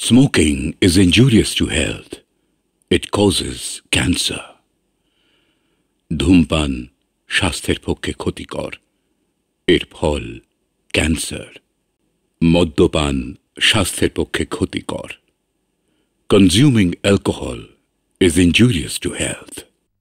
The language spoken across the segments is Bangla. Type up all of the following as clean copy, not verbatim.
Smoking is injurious to health. It causes cancer. ধূমপান স্বাস্থ্যের পক্ষে ক্ষতিকর। এর ফল ক্যান্সার। মদ্যপান স্বাস্থ্যের পক্ষে ক্ষতিকর। Consuming alcohol is injurious to health.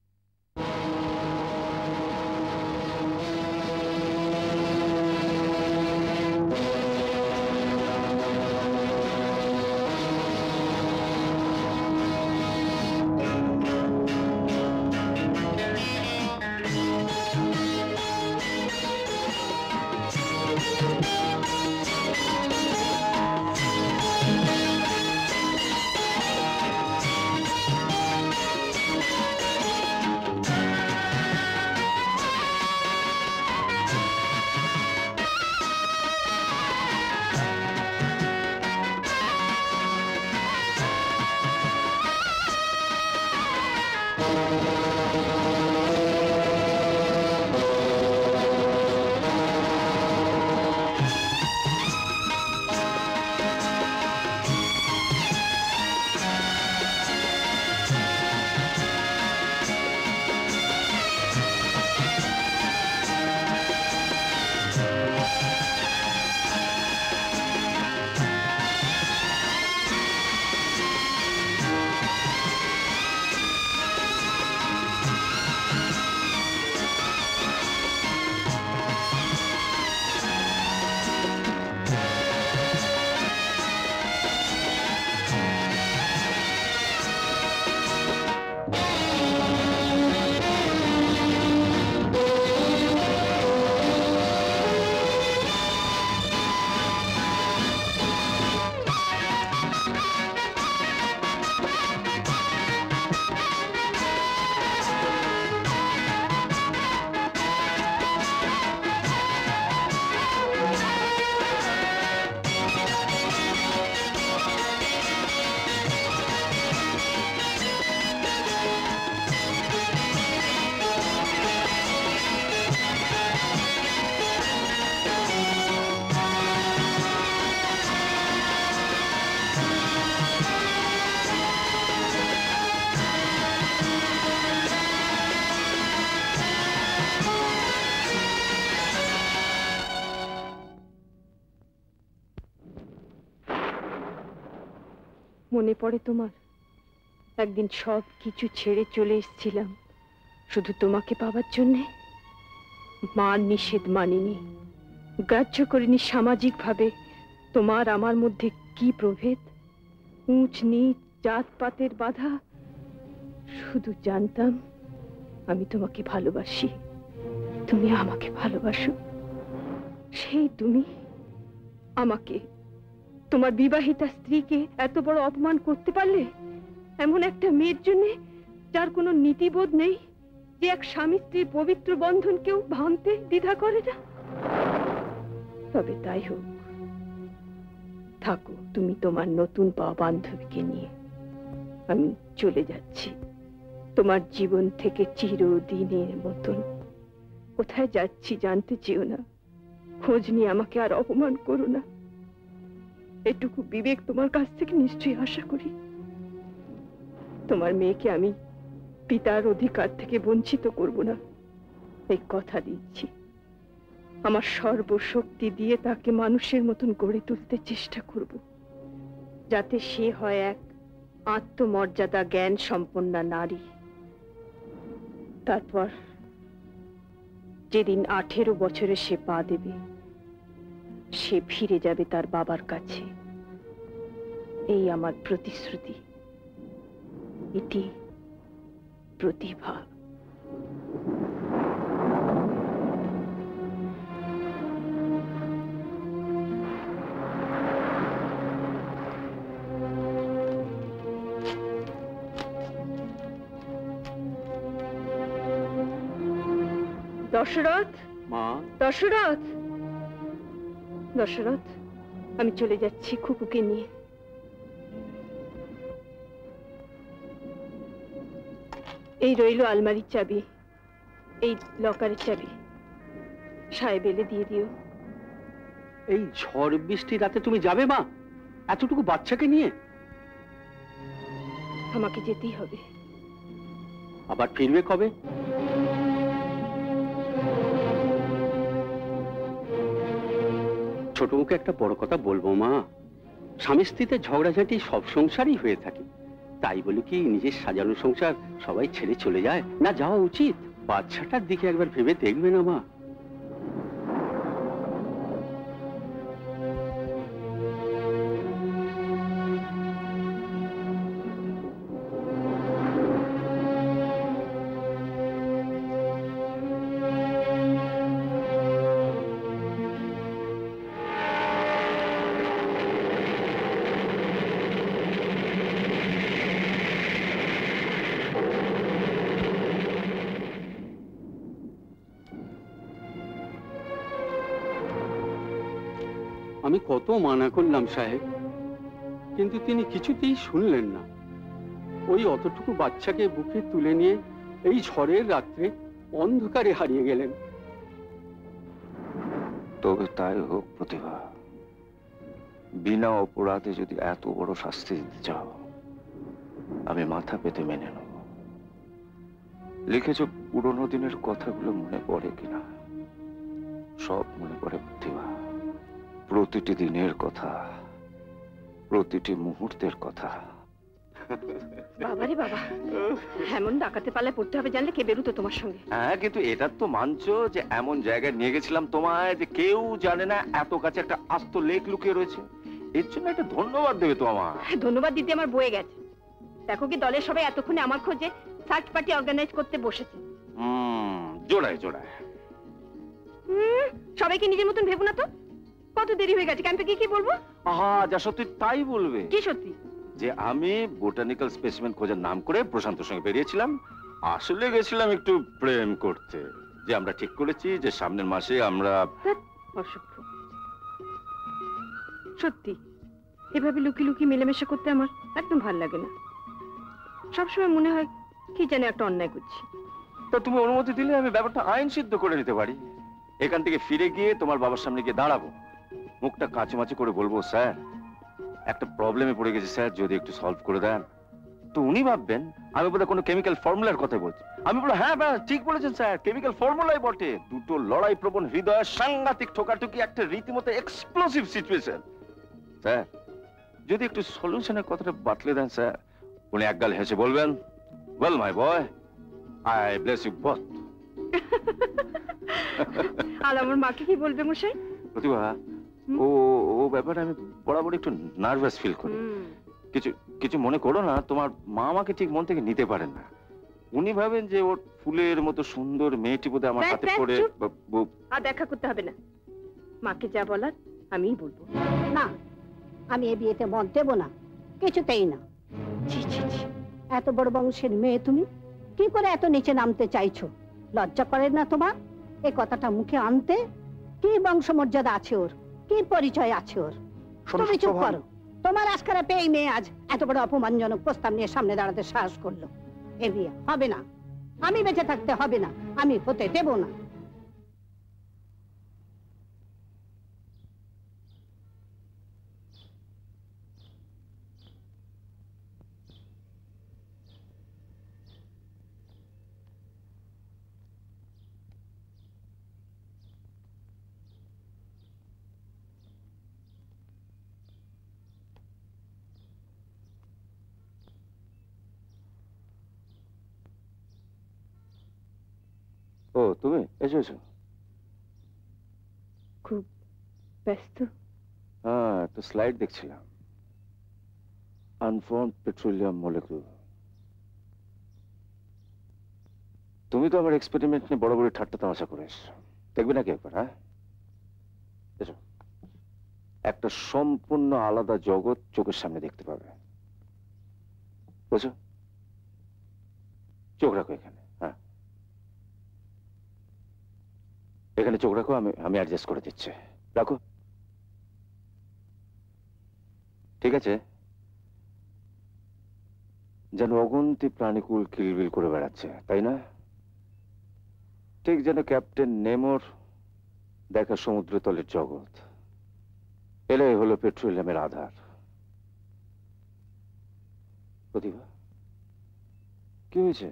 মনে পড়ে তোমার একদিন সব কিছু ছেড়ে চলে এসেছিলাম শুধু তোমাকে পাওয়ার জন্য। মার নিষেধ মানিনি, গ্রাহ্য করিনি সামাজিকভাবে তোমার আমার মধ্যে কি প্রভেদ, উঁচ নিচ জাতপাতের বাধা। শুধু জানতাম আমি তোমাকে ভালোবাসি, তুমি আমাকে ভালোবাসো। সেই তুমি আমাকে, তোমার বিবাহিতা স্ত্রীকে এত বড় অপমান করতে পারলে? এমন একটা মেয়ের জন্য যার কোনো নীতিবোধ নেই, যে এক স্বামী স্ত্রীর পবিত্র বন্ধনকেও ভাঙতে দ্বিধা করে না। তবে তাই হোক, থাকো তুমি তোমার নতুন পাওয়া বান্ধবীকে নিয়ে। আমি চলে যাচ্ছি তোমার জীবন থেকে চিরদিনের মতন। কোথায় যাচ্ছি জানতে চেও না, খোঁজ নিয়ে আমাকে আর অপমান করো না। এটুকু বিবেক তোমার কাছ থেকে নিশ্চয়ই আশা করি। তোমার মেয়েকে আমি পিতার অধিকার থেকে বঞ্চিত করব না, এই কথা দিচ্ছি। আমার সর্বশক্তি দিয়ে তাকে মানুষের মতন গড়ে তুলতে চেষ্টা করব, যাতে সে হয় এক আত্মমর্যাদা জ্ঞান সম্পন্না নারী। তারপর যেদিন 18 বছরে সে পা দেবে, সে ফিরে যাবে তার বাবার কাছে। এই আমার প্রতিশ্রুতি, এটি প্রতিভা। দশরথ, মা। দশরথ, দশরথ, আমি চলে যাচ্ছি খুকুকে নিয়ে। এই রইল আলমারির চাবি, এই লকারের চাবি। সাহেব এলে দিয়ে দিও। এই ঝড় বৃষ্টি রাতে তুমি যাবে মা, এতটুকু বাচ্চাকে নিয়ে? আমাকে যেতেই হবে। আবার ফিরবে কবে? ছোট মুখে একটা বড় কথা বলবো মা, স্বামী স্ত্রীতে ঝগড়াঝাঁটি সব সংসারই হয়ে থাকে, তাই বলে কি নিজের সাজানো সংসার সবাই ছেড়ে চলে যায়? না, যাওয়া উচিত। বাচ্চাটার দিকে একবার ভেবে দেখবে না মা? আমি কত মানা করলাম সাহেব, কিন্তু তিনি কিছুতেই শুনলেন না। ওই অতটুকু বাচ্চাকে বুকে তুলে নিয়ে এই ঝড়ের রাত্রে অন্ধকারে হারিয়ে গেলেন। তবে তাই হোক প্রতিভা, বিনা অপরাধে যদি এত বড় শাস্তি দিতে চাও, আমি মাথা পেতে মেনে নেব। লিখেছ পুরোনো দিনের কথাগুলো মনে পড়ে কিনা? সব মনে পড়ে প্রতিভা, প্রতিটি দিনের কথা, প্রতিটি মুহূর্তের কথা। বাবারে বাবা, এমন ডাকাতে পালায় পড়তে হবে জানলে কে বেরুতো তোমার সঙ্গে? হ্যাঁ, কিন্তু এটা তো মানছো যে এমন জায়গায় নিয়ে গেছিলাম তোমায় যে কেউ জানে না এত কাছে একটা আস্ত লেক লুকিয়ে রয়েছে। এর জন্য একটা ধন্যবাদ দেবে তো আমার। ধন্যবাদ দিতে আমার বয়ে গেছে। দেখো কি দলের সবাই এতক্ষণে আমার খোঁজে সার্চ পার্টি অর্গানাইজ করতে বসেছে। জোড়ায় জোড়ায়। সবাইকে নিজের মতন ভেবো না তো। কত দেরি হয়ে গেছে, ক্যাম্পে গিয়ে কি বলবো? আহা, যা সত্যি তাই বলবে। কি সত্যি? যে আমি বোটানিক্যাল স্পেসিমেন খোঁজার নাম করে প্রশান্তর সঙ্গে বেরিয়েছিলাম। আসলে গেছিলাম একটু প্রেম করতে। যে আমরা ঠিক করেছি যে সামনের মাসে আমরা। অসভ্য। সত্যি এভাবে লুকিয়ে লুকিয়ে মেলামেশা করতে আমার একদম ভাল লাগে না। সবসময় মনে হয় কি জানি একটা অন্যায় করছি। তা তুমি অনুমতি দিলে আমি ব্যাপারটা আইন সিদ্ধ করে নিতে পারি। এখান থেকে ফিরে গিয়ে তোমার বাবার সামনে গিয়ে দাঁড়াবো, মুখটা কাঁচুমাচু করে বলবো, স্যার একটা প্রবলেমে পড়ে গেছে স্যার, যদি একটু সলভ করে দেন। তো উনি ভাববেন আমি বোধহয় কোনো কেমিক্যাল ফর্মুলার কথা বলছি। আমি বলবো, হ্যাঁ ঠিক বলেছেন স্যার, কেমিক্যাল ফর্মুলাই বটে। দুটো লড়াই প্রবণ হৃদয়ের সাংঘাতিক ঠোকাঠুকি, একটা রীতিমতো এক্সপ্লোসিভ সিচুয়েশন। স্যার যদি একটু সলিউশনের কথাটা বাতলে দেন স্যার। উনি একগাল হেসে বলবেন, well my boy, I bless you both. আর আমার মাকে কি বলবে মশাই? প্রতিভা, ও ব্যাপারে আমি বরাবর একটু নার্ভাস ফিল করি। কিছু কিছু মনে করো না, তোমার মা আমাকে ঠিক মন থেকে নিতে পারেন না। উনি ভাবেন যে ওর ফুলের মতো সুন্দর মেয়েটি বোধহয় আমার হাতে পড়ে। আর দেখা করতে হবে না, মাকে যা বলার আমিই বলবো। না, আমি এ বিয়েতে মত দেব না, কিছুতেই না। এত বড় বংশের মেয়ে তুমি, কি করে এত নিচে নামতে চাইছো? লজ্জা করে না তোমার এ কথাটা মুখে আনতে? কি বংশমর্যাদা আছে ওর, কি পরিচয় আছে ওর? তুমি চুপ করো। তোমার আজকারা পেয়ে মেয়ে আজ এত বড় অপমানজনক প্রস্তাব নিয়ে সামনে দাঁড়াতে সাহস করলো। এ বিয়ে হবে না, আমি বেঁচে থাকতে হবে না, আমি হতে দেব না। ও তুমি এসো এসো। খুব ব্যস্ত? হ্যাঁ, একটা স্লাইড দেখছিলাম, আনফর্মড পেট্রোলিয়াম মলিকিউল। তুমি তো আমার এক্সপেরিমেন্ট নিয়ে বড় বড় ঠাট্টা তামাশা করে এসছো, দেখবে নাকি একবার? হ্যাঁ এসো, একটা সম্পূর্ণ আলাদা জগৎ চোখের সামনে দেখতে পাবে, বুঝছো? চোখ রাখো এখানে। হ্যাঁ, এখানে চোখ রাখো, আমি অ্যাডজাস্ট করে দিচ্ছি। রাখো, ঠিক আছে? যেন অগুন্তি প্রাণীকুল কিলবিল করে বেড়াচ্ছে, তাই না? ঠিক যেন ক্যাপ্টেন নেমোর দেখা সমুদ্র তলের জগৎ। এলাই হলো পেট্রোলিয়ামের আধার। প্রতিভা, কি হয়েছে?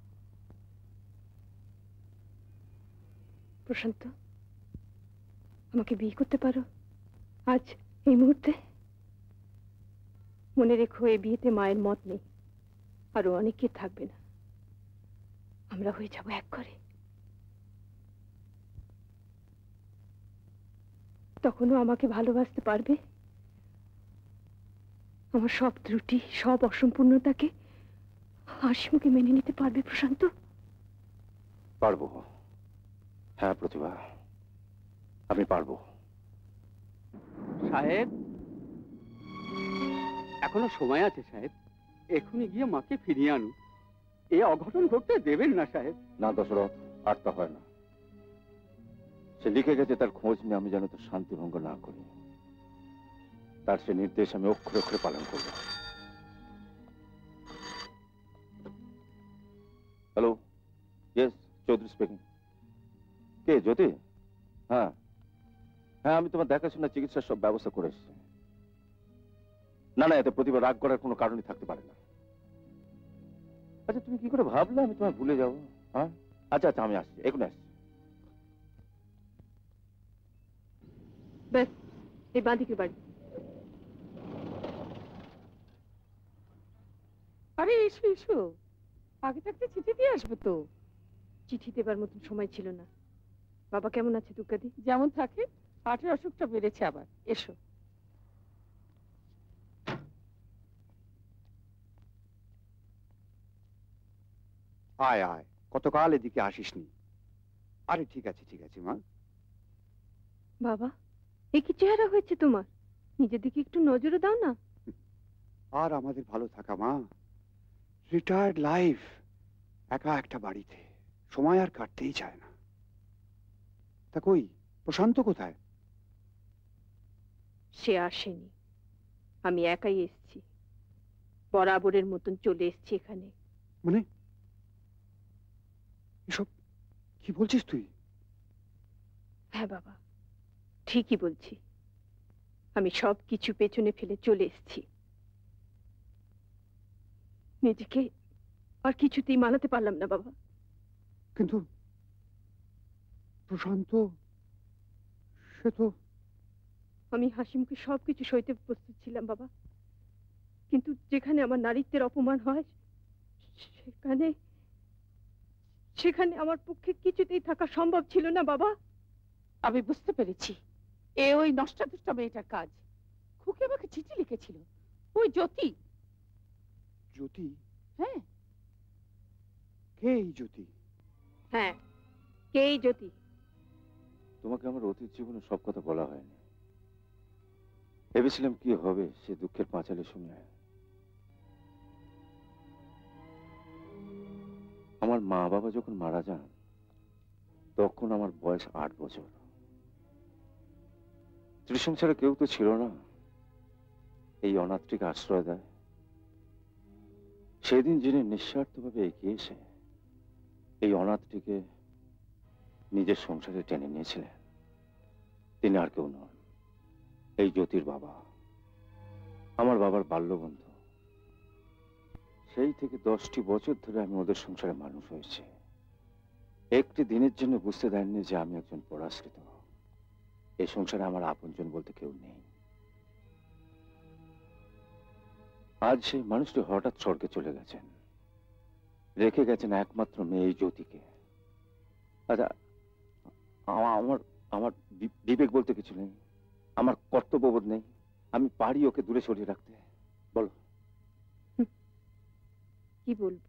প্রশান্ত, আমাকে বিয়ে করতে পারো আজ এই মুহূর্তে? মনে রেখো, এই বিয়েতে মায়ের মত নেই, আরো অনেকে থাকবে না। আমরা হয়ে যাব এক করে। তখনও আমাকে ভালোবাসতে পারবে? আমার সব ত্রুটি, সব অসম্পূর্ণতাকে হাসি মুখে মেনে নিতে পারবে প্রশান্ত? পারবো। হ্যাঁ প্রতিভা, আমি পারবো। সাহেব, এখনো সময় আছে সাহেব, এখনই গিয়ে মাকে ফিরিয়ে আনুন। এ অঘটন ঘটতে দেবেন না সাহেব। না দশরথ, আর তা হয় না। সে লিখে গেছে তার খোঁজ নিয়ে আমি যেন তোর শান্তি ভঙ্গ না করি, তার সে নির্দেশ আমি অক্ষরে অক্ষরে পালন করব। Hello, yes, Chowdhury speaking. কে, জ্যোতি? হ্যাঁ হ্যাঁ, আমি তোমার দেখাশোনা চিকিৎসার সব ব্যবস্থা করে এসেছি। না না, এতে প্রতিভা রাগ করার কোনো কারণই থাকতে পারে না। আচ্ছা, তুমি কি করে ভাবলে আমি তোমায় ভুলে যাবো? হ্যাঁ, আচ্ছা আচ্ছা, আমি আসছি, এখনই আসছি। ব্যাস, এই বাঁদিকের বাড়ি। আরে এসো এসো, আগে থাকতে চিঠি দিয়ে আসবে তো। চিঠি দেবার মতন সময় ছিল না। বাবা কেমন আছে দুর্গাদি? যেমন থাকে, হার্টের অসুখটা বেড়েছে আবার। এসো। আয় আয়, কতকাল এদিকে আসিসনি। আরে ঠিক আছে ঠিক আছে মা। বাবা, এ কি চেহারা হয়েছে তোমার? নিজের দিকে একটু নজরও দাও না। আর আমাদের ভালো থাকা মা, রিটায়ার্ড লাইফ, একা একটা বাড়িতে সময় আর কাটতেই চায় না। তা কই প্রশান্ত কোথায়? সে আসেনি, আমি একাই এসেছি। বরাবরের মতন চলে এসেছি এখানে। মানে এসব কি বলছিস তুই? হ্যাঁ বাবা, ঠিকই বলছি। আমি সব কিছু পেছনে ফেলে চলে এসেছি। নিজেকে আর কিছুতেই মানাতে পারলাম না বাবা। কিন্তু প্রশান্ত, সে তো... আমি হাসি মুখে সবকিছু সইতে প্রস্তুত ছিলাম বাবা, কিন্তু যেখানে আমার নারীত্বের অপমান হয় সেখানে সেখানে আমার পক্ষে কিছুতেই থাকা সম্ভব ছিল না বাবা। আমি বুঝতে পেরেছি, এ ওই নষ্টা দুষ্টা মেয়েটার কাজ। খুকি আমাকে চিঠি লিখেছিল, ওই জ্যোতি। জ্যোতি? হ্যাঁ। কে এই জ্যোতি? হ্যাঁ, কে এই জ্যোতি? তোমাকে আমার অতীত জীবনে সব কথা বলা হয়নি। ভেবেছিলাম কি হবে সে দুঃখের পাঁচালি শুনে। আমার মা বাবা যখন মারা যান তখন আমার বয়স 8 বছর। ত্রিসংসারে কেউ তো ছিল না, এই অনাথটিকে আশ্রয় দেয়। সেদিন যিনি নিঃস্বার্থভাবে এগিয়ে এসে এই অনাথটিকে নিজের সংসারে টেনে নিয়েছিলেন, তিনি আর কেউ নন, এই জ্যোতির বাবা, আমার বাবার বাল্যবন্ধু। সেই থেকে 10টি বছর ধরে আমি ওদের সংসারে মানুষ হয়েছি। একটি দিনের জন্য বুঝতে দেননি যে আমি একজন পরাশ্রিত। এই সংসারে আমার আপনজন বলতে কেউ নেই। আজ সেই মানুষটি হঠাৎ স্বর্গে চলে গেছেন, রেখে গেছেন একমাত্র মেয়ে এই জ্যোতিকে। আচ্ছা, আমার আমার বিবেক বলতে কিছু নেই, আমার কর্তব্যবোধ নেই? আমি পারি ওকে দূরে সরিয়ে রাখতে? বলো। কি বলবো,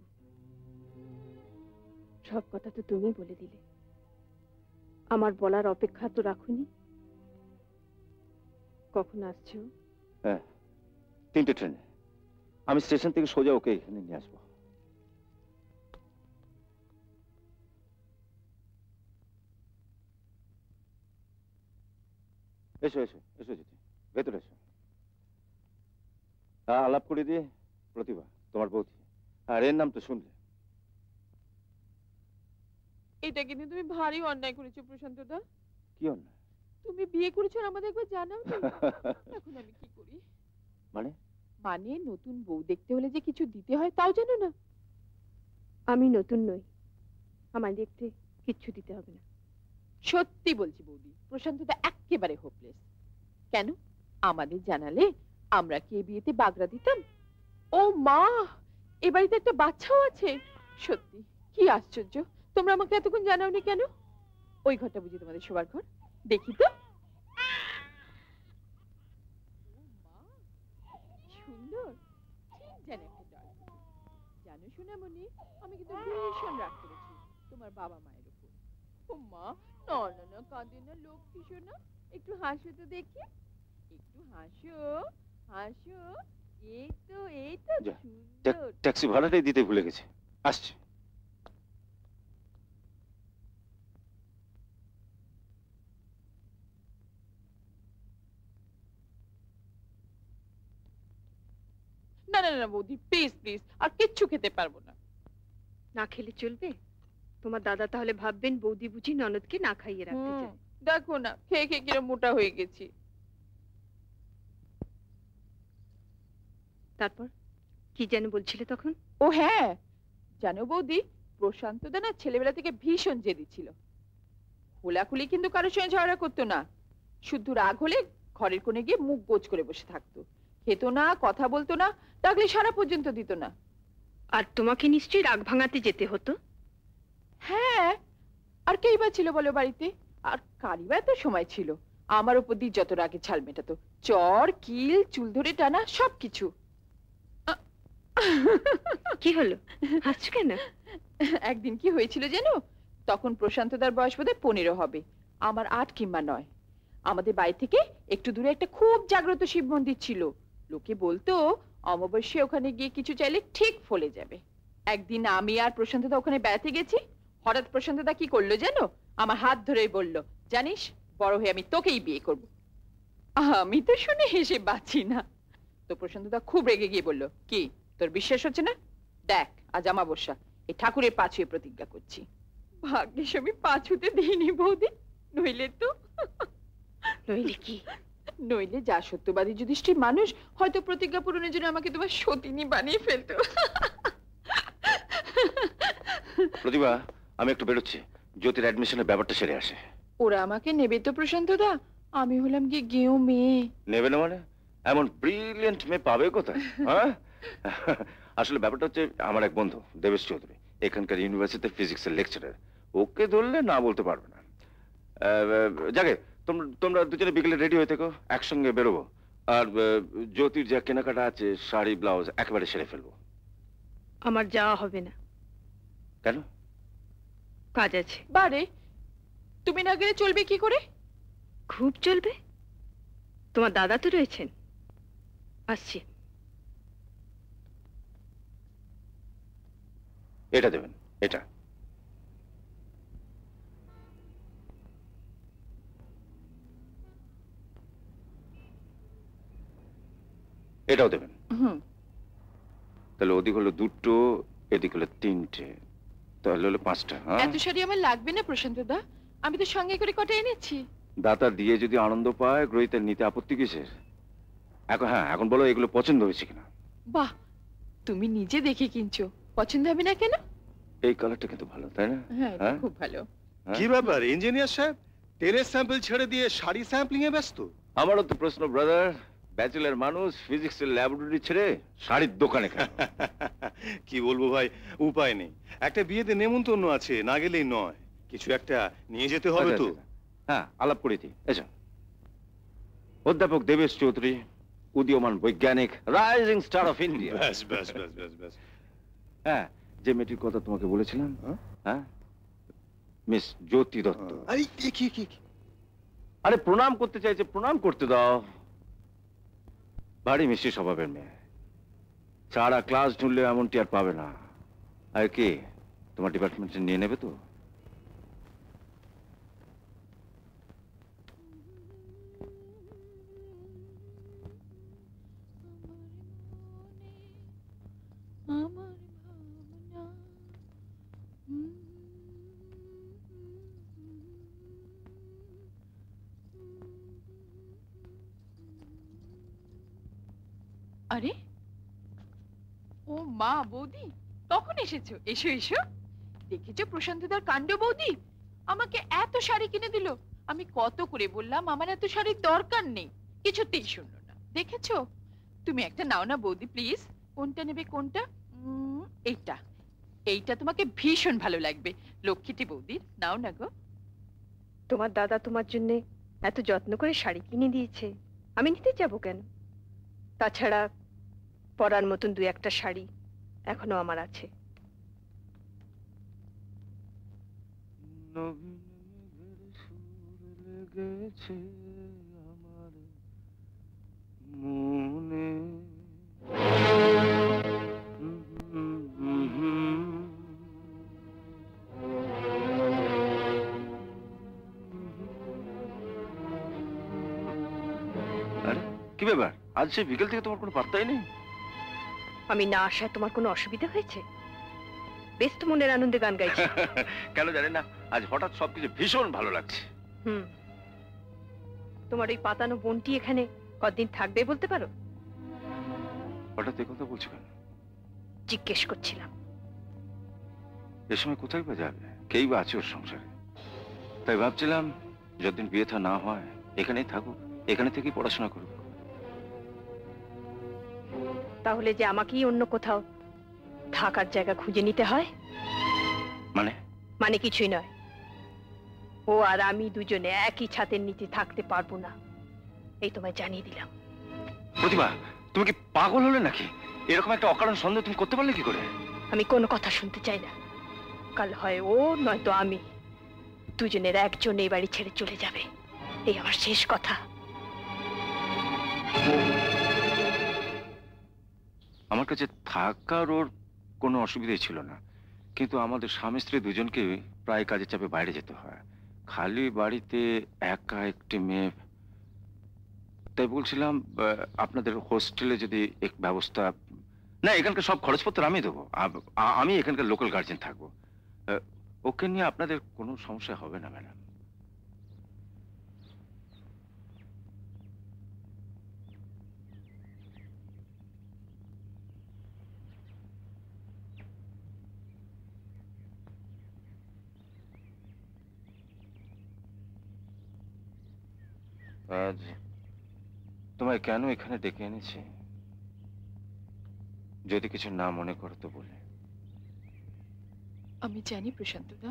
সব কথা তো তুমি বলে দিলে, আমার বলার অপেক্ষা তো রাখুনি। কখন আসছো? হ্যাঁ, 3টে ট্রেনে। আমি স্টেশন থেকে সোজা ওকে এখানে নিয়ে আসবো। এসো এসো এসো জ্যোতি, ভেতরে এসো। আলাপ করে দিয়ে প্রতিভা, তোমার বৌদি। আর এর নাম তো শুনলে। এটা কিন্তু তুমি ভারী অন্যায় করেছো প্রশান্তদা। কি অন্যায়? তুমি বিয়ে করেছো আর আমাদের একবার জানাও নি। এখন আমি কি করি? মানে? মানে নতুন বউ দেখতে হলে যে কিছু দিতে হয় তাও জানো না? আমি নতুন নই, আমায় দেখতে কিচ্ছু দিতে হবে না। সত্যি বলছি বৌদি, প্রশান্তদা একেবারে হোপলেস। কেন আমাদের জানালে আমরা কি এই বিয়েতে বাগড়া দিতাম? ও মা, এ বাড়িতে একটা বাচ্চাও আছে। সত্যি কি আশ্চর্য, তোমরা আমাকে এতক্ষণ জানাওনি কেন? ওই ঘরটা বুঝি তোমাদের শোবার ঘর? দেখি তো। সুন্দর, ঠিক যেন একটা ডল। জানো সোনামণি, আমি কিন্তু ভীষণ রাগ করেছি তোমার বাবা মায়ের উপর। ও মা, না না না, কাঁদে না লক্ষ্মী সোনা, একটু হাসো তো দেখি, একটু হাসো হাসো। এই তো সুন্দর। ট্যাক্সি ভাড়াটাই দিতে ভুলে গেছে, আসছে। না না না বৌদি, প্লিজ প্লিজ, আর কিচ্ছু খেতে পারবো না। না খেলে চলবে? তোমার দাদা তাহলে ভাববেন বৌদি বুঝি ননদকে না খাইয়ে রাখতে চায়। দেখো না, খেয়ে খেয়ে কিরম মোটা হয়ে গেছি। তারপর কি যেন বলছিলে তখন? ও হ্যাঁ, জানো বৌদি, প্রশান্তদা না ছেলেবেলা থেকে ভীষণ জেদি ছিল। খোলাখুলি কিন্তু কারোর সঙ্গে ঝগড়া করতো না, শুধু রাগ হলে ঘরের কোণে গিয়ে মুখ গোজ করে বসে থাকতো, খেতো না, কথা বলতো না, ডাকলে সারা পর্যন্ত দিত না। আর তোমাকে নিশ্চয়ই রাগ ভাঙাতে যেতে হতো? হ্যাঁ, আর কেই বা ছিল বলো বাড়িতে? আর কারি বা এত সময় ছিল? আমার উপর দিয়ে যত রাগে ছাল মেটাতো, চর কিল চুল ধরে টানা সবকিছু। কি হলো, হাসছো কেন? একদিন কি হয়েছিল জানো? তখন প্রশান্তদার বয়স বোধহয় 15 হবে, আমার 8 কিংবা 9। আমাদের বাড়ি থেকে একটু দূরে একটা খুব জাগ্রত শিব মন্দির ছিল। লোকে বলতো অমাবস্যে ওখানে গিয়ে কিছু চাইলে ঠিক ফলে যাবে। একদিন আমি আর প্রশান্তদা ওখানে বেড়াতে গেছি। হঠাৎ প্রশান্তদা কি করলো জানো? আমার হাত ধরেই বলল, জানিস বড় হয়ে আমি তোকেই বিয়ে করব। আমি তো শুনে হেসে বাঁচি না। তো প্রশান্তদা খুব রেগে গিয়ে বলল, কি তোর বিশ্বাস হচ্ছে না? দেখ আজ অমাবস্যা, এই ঠাকুরের পা ছুঁয়ে প্রতিজ্ঞা করছি। ভাগ্যিস আমি পা ছুঁতে দিইনি বৌদি, নইলে তো। নইলে কি? নইলে যা সত্যবাদী যুধিষ্ঠির মানুষ হয়তো প্রতিজ্ঞা পূরণের জন্য আমাকে তোমার সতিনী বানিয়ে ফেলতো। প্রতিভা, আমি একটু বেরোচ্ছি, জ্যোতির অ্যাডমিশনের ব্যাপারটা সেরে আসে। ওরা আমাকে নেবে তো প্রশান্তদা? আমি হলাম কি গেঁয়ো মেয়ে। নেবে না মানে? এমন ব্রিলিয়েন্ট মেয়ে পাবে কোথায়? হ্যাঁ, আসলে ব্যাপারটা হচ্ছে, আমার এক বন্ধু দেবেশ চৌধুরী এখানকার ইউনিভার্সিটিতে ফিজিক্সের লেকচারার, ওকে ধরলে না বলতে পারবে না। যাকে তোমরা দুজনে বিকেলে রেডি হয়ে থেকো, একসঙ্গে বেরোবো। আর জ্যোতির যা কেনাকাটা আছে, শাড়ি ব্লাউজ একেবারে সেরে ফেলবো। আমার যাওয়া হবে না। কেন? কাজ আছে। বারে, তুমি না গেলে চলবে কি করে? খুব চলবে, তোমার দাদা তো রয়েছেন। আসছি। এটা দেবেন, এটা। এটাও দেবেন। তাহলে ওদিক হলো 2টো, এদিক হলো 3টে, তাহলে হলো 5টা। এত শাড়ি আমার লাগবে না প্রশান্তদা, আমি তো সঙ্গে করে কটা এনেছি। দাতা দিয়ে যদি আনন্দ পায়, গ্রহিতার নিতে আপত্তি কিসের? এখন হ্যাঁ, এখন বলো এগুলো পছন্দ হয়েছে কিনা। বাহ, তুমি নিজে দেখে কিনছো, পছন্দ হবে না কেন? এই কালারটা কিন্তু ভালো, তাই না? হ্যাঁ, এটা খুব ভালো। কি ব্যাপার ইঞ্জিনিয়ার সাহেব, তেলের স্যাম্পল ছেড়ে দিয়ে শাড়ি স্যাম্পলিং এ ব্যস্ত? আমারও তো প্রশ্ন ব্রাদার, ব্যাচেলর মানুষ ফিজিক্সের ল্যাবরেটরি ছেড়ে শাড়ির দোকানে কেন? কি বলবো ভাই, উপায় নেই। একটা বিয়েতে নেমন্তন্ন আছে, না গেলেই নয়। কিছু একটা নিয়ে যেতে হবে তো। হ্যাঁ, আলাপ করেছি। এসো। অধ্যাপক দেবেশ চৌধুরী, উদীয়মান বৈজ্ঞানিক, রাইজিং স্টার অফ ইন্ডিয়া। ব্যাস ব্যাস ব্যাস ব্যাস ব্যাস। হ্যাঁ, যে মেয়েটির কথা তোমাকে বলেছিলাম, হ্যাঁ, মিস জ্যোতি দত্ত। আরে কি কি? আরে প্রণাম করতে চাইছে, প্রণাম করতে দাও। ভারী মিষ্টি স্বভাবের মেয়ে, সারা ক্লাস ঢুনলে এমনটি আর পাবে না। আর কি তোমার ডিপার্টমেন্টে নিয়ে নেবে তো? আরে ও মা, বৌদি তখন এসেছো, এসো এসো। দেখেছো প্রশান্তদার কাণ্ড বৌদি, আমাকে এত শাড়ি কিনে দিল। আমি কত করে বললাম আমার এত শাড়ির দরকার নেই, কিছুতেই শুনলো না। দেখেছো? তুমি একটা নাও না বৌদি প্লিজ। কোনটা নেবে কোনটা? এইটা, এইটা তোমাকে ভীষণ ভালো লাগবে। লক্ষ্মীটি বৌদির, নাও না গো। তোমার দাদা তোমার জন্য এত যত্ন করে শাড়ি কিনে দিয়েছে, আমি নিতে যাব কেন? তাছাড়া পরার মতন দু একটা শাড়ি এখনো আমার আছে। কি ব্যাপার, আজ সে বিকেল থেকে তোমার কোনো পাত্তাই নেই? আমি না আসায় তোমার কোনো অসুবিধা হয়েছে? বেশ তো মনের আনন্দে গান গাইছি। কেন জানি না, আজ হঠাৎ সবকিছু ভীষণ ভালো লাগছে। তোমার ওই পাতানো বোনটি এখানে কতদিন থাকবে বলতে পারো? হঠাৎ এ কথা বলছো কেন? জিজ্ঞেস করছিলাম। এ সময় কোথায় বা যাবে, কেই বা আছে ওর সংসারে। তাই ভাবছিলাম যতদিন বিয়ে থা না হয় এখানেই থাকুক, এখানে থেকেই পড়াশোনা করুক। তাহলে যে আমাকেই অন্য কোথাও থাকার জায়গা খুঁজে নিতে হয়? মানে কিছুই নয়, ও আর আমি দুজনে একই ছাদের নিচে থাকতে পারবো না, এই তোমায় জানিয়ে দিলাম। প্রতিভা, তুমি কি পাগল হলে নাকি? এরকম একটা অকারণ সন্দেহ তুমি করতে পারলে কি করে? আমি কোনো কথা শুনতে চাই না। কাল হয় ও নয়তো আমি, দুজনের একজন এই বাড়ি ছেড়ে চলে যাবে, এই আমার শেষ কথা। আমার কাছে থাকার ওর কোনো অসুবিধাই ছিল না, কিন্তু আমাদের স্বামী স্ত্রী দুজনকে প্রায় কাজের চাপে বাইরে যেতে হয়। খালি বাড়িতে একা একটি মেয়ে, তাই বলছিলাম আপনাদের হোস্টেলে যদি এক ব্যবস্থা। না, এখানকার সব খরচপত্র আমি দেবো, আমি এখানকার লোকাল গার্জেন থাকবো। ওকে নিয়ে আপনাদের কোনো সমস্যা হবে না ম্যাডাম। আজ তোমায় কেন এখানে ডেকে এনেছি, যদি কিছু না মনে করো তো বলে। আমি জানি প্রশান্তদা,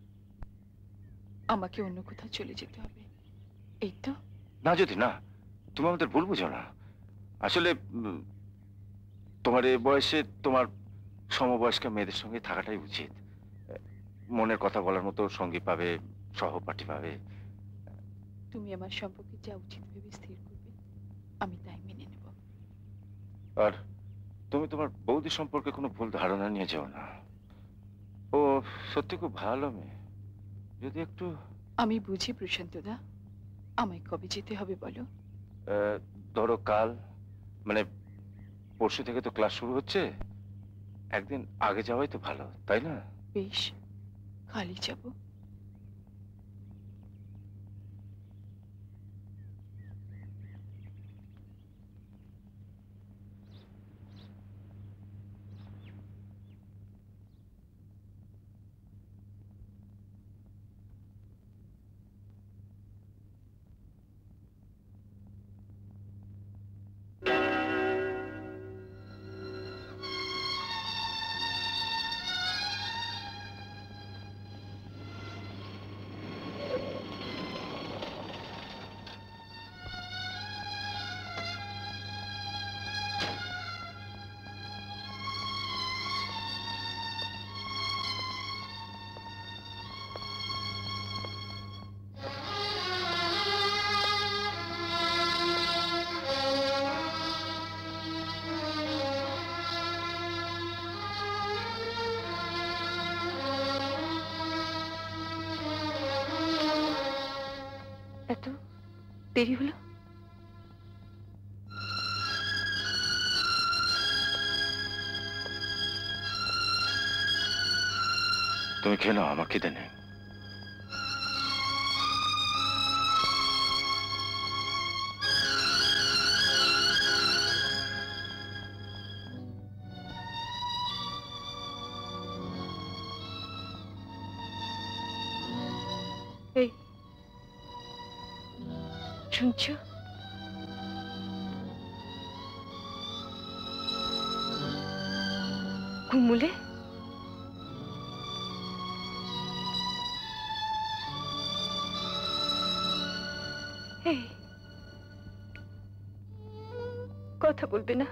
আমাকে অন্য কোথাও চলে যেতে হবে, এই তো। না যদি না, তুমি আমাদের ভুল বুঝো না। আসলে তোমার এই বয়সে তোমার সমবয়স্ক মেয়েদের সঙ্গে থাকাটাই উচিত। মনের কথা বলার মতো সঙ্গী পাবে, সহপাঠী পাবে। তুমি আমার সম্পর্কে যা উচিত ভেবে স্থির করবে আমি তাই মেনে নেব। আর তুমি তোমার বৌদি সম্পর্কে কোনো ভুল ধারণা নিয়ে যাও না। ও সত্যি খুব ভালো মেয়ে, যদি একটু। আমি বুঝি প্রশান্তদা, আমায় কবে যেতে হবে বলো? ধরো কাল, মানে পরশু থেকে তো ক্লাস শুরু হচ্ছে, একদিন আগে যাওয়াই তো ভালো, তাই না? বেশ, কালই যাবো। এত দেরি হলো? তুমি খেয়ে নাও, আমার খিদে নেই। শুনছো? ঘুমুলে এই কথা বলবে না?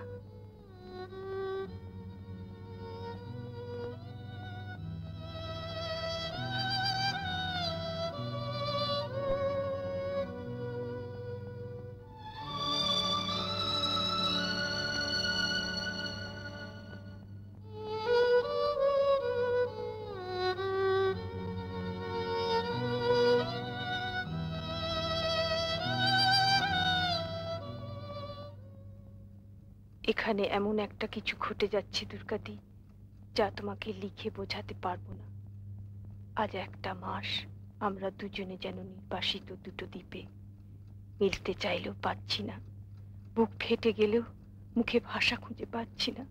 এখানে এমন একটা কিছু ঘটে যাচ্ছে দুর্গাদি, যা তোমাকে লিখে বোঝাতে পারবো না। আজ একটা মাস আমরা দুজনে যেন নির্বাসিত দুটো দ্বীপে, মিলতে চাইলেও পাচ্ছি না, বুক ফেটে গেলেও মুখে ভাষা খুঁজে পাচ্ছি না।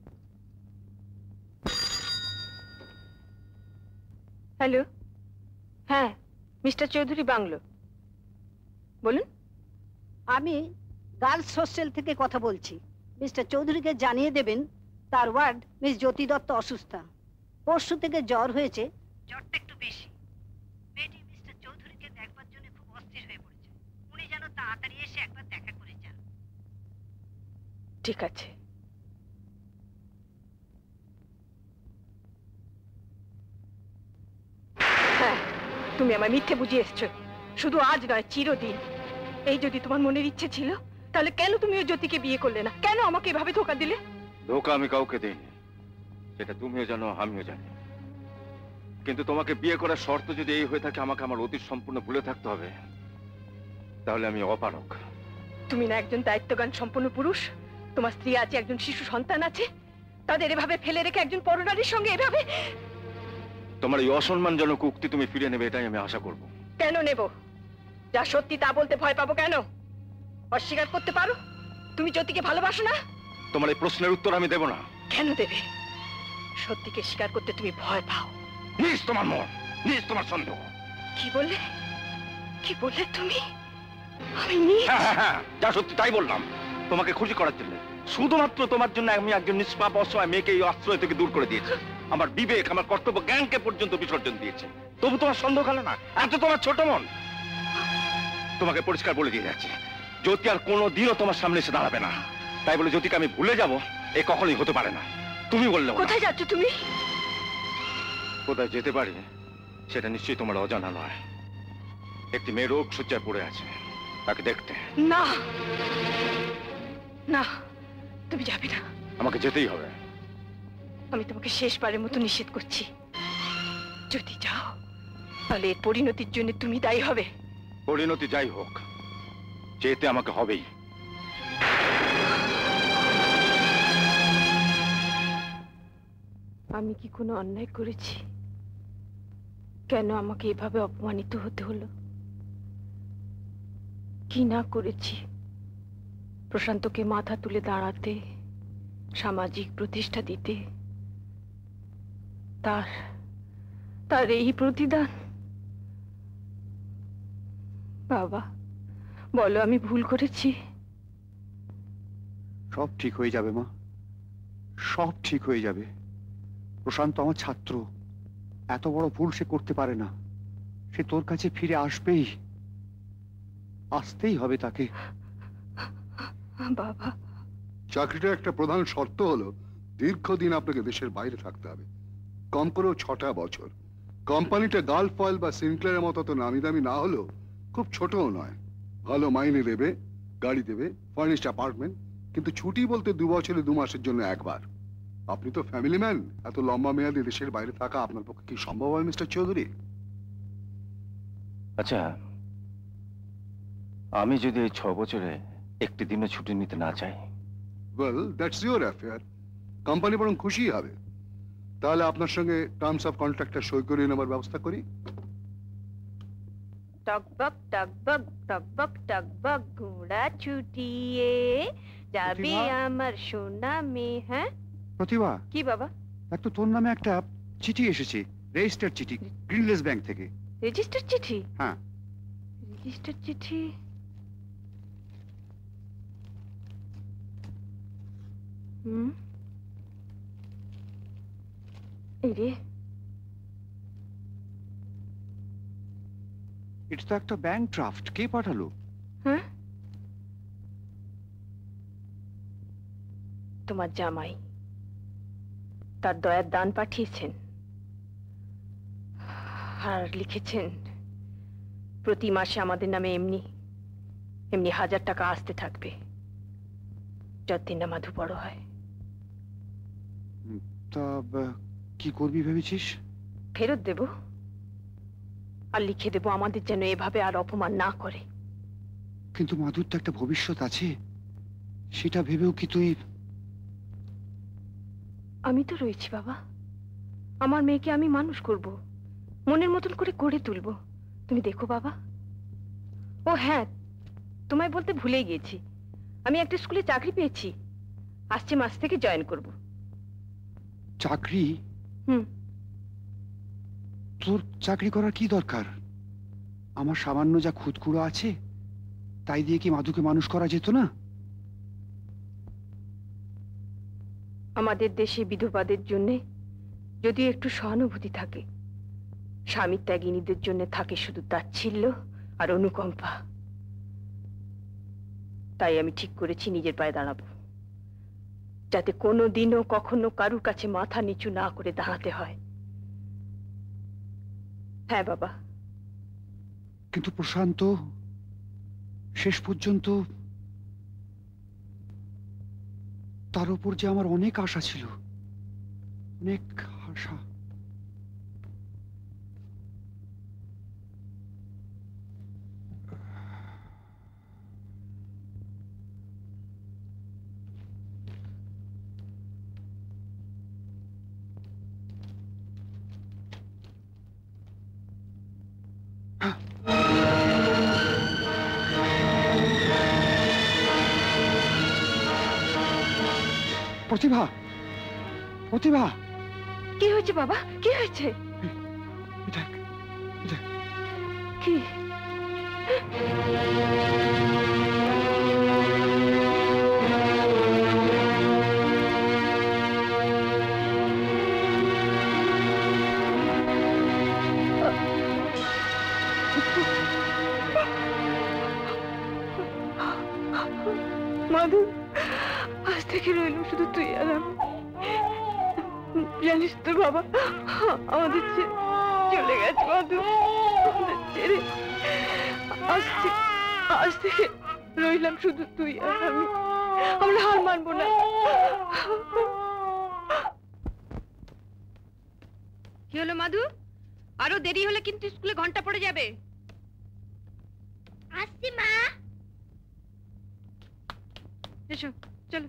হ্যালো, হ্যাঁ মিস্টার চৌধুরী বাংলো, বলুন। আমি গার্লস হোস্টেল থেকে কথা বলছি। মিস্টার চৌধুরীকে জানিয়ে দেবেন তার ওয়ার্ড মিস জ্যোতি দত্ত অসুস্থা। পরশু থেকে জ্বর হয়েছে, জ্বরটা একটু বেশি। মেয়েটি মিস্টার চৌধুরীকে দেখবার জন্য খুব অস্থির হয়ে পড়েছে। উনি যেন তাড়াতাড়ি এসে একবার দেখা করে যান। ঠিক আছে। হ্যাঁ, তুমি আমায় মিথ্যে বুঝিয়ে এসছো, শুধু আজ নয় চিরদিন। এই যদি তোমার মনের ইচ্ছে ছিল, তাহলে কেন তুমি ওই জ্যোতিকে বিয়ে করলে না? কেন আমাকে এভাবে ধোকা দিলে? ধোকা আমি কাউকে দেইনি, সেটা তুমিও জানো আমিও জানি। কিন্তু তোমাকে বিয়ে করার শর্ত যদি এই হয়ে থাকে আমাকে আমার অতীত সম্পূর্ণ ভুলে থাকতে হবে, তাহলে আমি অপারক। তুমি না একজন দায়িত্বজ্ঞান সম্পন্ন পুরুষ? তোমার স্ত্রী আছে, একজন শিশু সন্তান আছে, তাদের এভাবে ফেলে রেখে একজন পরনারীর সঙ্গে এভাবে? তোমার এই অসম্মানজনক উক্তি তুমি ফিরে নেবে, এটাই আমি আশা করব। কেন নেব? যা সত্যি তা বলতে ভয় পাবো কেন? অস্বীকার করতে পারো তুমি জ্যোতিকে ভালোবাসো না? তোমার এই প্রশ্নের উত্তর আমি দেব না। কেন দেবে? সত্যিকে স্বীকার করতে তুমি ভয় পাও। নিজ তোমার মন, নিজ তোমার সন্দেহ। কি বললে? কি বললে তুমি? আমি নিজ? হ্যাঁ, যা সত্যি তাই বললাম, তোমাকে খুশি করার জন্য। শুধুমাত্র তোমার জন্য আমি একজন নিষ্পাপ অসহায় মেয়েকে এই আশ্রয় থেকে দূর করে দিয়েছি। আমার বিবেক, আমার কর্তব্য জ্ঞানকে পর্যন্ত বিসর্জন দিয়েছে। তবু তোমার সন্দেহ গেল না? এত তোমার ছোট মন। তোমাকে পরিষ্কার বলে দিয়ে যাচ্ছে, জ্যোতি আর কোনোদিনও তোমার সামনে এসে দাঁড়াবে না। তাই বলে জ্যোতিকে আমি ভুলে যাব, এ কখনোই হতে পারে না। তুমি বললে কোথায় যাচ্ছ তুমি? কোথায় যেতে পারি সেটা নিশ্চয়ই তোমার অজানা নয়। একটি মেয়ে রোগ শয্যায় পড়ে আছে, তাকে দেখতে। না না, তুমি যাবে না। আমাকে যেতেই হবে। আমি তোমাকে শেষবারের মতো নিষেধ করছি, যদি যাও তাহলে এর পরিণতির জন্য তুমি দায়ী হবে। পরিণতি যাই হোক, যেতে আমাকে হবেই। আমি কি কোনো অন্যায় করেছি? কেন আমাকে এভাবে অপমানিত হতে হলো? কি না করেছি প্রশান্তকে মাথা তুলে দাঁড়াতে, সামাজিক প্রতিষ্ঠা দিতে? তার এই প্রতিদান? বাবা বলো, আমি ভুল করেছি? সব ঠিক হয়ে যাবে মা, সব ঠিক হয়ে যাবে। প্রশান্ত আমার ছাত্র, এত বড় ভুল সে করতে পারে না। সে তোর কাছে ফিরে আসবেই, আসতেই হবে তাকে। বাবা, চাকরিটার একটা প্রধান শর্ত হলো দীর্ঘদিন আপনাকে দেশের বাইরে থাকতে হবে, কম করেও 6টা বছর। কোম্পানিটা গালফ অয়েল বা সিনক্লেয়ারের মতো তো নামি দামি না হলেও খুব ছোটও নয়। ভালো মাইনে দেবে, গাড়ি দেবে, ফার্নিশড অ্যাপার্টমেন্ট, কিন্তু ছুটি বলতে 2 বছরে 2 মাসের জন্য একবার। আপনি তো ফ্যামিলি ম্যান, এত লম্বা মেয়াদে দেশের বাইরে থাকা আপনার পক্ষে কি সম্ভব হয় মিস্টার চৌধুরী? আচ্ছা, আমি যদি এই 6 বছরে একটি দিনও ছুটি নিতে না চাই? Well, that's your affair. Company বরং খুশি হবে। তাহলে আপনার সঙ্গে টার্মস অফ কন্ট্রাক্টটা সই করিয়ে নেবার ব্যবস্থা করি। টকবক টকবক টকবক টকবক ঘোড়া ছুটিয়ে যাবে আমার সোনা মেয়ে। হ্যাঁ প্রতিভা, কি বাবা? দেখ তো, তোর নামে একটা চিঠি এসেছে, রেজিস্টার চিঠি, গ্রিনলেস ব্যাংক থেকে। রেজিস্টার চিঠি? হ্যাঁ। রেজিস্টার চিঠি? এই রে, এটা তো একটা ব্যাংক ড্রাফট। কে পাঠালো? হ্যাঁ, তোমার জামাই তার দয়ার দান পাঠিয়েছেন আর লিখেছেন প্রতি মাসে আমাদের নামে এমনি এমনি 1000 টাকা আসতে থাকবে যতদিন না মাধু বড় হয়। তা কি করবি ভেবেছিস? ফেরত দেব আর লিখে দেব আমাদের যেন এভাবে আর অপমান না করে। কিন্তু মাধুর তো একটা ভবিষ্যৎ আছে, সেটা ভেবেও কি তুই? আমি তো রয়েছি বাবা, আমার মেয়েকে আমি মানুষ করব, মনের মতন করে গড়ে তুলব। তুমি দেখো বাবা। ও হ্যাঁ, তোমায় বলতে ভুলে গিয়েছি, আমি একটা স্কুলে চাকরি পেয়েছি, আসছে মাস থেকে জয়েন করব। চাকরি? হুম। তোর চাকরি করার কি দরকার? আমার সামান্য যা খুদকুড়ো আছে তাই দিয়ে কি মাধুকে মানুষ করা যেত না? আমাদের দেশে বিধবাদের জন্য যদিও একটু সহানুভূতি থাকে, স্বামী ত্যাগিনীদের জন্য থাকে শুধু তাচ্ছিল্য আর অনুকম্পা। তাই আমি ঠিক করেছি নিজের পায়ে দাঁড়াবো, যাতে কোনোদিনও কখনো কারুর কাছে মাথা নিচু না করে দাঁড়াতে হয়। হ্যাঁ বাবা। কিন্তু প্রশান্ত শেষ পর্যন্ত, তার উপর যে আমার অনেক আশা ছিল, অনেক আশা। প্রতিভা, প্রতিভা, কি হয়েছে বাবা? কি হয়েছে? কি? মাধু, আজ থেকে রইল শুধু তুই আর আমি। জানিস তো বাবা, আমাদের চলে গেছে মাধু, আমাদের ছেড়ে। আজ থেকে রইলাম শুধু তুই আর আমি, আমরা হার মানবো না। কি হলো মাধু? আরো দেরি হলে কিন্তু স্কুলে ঘন্টা পড়ে যাবে। আসছি মা। এসো, চলো।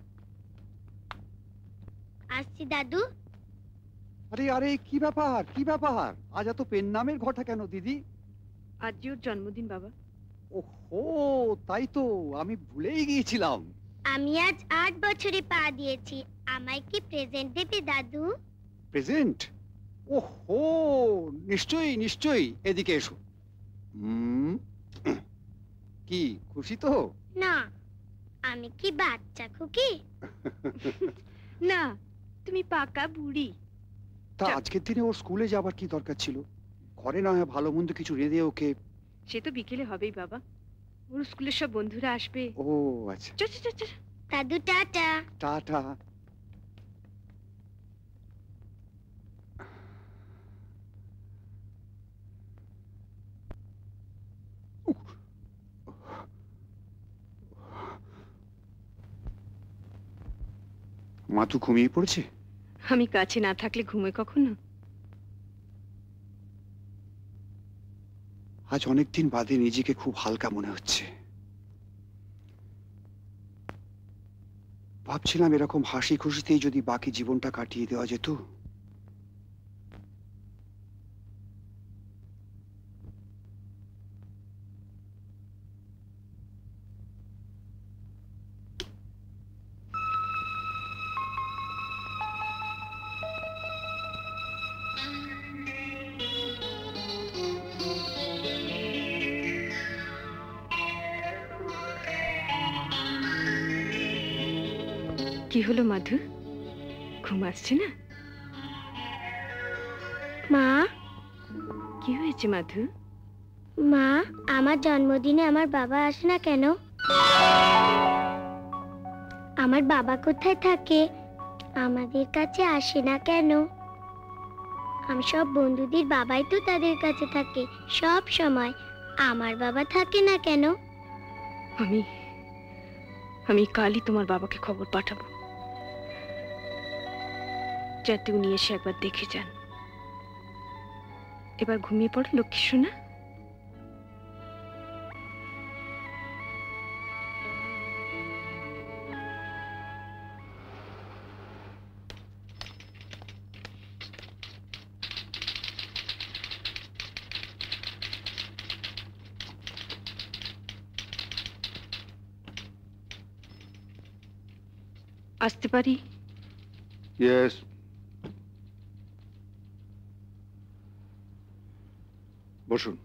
আসছি দাদু। আরে আরে, কি ব্যাপার, কি ব্যাপার? আজ এত পেন নামের ঘটা কেন দিদি? আজ ওর জন্মদিন বাবা। ওহো, তাই তো, আমি ভুলেই গিয়েছিলাম। আমি আজ 8 বছরে পা দিয়েছি, আমায় কি প্রেজেন্ট দেবে দাদু? প্রেজেন্ট? ওহো, নিশ্চয়ই নিশ্চয়ই, এদিকে এসো। কি খুশি তো? না, আমি কি বাচ্চা খুকি? না, তুমি পাকা বুড়ি। তা আজকের দিনে ওর স্কুলে যাবার কি দরকার ছিল? ঘরে না হয় ভালো মন্দ কিছু রেঁধে ওকে। সে তো বিকেলে হবেই বাবা, ওর স্কুলের সব বন্ধুরা আসবে। ও আচ্ছা। দাদু টাটা। টাটা। মাথু ঘুমিয়ে পড়েছে? আমি কাছে না থাকলে ঘুমোয় কখনো? আজ অনেকদিন বাদে নিজেকে খুব হালকা মনে হচ্ছে। ভাবছিলাম এরকম হাসি খুশিতেই যদি বাকি জীবনটা কাটিয়ে দেওয়া যেত। কি হলো মাধু, ঘুম আসছে না? মা, কি হয়েছে মাধু? মা, আমার জন্মদিনে আমার বাবা আসে না কেন? আমার বাবা কোথায় থাকে? আমাদের কাছে আসে না কেন? আমি সব বন্ধুদের বাবাই তো তাদের কাছে থাকে সব সময়, আমার বাবা থাকে না কেন? আমি কালই তোমার বাবাকে খবর পাঠাবো, যাতে উনি এসে একবার দেখে যান। এবার ঘুমিয়ে পড়ো লক্ষ্মী সোনা। আসতে পারি? ইয়েস। বসুন।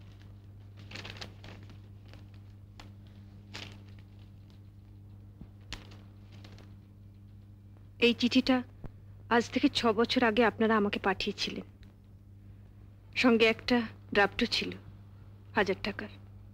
এই চিঠিটা আজ থেকে 6 বছর আগে আপনারা আমাকে পাঠিয়েছিলেন। সঙ্গে একটা ড্রাফটও ছিল 1000 টাকার।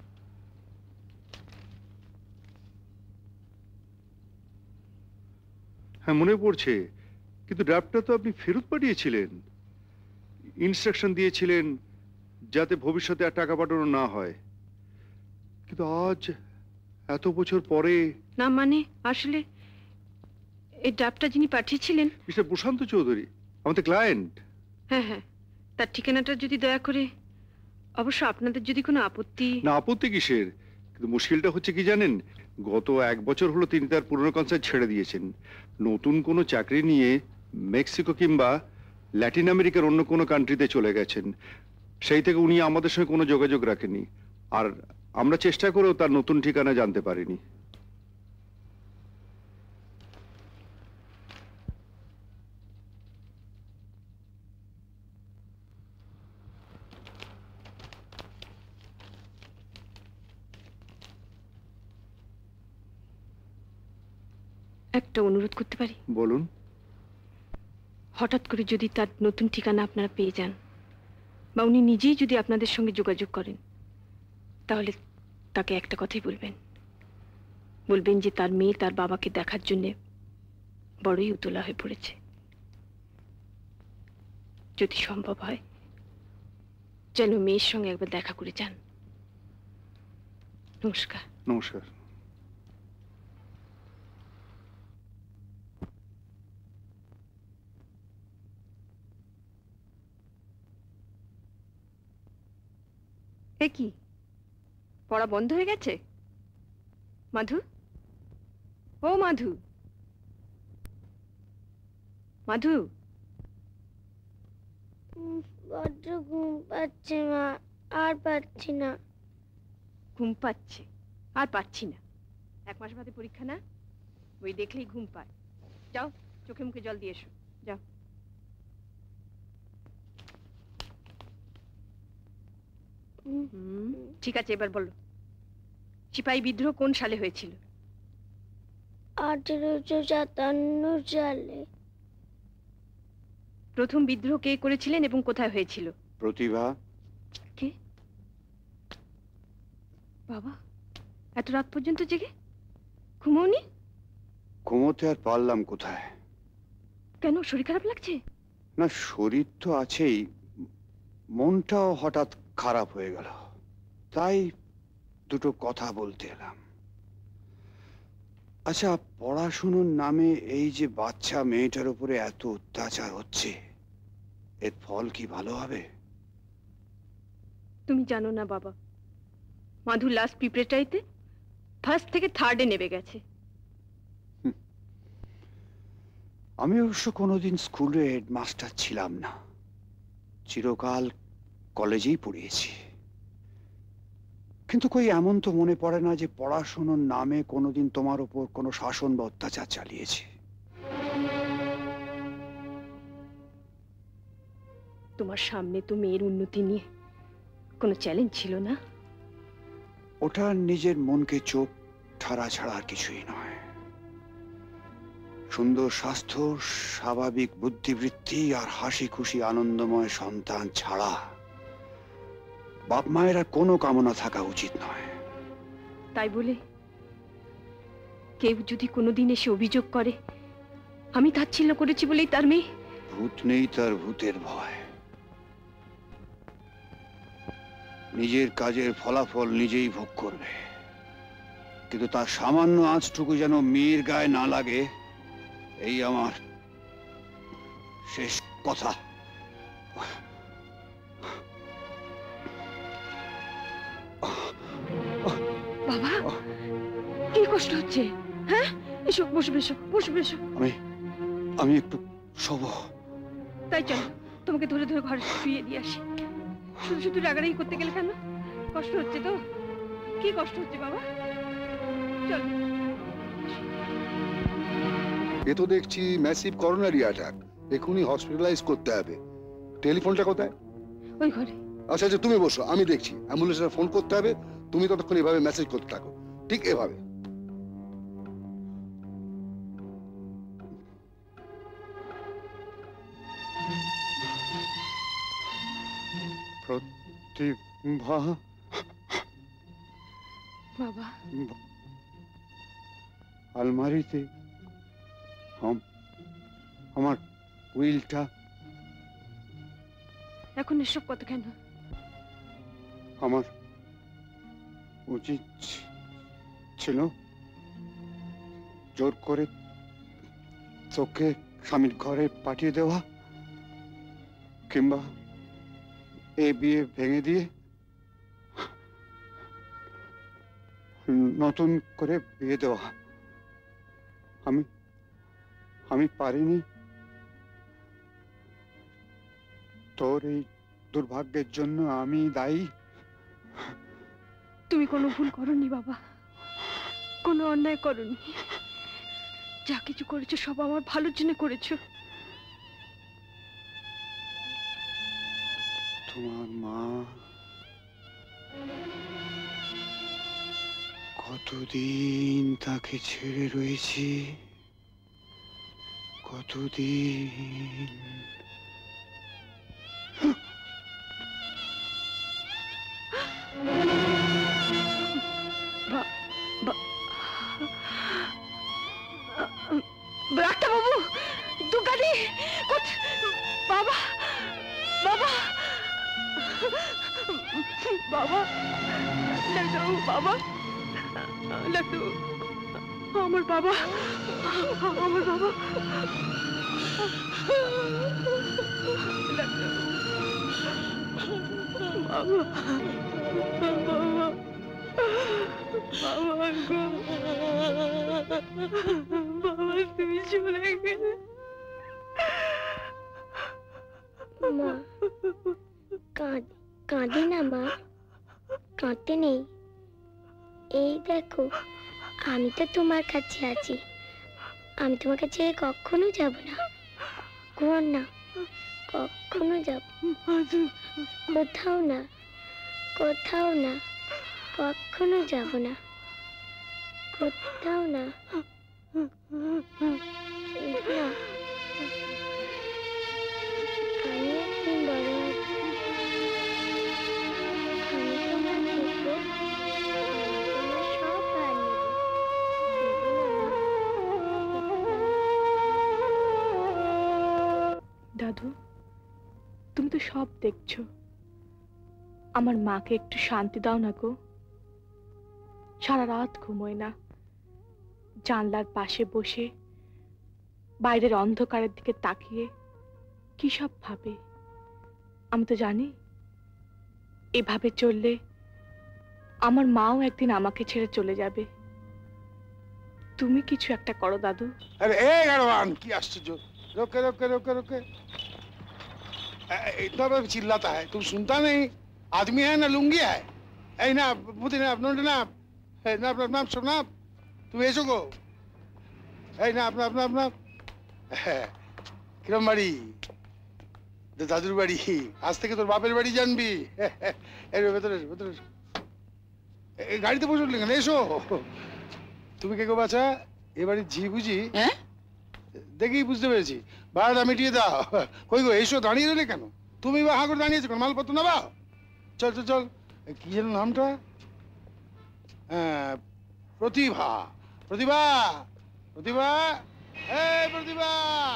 হ্যাঁ, মনে পড়ছে, কিন্তু ড্রাফটটা তো আপনি ফেরত পাঠিয়েছিলেন, ইনস্ট্রাকশন দিয়েছিলেন যাতে ভবিষ্যতে আর টাকা পাঠানো না হয়। কিন্তু আজ এত বছর পরে। না মানে আসলে এই ড্রাফটটা যিনি পাঠিয়েছিলেন মিস্টার প্রশান্ত চৌধুরী, আমাদের ক্লায়েন্ট। হ্যাঁ হ্যাঁ, তার ঠিকানাটা যদি দয়া করে, অবশ্য আপনাদের যদি কোনো আপত্তি। না, আপত্তি কিসের? কিন্তু মুশকিলটা হচ্ছে কি জানেন, গত 1 বছর হলো তিনি তার পুরনো কনসার্ট ছেড়ে দিয়েছেন। নতুন কোনো চাকরি নিয়ে মেক্সিকো কিংবা ল্যাটিন আমেরিকার অন্য কোনো কান্ট্রিতে চলে গেছেন। সেই থেকে উনি আমাদের সঙ্গে কোনো যোগাযোগ রাখেনি, আর আমরা চেষ্টা করেও তার নতুন ঠিকানা জানতে পারিনি। একটা অনুরোধ করতে পারি? বলুন। হঠাৎ করে যদি তার নতুন ঠিকানা আপনারা পেয়ে যান, বা উনি নিজেই যদি আপনাদের সঙ্গে যোগাযোগ করেন, তাহলে তাকে একটা কথাই বলবেন যে তার মেয়ে তার বাবাকে দেখার জন্য বড়ই উতলা হয়ে পড়েছে। যদি সম্ভব হয় যেন মেয়ের সঙ্গে একবার দেখা করে যান। নমস্কার। নমস্কার। এ কি, পড়া বন্ধ হয়ে গেছে? মাধু, ও মাধু, মাধু। বড্ড ঘুম পাচ্ছে মা, আর পাচ্ছি না। ঘুম পাচ্ছে আর পাচ্ছি না? 1 মাস বাদে পরীক্ষা না? ওই দেখলেই ঘুম পায়। যাও, চোখে মুখে জল দিয়ে এসো, যাও। ঠিক আছে, এবার বলো, সিপাহী বিদ্রোহ কোন সালে হয়েছিল? 1857 সালে। প্রথম বিদ্রোহ কে করেছিলেন এবং কোথায় হয়েছিল? প্রতিভা। কে? বাবা, এত রাত পর্যন্ত জেগে ঘুমোনি? ঘুমোতে আর পারলাম কোথায়? কেন, শরীর খারাপ লাগছে? না, শরীর তো আছেই, মনটাও হঠাৎ খারাপ হয়ে গেল, তাই দুটো কথা বলতে এলাম। আচ্ছা, পড়াশুনোর নামে এই যে বাচ্চা মেয়েটার উপরে এত অত্যাচার হচ্ছে, এর ফল কি ভালো হবে? তুমি জানো না বাবা, মাধু লাস্ট প্রিপারেটরিতে 1st থেকে 3rd-এ নেমে গেছে। আমি অবশ্য কোনোদিন স্কুলে হেডমাস্টার ছিলাম না, চিরকাল কলেজেই পড়িয়েছি। কিন্তু কই এমন তো মনে পড়ে না যে পড়াশোনার নামে কোনোদিন তোমার উপর কোনো শাসন বা অত্যাচার চালিয়েছে। তোমার সামনে তো মেয়ের উন্নতি নিয়ে কোনো চ্যালেঞ্জ ছিল না? ওটা নিজের মনকে চোখ ঠাড়া ছাড়া আর কিছুই নয়। সুন্দর স্বাস্থ্য, স্বাভাবিক বুদ্ধিবৃত্তি আর হাসি খুশি আনন্দময় সন্তান ছাড়া বাপ মায়ের আর কোনো কামনা থাকা উচিত নয়। তাই বলে কেউ যদি কোনোদিন এসে অভিযোগ করে আমি তাচ্ছিল্য করেছি বলেই তার মেয়ে, ভূত নেই তার ভূতের ভয়। নিজের কাজের ফলাফল নিজেই ভোগ করবে, কিন্তু তার সামান্য আঁচটুকু যেন মেয়ের গায়ে না লাগে, এই আমার শেষ কথা। বাবা কি কষ্ট হচ্ছে? হ্যাঁ, এসো, বসো বসো বসো বসো। আমি একটু শোব। তাই চলো তোমাকে ধরে ধরে ঘরে শুয়ে দিয়ে আসি। শুধু শুধু রাগারাগি করতে গেলে কেন? কষ্ট হচ্ছে তো? কি কষ্ট হচ্ছে বাবা? চলো। এ তো দেখছি ম্যাসিভ করোনারি অ্যাটাক, এখনই হসপিটালাইজ করতে হবে। টেলিফোনটা কোথায়? ওই ঘরে। আচ্ছা আচ্ছা, তুমি বসো, আমি দেখছি। অ্যাম্বুলেন্সে ফোন করতে হবে, তুমি ততক্ষণ এভাবে মেসেজ করতে থাকো, ঠিক এভাবে। প্রতিভা বাবা, আলমারিতে আমার উইলটা। এখন এসব কথা কেন? আমার উচিত ছিল জোর করে তোকে স্বামীর ঘরে পাঠিয়ে দেওয়া, কিংবা এই বিয়ে ভেঙে দিয়ে নতুন করে বিয়ে দেওয়া। আমি পারিনি। তোর এই দুর্ভাগ্যের জন্য আমি দায়ী। তুমি কোনো ভুল করনি বাবা, কোনো অন্যায় করনি। যা কিছু করেছো সব আমার ভালোর জন্য করেছো। তোমার মা কতদিন তাকে ছেড়ে রয়েছি, কতদিন। ডাক্তার বাবু, দুর্গাদি, বাবা বাবা বাবা, ডাক্তারবাবু, বাবা, ডাক্তারবাবু, আমার বাবা, আমার বাবা, বাবা, বাবা, বাবা গো, বাবা তুমি চলে গেলে। মা কাঁদে না মা, কাঁদতে নেই। এই দেখো আমি তো তোমার কাছে আছি, আমি তোমার কাছে কখনো যাব না। ঘুর না, কখনো যাব কোথাও না, কোথাও না, কখনো যাব না, কোথাও না। আমি একদিন বড় দাদু, তুমি তো সব দেখছো, আমার মাকে একটু শান্তি দাও না গো। সারা রাত ঘুমোয় না, জানলার পাশে বসে বাইরের অন্ধকারের দিকে তাকিয়ে কি সব ভাবে। আমি তো জানি এভাবে চললে আমার মাও একদিন আমাকে ছেড়ে চলে যাবে। তুমি কিছু একটা করো দাদু। अरे ए गड़वान की आश्चर्य, रोके रोके रोके रोके, इतना बार चिल्लाता है, तुम सुनता नहीं? आदमी है ना लुंगी है? ऐ ना बुद्धि ना अपनों ना, ना अपना नाम सुना, तुम ऐसो को, ऐ ना अपना अपना अपना, किरम बाड़ी, दादुर बाड़ी, आज तक तो बापेर बाड़ी जान भी, ऐ बेतरे बेतरे, गाड़ी तो पहुँच लेंगे, ऐसो, तुम्हें क्या को बाचा? ये बाड़ी जी बुझी? দেখেই বুঝতে পেরেছি, ভাড়াটা মিটিয়ে দাও। কই গো, এসো, দাঁড়িয়ে রইলে কেন? তুমি বা হাঁ করে দাঁড়িয়েছো কেন? মালপত্র নেবা? চল চল চল। কি যেন নামটা? হ্যাঁ, প্রতিভা। প্রতিভা, প্রতিভা, এই প্রতিভা।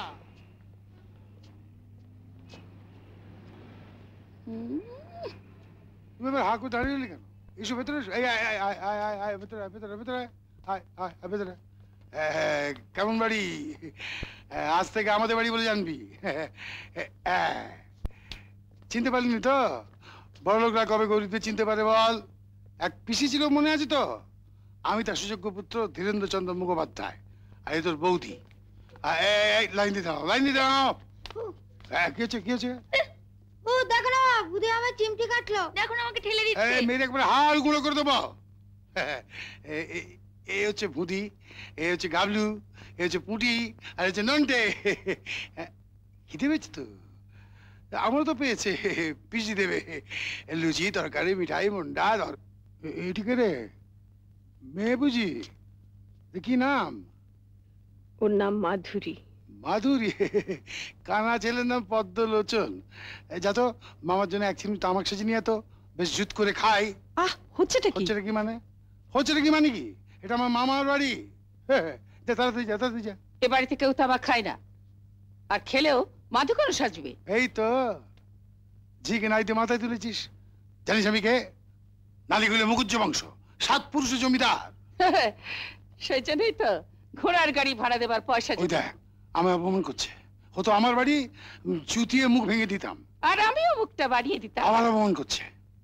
তুমি এবার হাঁ করে দাঁড়িয়ে রইলে কেন? এসো ভেতরে এসো। এই আয় আয় আয় আয় আয়, ভেতরে আয়, ভেতরে ভেতরে আয় আয় আয়, ভেতরে। কেমন বাড়ি? আজ থেকে আমাদের বাড়ি বলে জানবি। চিনতে পারলিনি তো? বড় লোকরা কবে গরিবদের চিনতে পারে বল? এক পিসি ছিল, মনে আছে তো? আমি তার সুযোগ্য পুত্র ধীরেন্দ্রচন্দ্র মুখোপাধ্যায়। আর এই তোর বৌদি। লাইন দিয়ে দাও, লাইন দিয়ে দাও। কি হচ্ছে, কি হচ্ছে? ও দেখো না, বুধি আমার চিমটি কাটলো, দেখো না আমাকে ঠেলে দিচ্ছে। মেরে একবার হাড় গুঁড়ো করে দেবো। এই হচ্ছে বুধি, এই হচ্ছে গাবলু, এই হচ্ছে পুঁটি, আর হচ্ছে নন্টে। খিদে পেয়েছে তো? আমারও তো পেয়েছে। পিসি দেবে লুচি, তরকারি, মিঠাই, মুন্ডা। এটিকে রে মেয়ে বুঝি? কি নাম? ওর নাম মাধুরী। মাধুরী? কানা ছেলের নাম পদ্মলোচন। যা তো মামার জন্য এক চিমটি তামাক সেজে নিয়ে তো, বেশ জুত করে খাই। হচ্ছেটা কি? হচ্ছেটা কি মানে? হচ্ছেটা কি মানে কি? এটা আমার মামার বাড়ি। তাড়াতাড়ি যা, তাড়াতাড়ি যা। এ বাড়িতে কেউ তামাক খায় না, আর খেলেও মাদু করে সাজবে। এই তো ঝিকে নাইতে মাথায় তুলেছিস। জানিস আমি কে? নালিগুলো মুকুজ্জ বংশ, 7 পুরুষের জমিদার। সেই জন্যই তো ঘোড়ার গাড়ি ভাড়া দেবার পয়সা। ওই দেখ, আমায় অপমান করছে। হতো আমার বাড়ি, চুতিয়ে মুখ ভেঙে দিতাম। আর আমিও মুখটা বাড়িয়ে দিতাম। আবার অপমান করছে।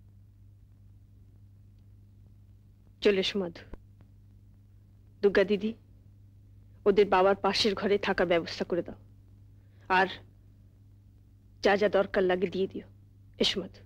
চলে এসো মাধু। দুর্গা দিদি, ওদের বাবার পাশের ঘরে থাকার ব্যবস্থা করে দাও, আর যা যা দরকার লাগে দিয়ে দিও। এসো মাধু।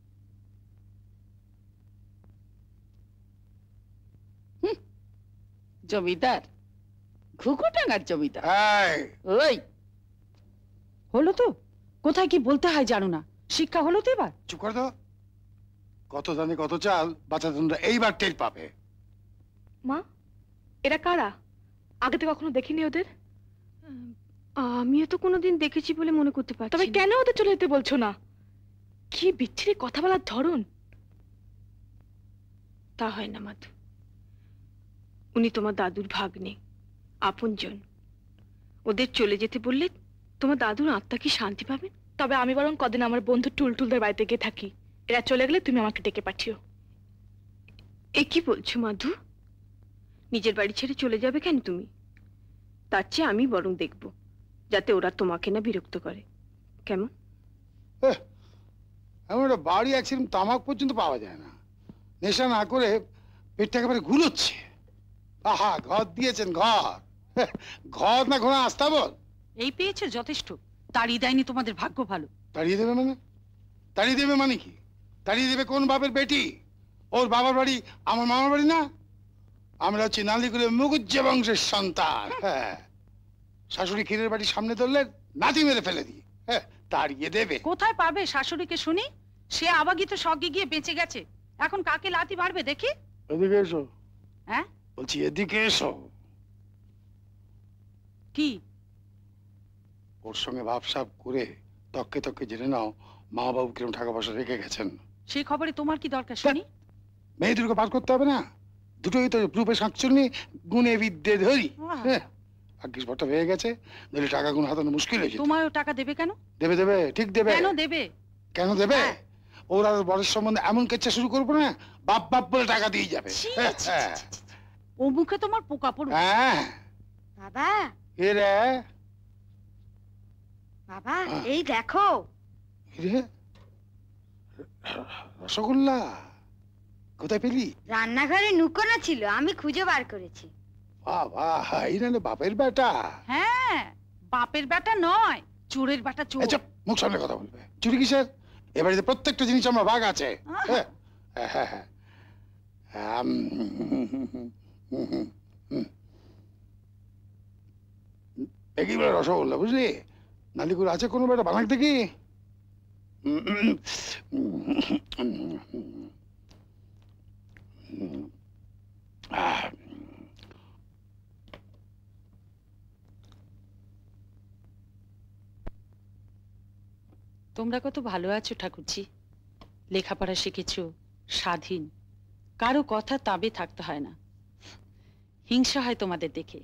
জমিদার, ঘুঘুটাঙ্গার জমিদার। ওই হলো তো, কোথায় কি বলতে হয় জানো না? শিক্ষা হলো তো এবার? চুপ কর তো। কত দানে কত চাল, বাচ্চা তোমরা এইবার টের পাবে। মা, এরা কারা? আগে তো কখনো দেখিনি ওদের। আমিও তো কোনোদিন দেখেছি বলে মনে করতে পারছি। তবে কেন ওদের চলে যেতে বলছো না? কি বিচ্ছিরি কথা বলার ধরন! তা হয় না মাধু, উনি তোমার দাদুর ভাগ্নে, আপনজন। ওদের চলে যেতে বললে তোমার দাদুর আত্মা কি শান্তি পাবে? তবে আমি বরং কদিন আমার বন্ধু টুলটুলদের বাড়িতে গিয়ে থাকি। এরা চলে গেলে তুমি আমাকে ডেকে পাঠিও। এ কি বলছো মাধু? নিজের বাড়ি ছেড়ে চলে যাবে কেন তুমি? তার চেয়ে আমি বরং দেখব, যাতে ওরা তোমাকে না বিরক্ত করে। কেমন? এমন একটা বাড়ি একদম তামাক পর্যন্ত পাওয়া যায় না। নেশা না করে পেটটা একেবারে গুলোচ্ছে। আহা, ঘর দিয়েছেন, ঘর। ঘর না ঘোড়া আসতে বল। এই পেয়েছে যথেষ্ট। তাড়িয়ে দেয়নি, তোমাদের ভাগ্য ভালো। তাড়িয়ে দেবে মানে? তাড়িয়ে দেবে মানে কি? তাড়িয়ে দেবে কোন বাপের বেটি? ওর বাবার বাড়ি আমার মামার বাড়ি না? আমরা হচ্ছি নালিগুলো মুকুজ্জ বংশের সন্তান। হ্যাঁ, শাশুড়ি ক্ষীরের বাড়ির সামনে ধরলে নাতি মেরে ফেলে দিই। হ্যাঁ, তাড়িয়ে দেবে। কোথায় পাবে শাশুড়িকে শুনি? সে আবাগিত স্বর্গে গিয়ে বেঁচে গেছে, এখন কাকে লাথি মারবে দেখি? এদিকে এসো। হ্যাঁ বলছি, এদিকে এসো। কি? ওর সঙ্গে ভাবসাব করে তককে তককে জেনে নাও মা বাবু কিরম টাকা পয়সা রেখে গেছেন। সেই খবরে তোমার কি দরকার শুনি? মেয়েদেরকে পার করতে হবে না? দুটোই তো রূপে শাকচুন্নি, গুণে বিদ্যে ধরি। হ্যাঁ, ভাগ্যিস ভরটা হয়ে গেছে, নইলে টাকা গুণ হাতানো মুশকিল হয়ে যেত। তোমারও টাকা দেবে কেন? দেবে দেবে, ঠিক দেবে। কেন দেবে? কেন দেবে? ওরা বরের সম্বন্ধে এমন কেচ্ছা শুরু করবো না, বাপ বাপ বলে টাকা দিয়ে যাবে। ও মুখে তোমার পোকা পড়বে। হ্যাঁ। বাবা, এ রে বাবা, এই দেখো। রসগোল্লা কোথায় পেলি? রান্নাঘরে নুকোনো ছিল, আমি খুঁজে বার করেছি। বাবা, এই নালে বাপের বেটা। হ্যাঁ, বাপের বেটা নয়, চোরের বেটা। চোর। মুখ সামনে কথা বলবে। চুরি কিসের? এবারে প্রত্যেকটা জিনিস আমার ভাগ আছে। হ্যাঁ হ্যাঁ হ্যাঁ। একেবারে রসগোল্লা, বুঝলি? নালিগুলো আছে কোনো বেটা বানাক দেখি। তোমরা কত ভালো আছো ঠাকুরজি, লেখাপড়া শিখেছো, স্বাধীন, কারো কথা তাবে থাকতে হয় না। হিংসা হয় তোমাদের দেখে।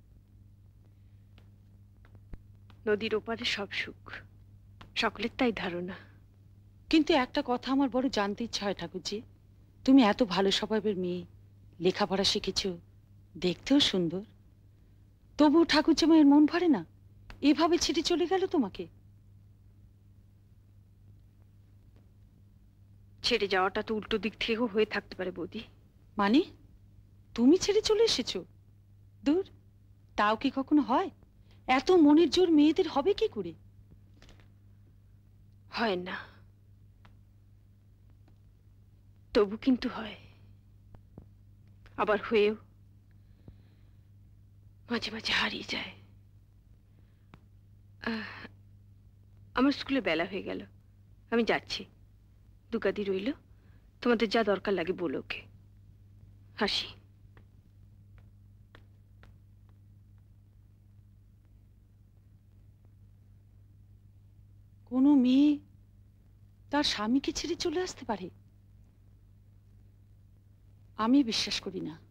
নদীর ওপারে সব সুখ, সকলের তাই ধারণা। কিন্তু একটা কথা আমার বড় জানতে ইচ্ছা হয় ঠাকুরজি, তুমি এত ভালো স্বভাবের মেয়ে, লেখাপড়া শিখেছো, দেখতেও সুন্দর, তবু ঠাকুরজি মায়ের মন ভরে না? এভাবে ছেড়ে চলে গেল তোমাকে? ছেড়ে যাওয়াটা তো উল্টো দিক থেকেও হয়ে থাকতে পারে বৌদি। মানে তুমি ছেড়ে চলে এসেছো? দূর, তাও কি কখনো হয়? এত মনের জোর মেয়েদের হবে কি করে? হয় না, তবু কিন্তু হয়, আবার হয়েও মাঝে মাঝে হারিয়ে যায়। আমার স্কুলে বেলা হয়ে গেল, আমি যাচ্ছি। দুকাদি রইল, তোমাদের যা দরকার লাগে বলো ওকে। হাসি। কোনো মেয়ে তার স্বামীকে ছেড়ে চলে আসতে পারে? আমি বিশ্বাস করি না।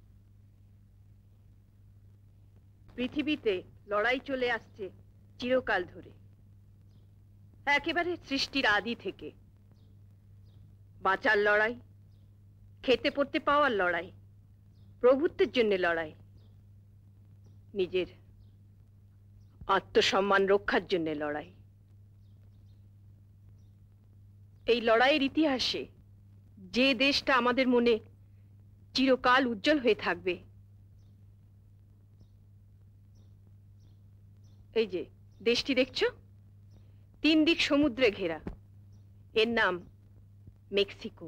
পৃথিবীতে লড়াই চলে আসছে চিরকাল ধরে, একেবারে সৃষ্টির আদি থেকে। বাঁচার লড়াই, খেতে পড়তে পাওয়ার লড়াই, প্রভুত্বের জন্য লড়াই, নিজের আত্মসম্মান রক্ষার জন্য লড়াই। এই লড়াইয়ের ইতিহাসে যে দেশটা আমাদের মনে চিরকাল উজ্জ্বল হয়ে থাকবে, এই যে দেশটি দেখছো, 3 দিক সমুদ্রে ঘেরা, এর নাম Mexico.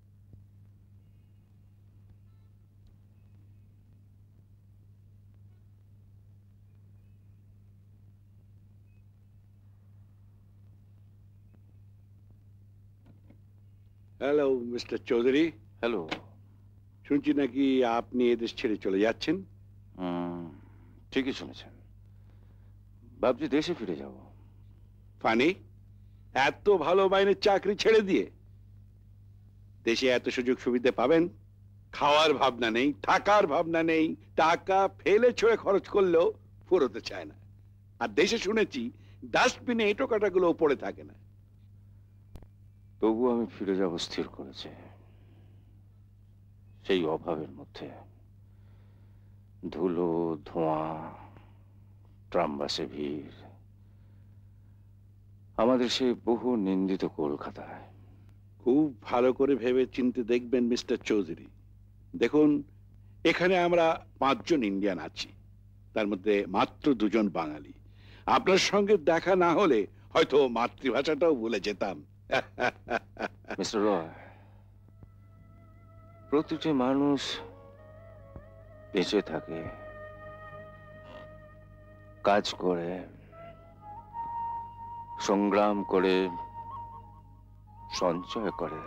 Hello mister Chowdhury. Hello. শুনছি নাকি আপনি এদেশ ছেড়ে চলে যাচ্ছেন? ঠিকই শুনেছেন, ভাবছি দেশে ফিরে যাব। ফানি, এত ভালো মাইনের চাকরি ছেড়ে দিয়ে দেশে এত সুযোগ সুবিধা পাবেন, খাওয়ার ভাবনা নেই, থাকার ভাবনা নেই, টাকা ফেলে ছড়ে খরচ করলেও ফুরোতে চায় না। আর দেশে শুনেছি ডাস্টবিনে এঁটো কাটাগুলো পড়ে থাকে না। তবু আমি ফিরে যাব স্থির করেছে, সেই অভাবের মধ্যে, ধুলো ধোঁয়া, ট্রাম বাসে ভিড়, আমাদের সেই বহু নিন্দিত কলকাতায়। খুব ভালো করে ভেবে চিন্তে দেখবেন মিস্টার চৌধুরী। দেখুন, এখানে আমরা 5 জন ইন্ডিয়ান আছি, তার মধ্যে মাত্র 2 জন বাঙালি। আপনার সঙ্গে দেখা না হলে হয়তো মাতৃভাষাটাও ভুলে যেতাম। মিস্টার রয়, প্রতিটি মানুষ বেঁচে থাকে, কাজ করে, সংগ্রাম করে, সঞ্চয় করে।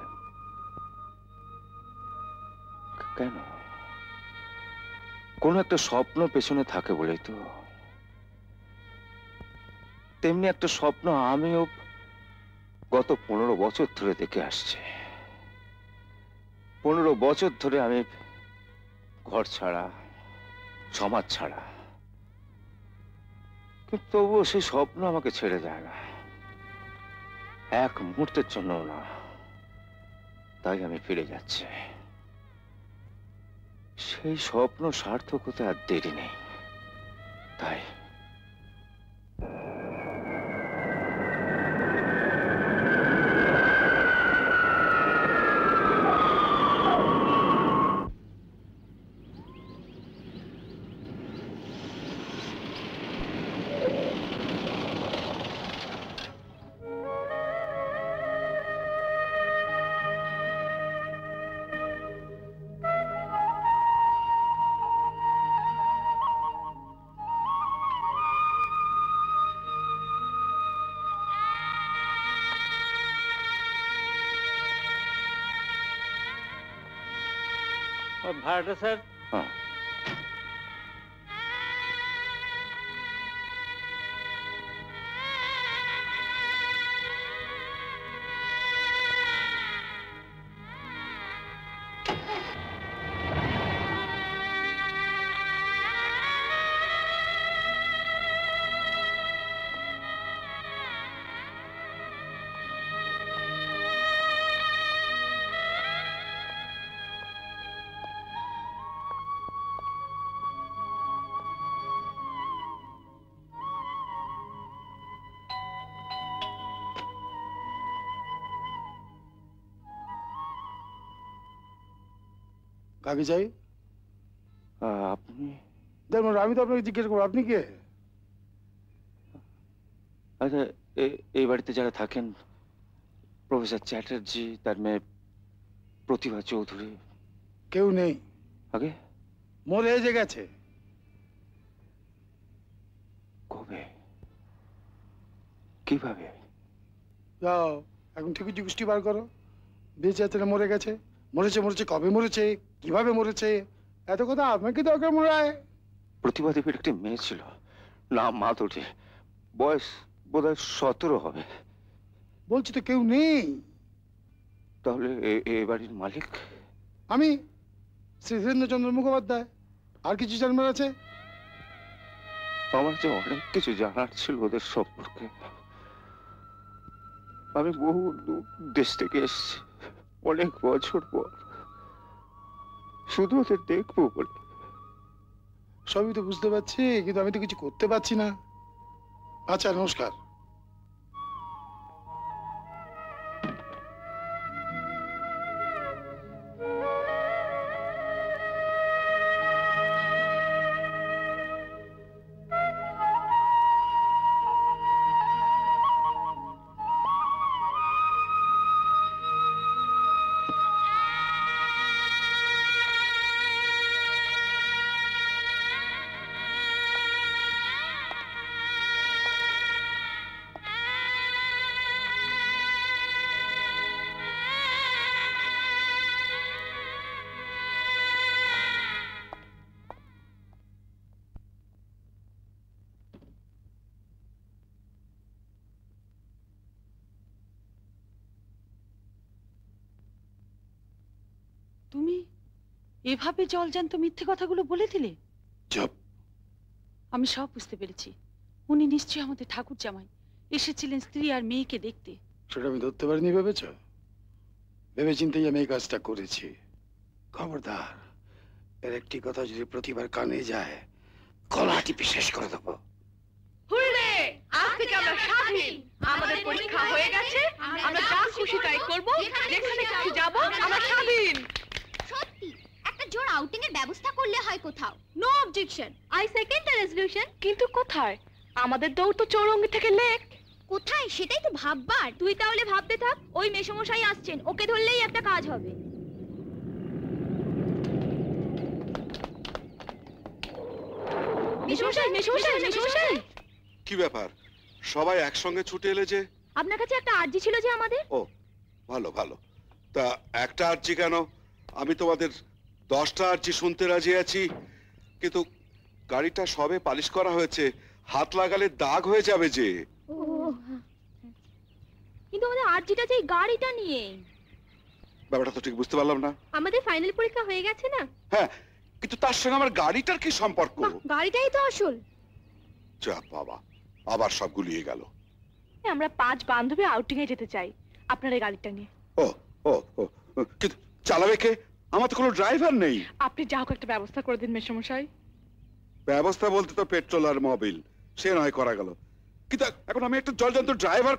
কেন? কোন একটা স্বপ্ন পেছনে থাকে বলেই তো। তেমনি একটা স্বপ্ন আমিও গত 15 বছর ধরে দেখে আসছি। 15 বছর ধরে আমি ঘর ছাড়া, সমাজ ছাড়া, কিন্তু তবুও সেই স্বপ্ন আমাকে ছেড়ে যায় না, এক মুহূর্তের জন্য না। তাই আমি ফিরে যাচ্ছি। সেই স্বপ্ন সার্থক হতে আর দেরি নেই। তাই ভাড়াটা স্যার? হ্যাঁ, কাকে চাই? আপনি? আমি তো আপনাকে জিজ্ঞেস করবো আপনি কে? আচ্ছা, এই বাড়িতে যারা থাকেন, প্রফেসর চ্যাটার্জি, তার মেয়ে প্রতিভা চৌধুরী। কেউ নেই। আগে মরে যে গেছে। কবে? কিভাবে? যাও এখন ঠিক যুষ্টি বার করো। বেঁচে আছে না মরে গেছে? মরেছে মরেছে, কবে মরেছে, কিভাবে মরেছে, এত কথা আপনাকে দরকার মরায়? প্রতিভা দেবীর একটি মেয়ে ছিল, নাম মাধুরী, বয়স বোধহয় 17 হবে। বলছি তো কেউ নেই। তাহলে এই বাড়ির মালিক? আমি শ্রীধীরেন্দ্রচন্দ্র মুখোপাধ্যায়। আর কিছু জানবার আছে? আমার যে অনেক কিছু জানার ছিল ওদের সম্পর্কে। আমি বহু দেশ থেকে এসেছি অনেক বছর পর, শুধু ওদের দেখবো বলে। সবই তো বুঝতে পারছি, কিন্তু আমি তো কিছু করতে পারছি না। আচ্ছা, নমস্কার। তুমি এভাবে জলজান্ত মিথ্যে কথাগুলো বলে দিলে? আমি সব বুঝতে পেরেছি। উনি নিশ্চয়ই আমাদের ঠাকুর জামাই, এসেছিলেন স্ত্রী আর মেয়েকে দেখতে। সেটা আমি ধরতে পারিনি ভেবেছ? ভেবে চিন্তেই আমি এই কাজটা করেছি। খবরদার, এর একটি কথা যদি প্রতিবার কানে যায়, গলাটি শেষ করে দেবো। হুররে! আজ থেকে আমরা স্বাধীন। আমাদের পরীক্ষা হয়ে গেছে, আমরা যা খুশি তাই করব, যেখানে খুশি যাব, আমরা স্বাধীন। সত্যি একটা জোর আউটিং এর ব্যবস্থা করলে হয় কোথাও। No objection, I second the resolution. কিন্তু কোথায়? আমাদের দৌড় তো চৌরঙ্গি থেকে লেক। কোথায় সেটাই তো ভাববার। তুই তাহলে ভাবতে থাক, ওই মেসমশাই আসছেন, ওকে ধরলেই একটা কাজ হবে। মেসমশাই, মেসমশাই, মেসমশাই! কি ব্যাপার, সবাই একসঙ্গে ছুটে এলে যে? আপনার কাছে একটা আর্জি ছিল যে আমাদের। ও ভালো ভালো। তা একটা আর্জি কেন? আমি তোমাদের 10টা আর্জি শুনতে রাজি আছি, কিন্তু গাড়িটা সবে পালিশ করা হয়েছে, হাত লাগালে দাগ হয়ে যাবে যে। কিন্তু আমাদের আর্জিটা যে গাড়িটা নিয়ে। ব্যাপারটা তো ঠিক বুঝতে পারলাম না। আমাদের ফাইনাল পরীক্ষা হয়ে গেছে না? হ্যাঁ, কিন্তু তার সঙ্গে আমার গাড়িটার কি সম্পর্ক? গাড়িটাই তো আসল। যা বাবা, আবার সব গুলিয়ে গেল। আমরা 5 বান্ধবী আউটিং এ যেতে চাই আপনার এই গাড়িটা নিয়ে। ও ও ও, কিন্তু চালাবে কে? আমার তো কোনো ড্রাইভার নেই। আপনি যা হোক একটা ব্যবস্থা করে দিন মেসমশাই। ব্যবস্থা বলতে তো পেট্রোল আর মোবিল, সে নয় করা গেল, কিন্তু এখন আমি একটা জলজান্ত ড্রাইভার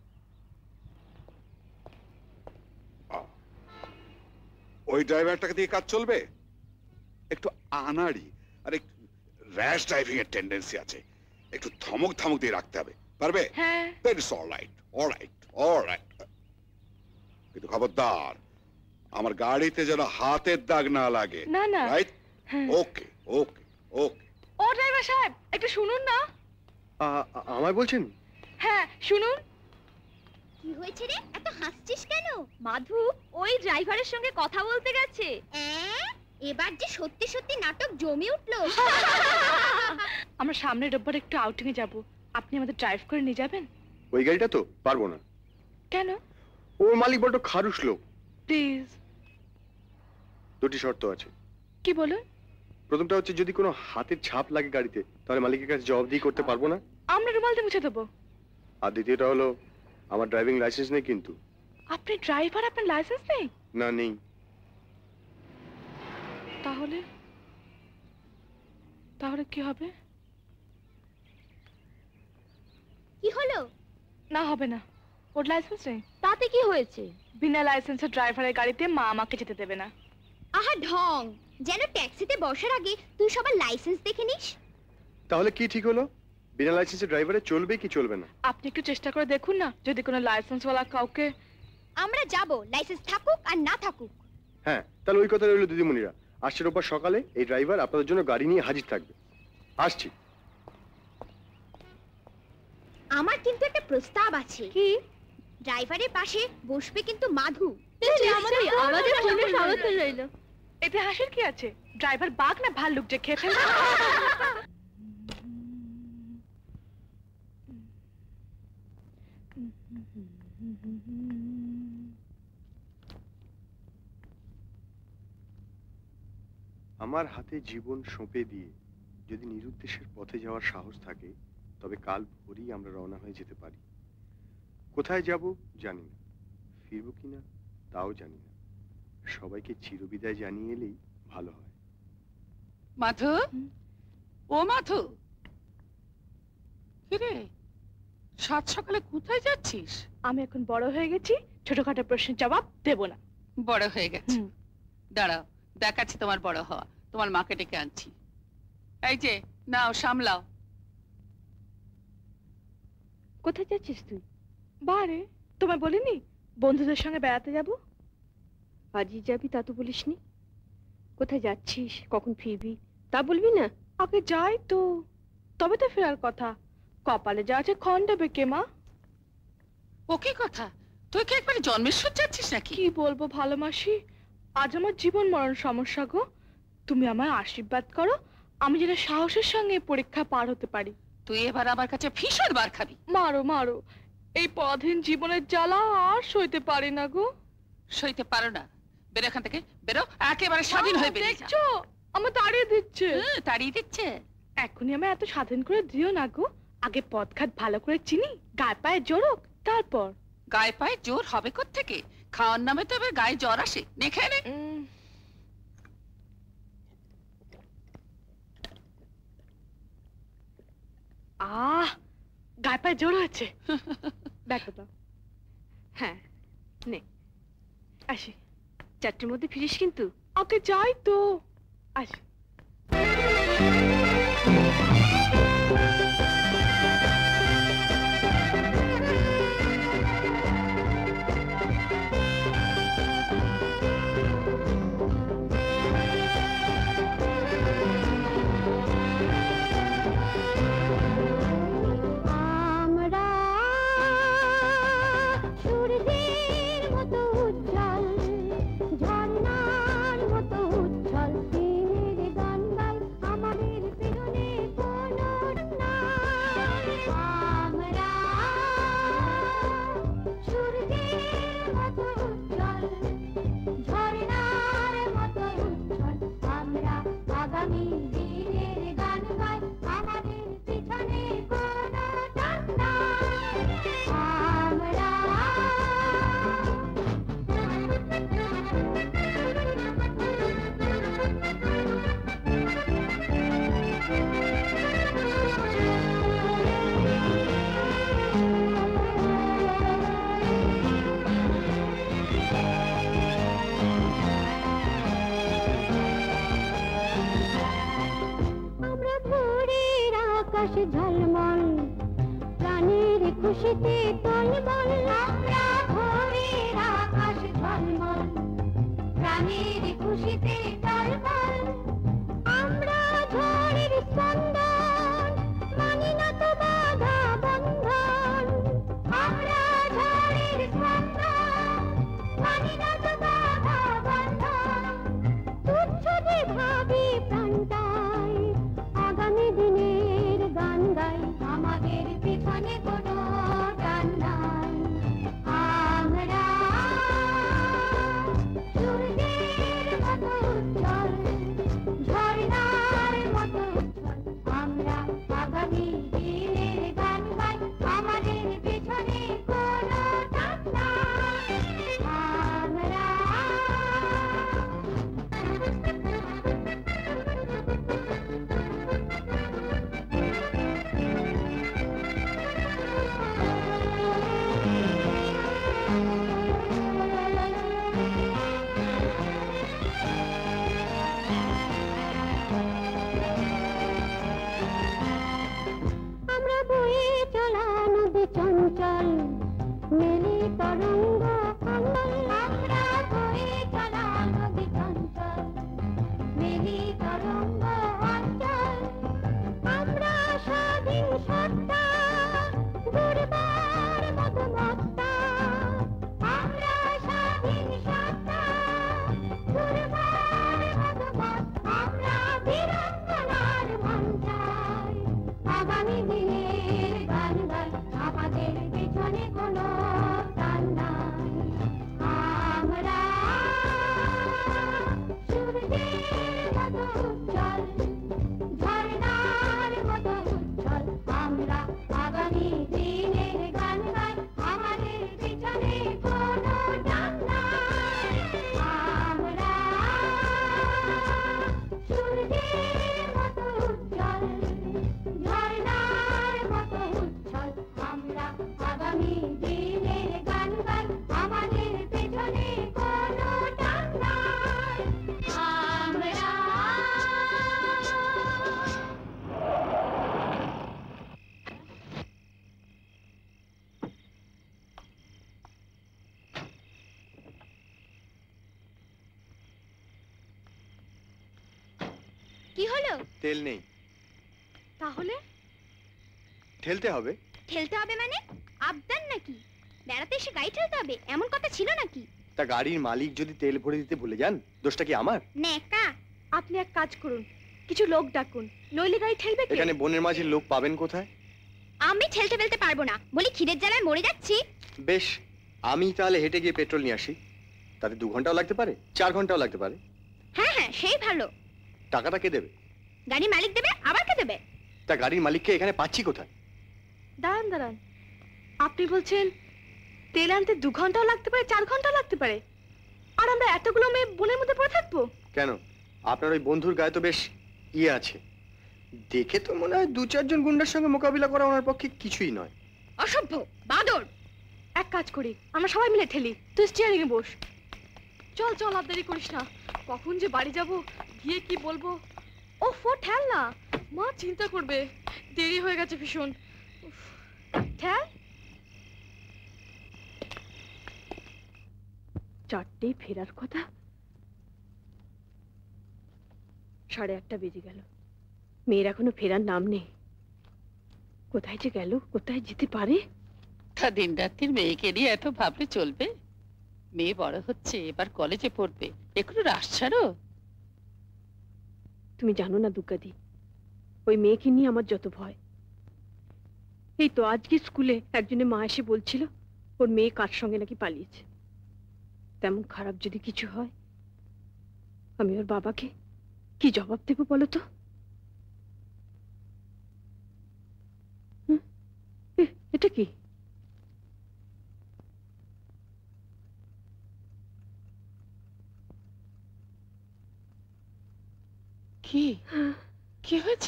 ওই ড্রাইভারটাকে দিয়ে কাজ চলবে? একটু আনাড়ি আর একটু র্যাশ ড্রাইভিং এর টেন্ডেন্সি আছে, একটু ধমক ধমক দিয়ে রাখতে হবে। পারবে? হ্যাঁ। That is alright, alright, alright. কিন্তু খবরদার, আমার গাড়িতে যেন হাতের দাগ না লাগে। না না। রাইট? ওকে ওকে ওকে। ও ড্রাইভার সাহেব, একটু শুনুন না। আমায় বলছেন? হ্যাঁ, শুনুন। কি হয়েছে রে, এত হাসছিস কেন? মাধু ওই ড্রাইভারের সঙ্গে কথা বলতে গেছে। এবার যে সত্যি সত্যি নাটক জমে উঠলো। আমরা সামনের রোববার একটু আউটিং এ যাব, আপনি আমাদের ড্রাইভ করে নিয়ে যাবেন? ওই গাড়িটা তো পারবো না। কেন? ওর মালিক বড় খারুস লোক। প্লিজ। দুটি শর্ত আছে। কি বলুন? প্রথমটা হচ্ছে যদি কোনো হাতের ছাপ লাগে গাড়িতে, তাহলে মালিকের কাছে জবাবদিহি করতে পারবো না। আমরা রুমাল দিয়ে মুছে দেবো। আর দ্বিতীয়টা হলো আমার ড্রাইভিং লাইসেন্স নেই কিন্তু। আপনি ড্রাইভার, আপনার লাইসেন্স নেই? না, নেই। তাহলে তাহলে কি হবে? কি হলো? না, হবে না, ওর লাইসেন্স নেই। তাতে কি হয়েছে? বিনা লাইসেন্সের ড্রাইভারের গাড়িতে মা আমাকে যেতে দেবে না। আহা ঢং, যেন ট্যাক্সিতে বসার আগে তুই সবার লাইসেন্স দেখে নিস। তাহলে কি ঠিক হলো? বিনা লাইসেন্সে ড্রাইভারে চলবে কি চলবে না? আপনি একটু চেষ্টা করে দেখুন না, যদি কোনো লাইসেন্সওয়ালা কাউকে। আমরা যাব, লাইসেন্স থাকুক আর না থাকুক। হ্যাঁ, তাহলে ওই কথা রইল দিদিমণিরা। আসছে রোববার সকালে এই ড্রাইভার আপনাদের জন্য গাড়ি নিয়ে হাজির থাকবে। আসছি। আমার কিন্তু একটা প্রস্তাব আছে। কি? ড্রাইভারের পাশে বসবে কিন্তু মাধু। আমাদের জন্য স্বাগত রইল। এতে হাসির কি আছে? ড্রাইভার বাঘ না ভাল্লুক যে খেয়ে ফেলবে। আমার হাতে জীবন সঁপে দিয়ে যদি নিরুদ্দেশের পথে যাওয়ার সাহস থাকে, তবে কাল ভোরই আমরা রওনা হয়ে যেতে পারি। কোথায় যাব জানি না, ফিরবো কিনা তাও জানি না। সবাইকে চিরবিদায় জানিয়ে এলেই ভালো হয়। মাধু, ও মাধু, কিরে সাত সকালে কোথায় যাচ্ছিস? আমি এখন বড় হয়ে গেছি, ছোটখাটো প্রশ্নের জবাব দেব না। বড় হয়ে গেছে? দাঁড়াও, দেখাচ্ছি তোমার বড় হওয়া। তোমার মাকে ডেকে আনছি। এই যে নাও, সামলাও। কোথায় যাচ্ছিস তুই? বারে তোমায় বলিনি বন্ধুদের সঙ্গে বেড়াতে যাব? আজই যাবি তা তো বলিসনি। কোথায় যাচ্ছিস, কখন ফিরবি তা বলবি না? আগে যাই তো, তবে তো ফেরার কথা। কপালে যা আছে খন্ডাবে কে মা? ও কি কথা? তুই কি একবারে জন্মেশ্বর যাচ্ছিস নাকি? কি বলবো ভালো মাসি, আজ আমার জীবন মরণ সমস্যা গো। তুমি আমায় আশীর্বাদ করো, আমি যেন সাহসের সঙ্গে পরীক্ষা পার হতে পারি। তুই এবার আমার কাছে ভীষণ বার খাবি। মারো মারো, এই পরাধীন জীবনের জ্বালা আর সইতে পারি না গো। সইতে পারো না? বেরো এখান থেকে, বেরো, একেবারে স্বাধীন হয়ে বেরিয়ে যা। দেখছো আমার তাড়িয়ে দিচ্ছে। তাড়িয়ে দিচ্ছে? এখনই আমি এত স্বাধীন করে দিও না গো। আগে পথঘাট ভালো করে চিনি, গায়ে পায়ে জোরক, তারপর। গায়ে পায়ে জোর হবে কোত্থেকে? খাওয়ার নামে তো এবার গায়ে জ্বর আসে। নে খেয়ে নে। গায়ে পায়ে জোর হয়েছে। দেখো তো। হ্যাঁ নে, আসি। 4টের মধ্যে ফিরিস কিন্তু। ওকে যাই তো, আসি। ঝলমল প্রাণের খুশিতে টলমল, আমরা ভোরের আকাশ ঝলমল প্রাণের খুশিতে টলমল। আমরা ঝড়ের স্পন্দন, মানি না তো বাধা বন্ধন। আমরা ঝড়ের স্পন্দন, মানি না তো বাধা বন্ধন। তুচ্ছ যে ভাবি প্রাণটাই, আগামী দিনের গান গাই, আমাদের পিছনে কোনো গান নাই। আমরা সূর্যের মতো উজ্জ্বল, ঝর্ণার মতো উজ্জ্বল। আমরা আগামী দিনের গান গাই, আমাদের পিছনে কোনো গান নাই। আমরা চলা নদী চঞ্চল মেলি তরঙ্গ আমরা বয়ে চলা নদী চঞ্চল মেলি তরঙ্গ অঞ্চল আমরা স্বাধীন সত্তা দুর্বার মধুমত্তা আমরা স্বাধীন সত্তা দুর্বার মধুমত্তা আমরা বীরঙ্গনার মঞ্চাই আগামী দিনের গান গাই আমাদের পেছনে কোনো টান নাই আমরা সূর্যের মতো উজ্জ্বল ঝর্ণার মতো উজ্জ্বল আমরা আগামী দিনের গান গাই আমাদের পেছনে কোনো টান নাই আমরা সূর্যের মতো উজ্জ্বল ঝর্ণার মতো উজ্জ্বল আমরা আগামী দিনের গান গাই আমাদের পেছনে কোনো টান নাই আমরা কি হলো? তেল নেই, তাহলে ঠেলতে হবে। ঠেলতে হবে মানে আবদার নাকি? বেড়াতে এসে গাড়ি ঠেলতে হবে এমন কথা ছিল নাকি? তা গাড়ির মালিক যদি তেল ভরে দিতে ভুলে যান, দোষটা কি আমার? নেকা, আপনি এক কাজ করুন, কিছু লোক ডাকুন, নইলে গাড়ি ঠেলবে কে? এখানে বনের মাঝে লোক পাবেন কোথায়? আমি ঠেলতে ফেলতে পারবো না, বলি খিদের জ্বালায় মরে যাচ্ছি। বেশ, আমি তাহলে হেঁটে গিয়ে পেট্রোল নিয়ে আসি। তাতে 2 ঘন্টাও লাগতে পারে, 4 ঘন্টাও লাগতে পারে। হ্যাঁ হ্যাঁ, সেই ভালো। টাকাটা কে দেবে? গাড়ির মালিক দেবে, আবার কে দেবে? তা গাড়ির মালিককে এখানে পাচ্ছি কোথায়? দাঁড়ান দাঁড়ান, আপনি বলছেন তেল আনতে 2 ঘন্টাও লাগতে পারে, 4 ঘন্টাও লাগতে পারে, আর আমরা এতগুলো মেয়ে বনের মধ্যে পড়ে থাকবো? কেন, আপনার ওই বন্ধুর গায়ে তো বেশ ইয়ে আছে। দেখে তো মনে হয় 2-4 জন গুন্ডার সঙ্গে মোকাবিলা করা ওনার পক্ষে কিছুই নয়। অসভ্য বাদর! এক কাজ করি, আমরা সবাই মিলে ঠেলি, তুই স্টিয়ারিং এ বস। চল চল, আর দেরি করিস না, কখন যে বাড়ি যাব, গিয়ে কি বলবো। ও ফো, ঠেল না, মা চিন্তা করবে, দেরি হয়ে গেছে ভীষণ। উফ, ঠেল। 4টেই ফেরার কথা, 1:30 বেজে গেল, মেয়ের এখনো ফেরার নাম নেই। কোথায় যে গেল, কোথায় যেতে পারে? তা দিন রাত্রির মেয়েকে নিয়ে এত ভাবলে চলবে? মেয়ে বড় হচ্ছে, এবার কলেজে পড়বে, একটু রাশ ছাড়ো। তুমি জানো না দুর্গাদি, ওই মেয়েকে নিয়ে আমার যত ভয়। এই তো আজকে স্কুলে একজনের মা এসে বলছিল ওর মেয়ে কার সঙ্গে নাকি পালিয়েছে। তেমন খারাপ যদি কিছু হয়, আমি ওর বাবাকে কি জবাব দেবো বলো তো? এটা কি? কি কি হয়েছে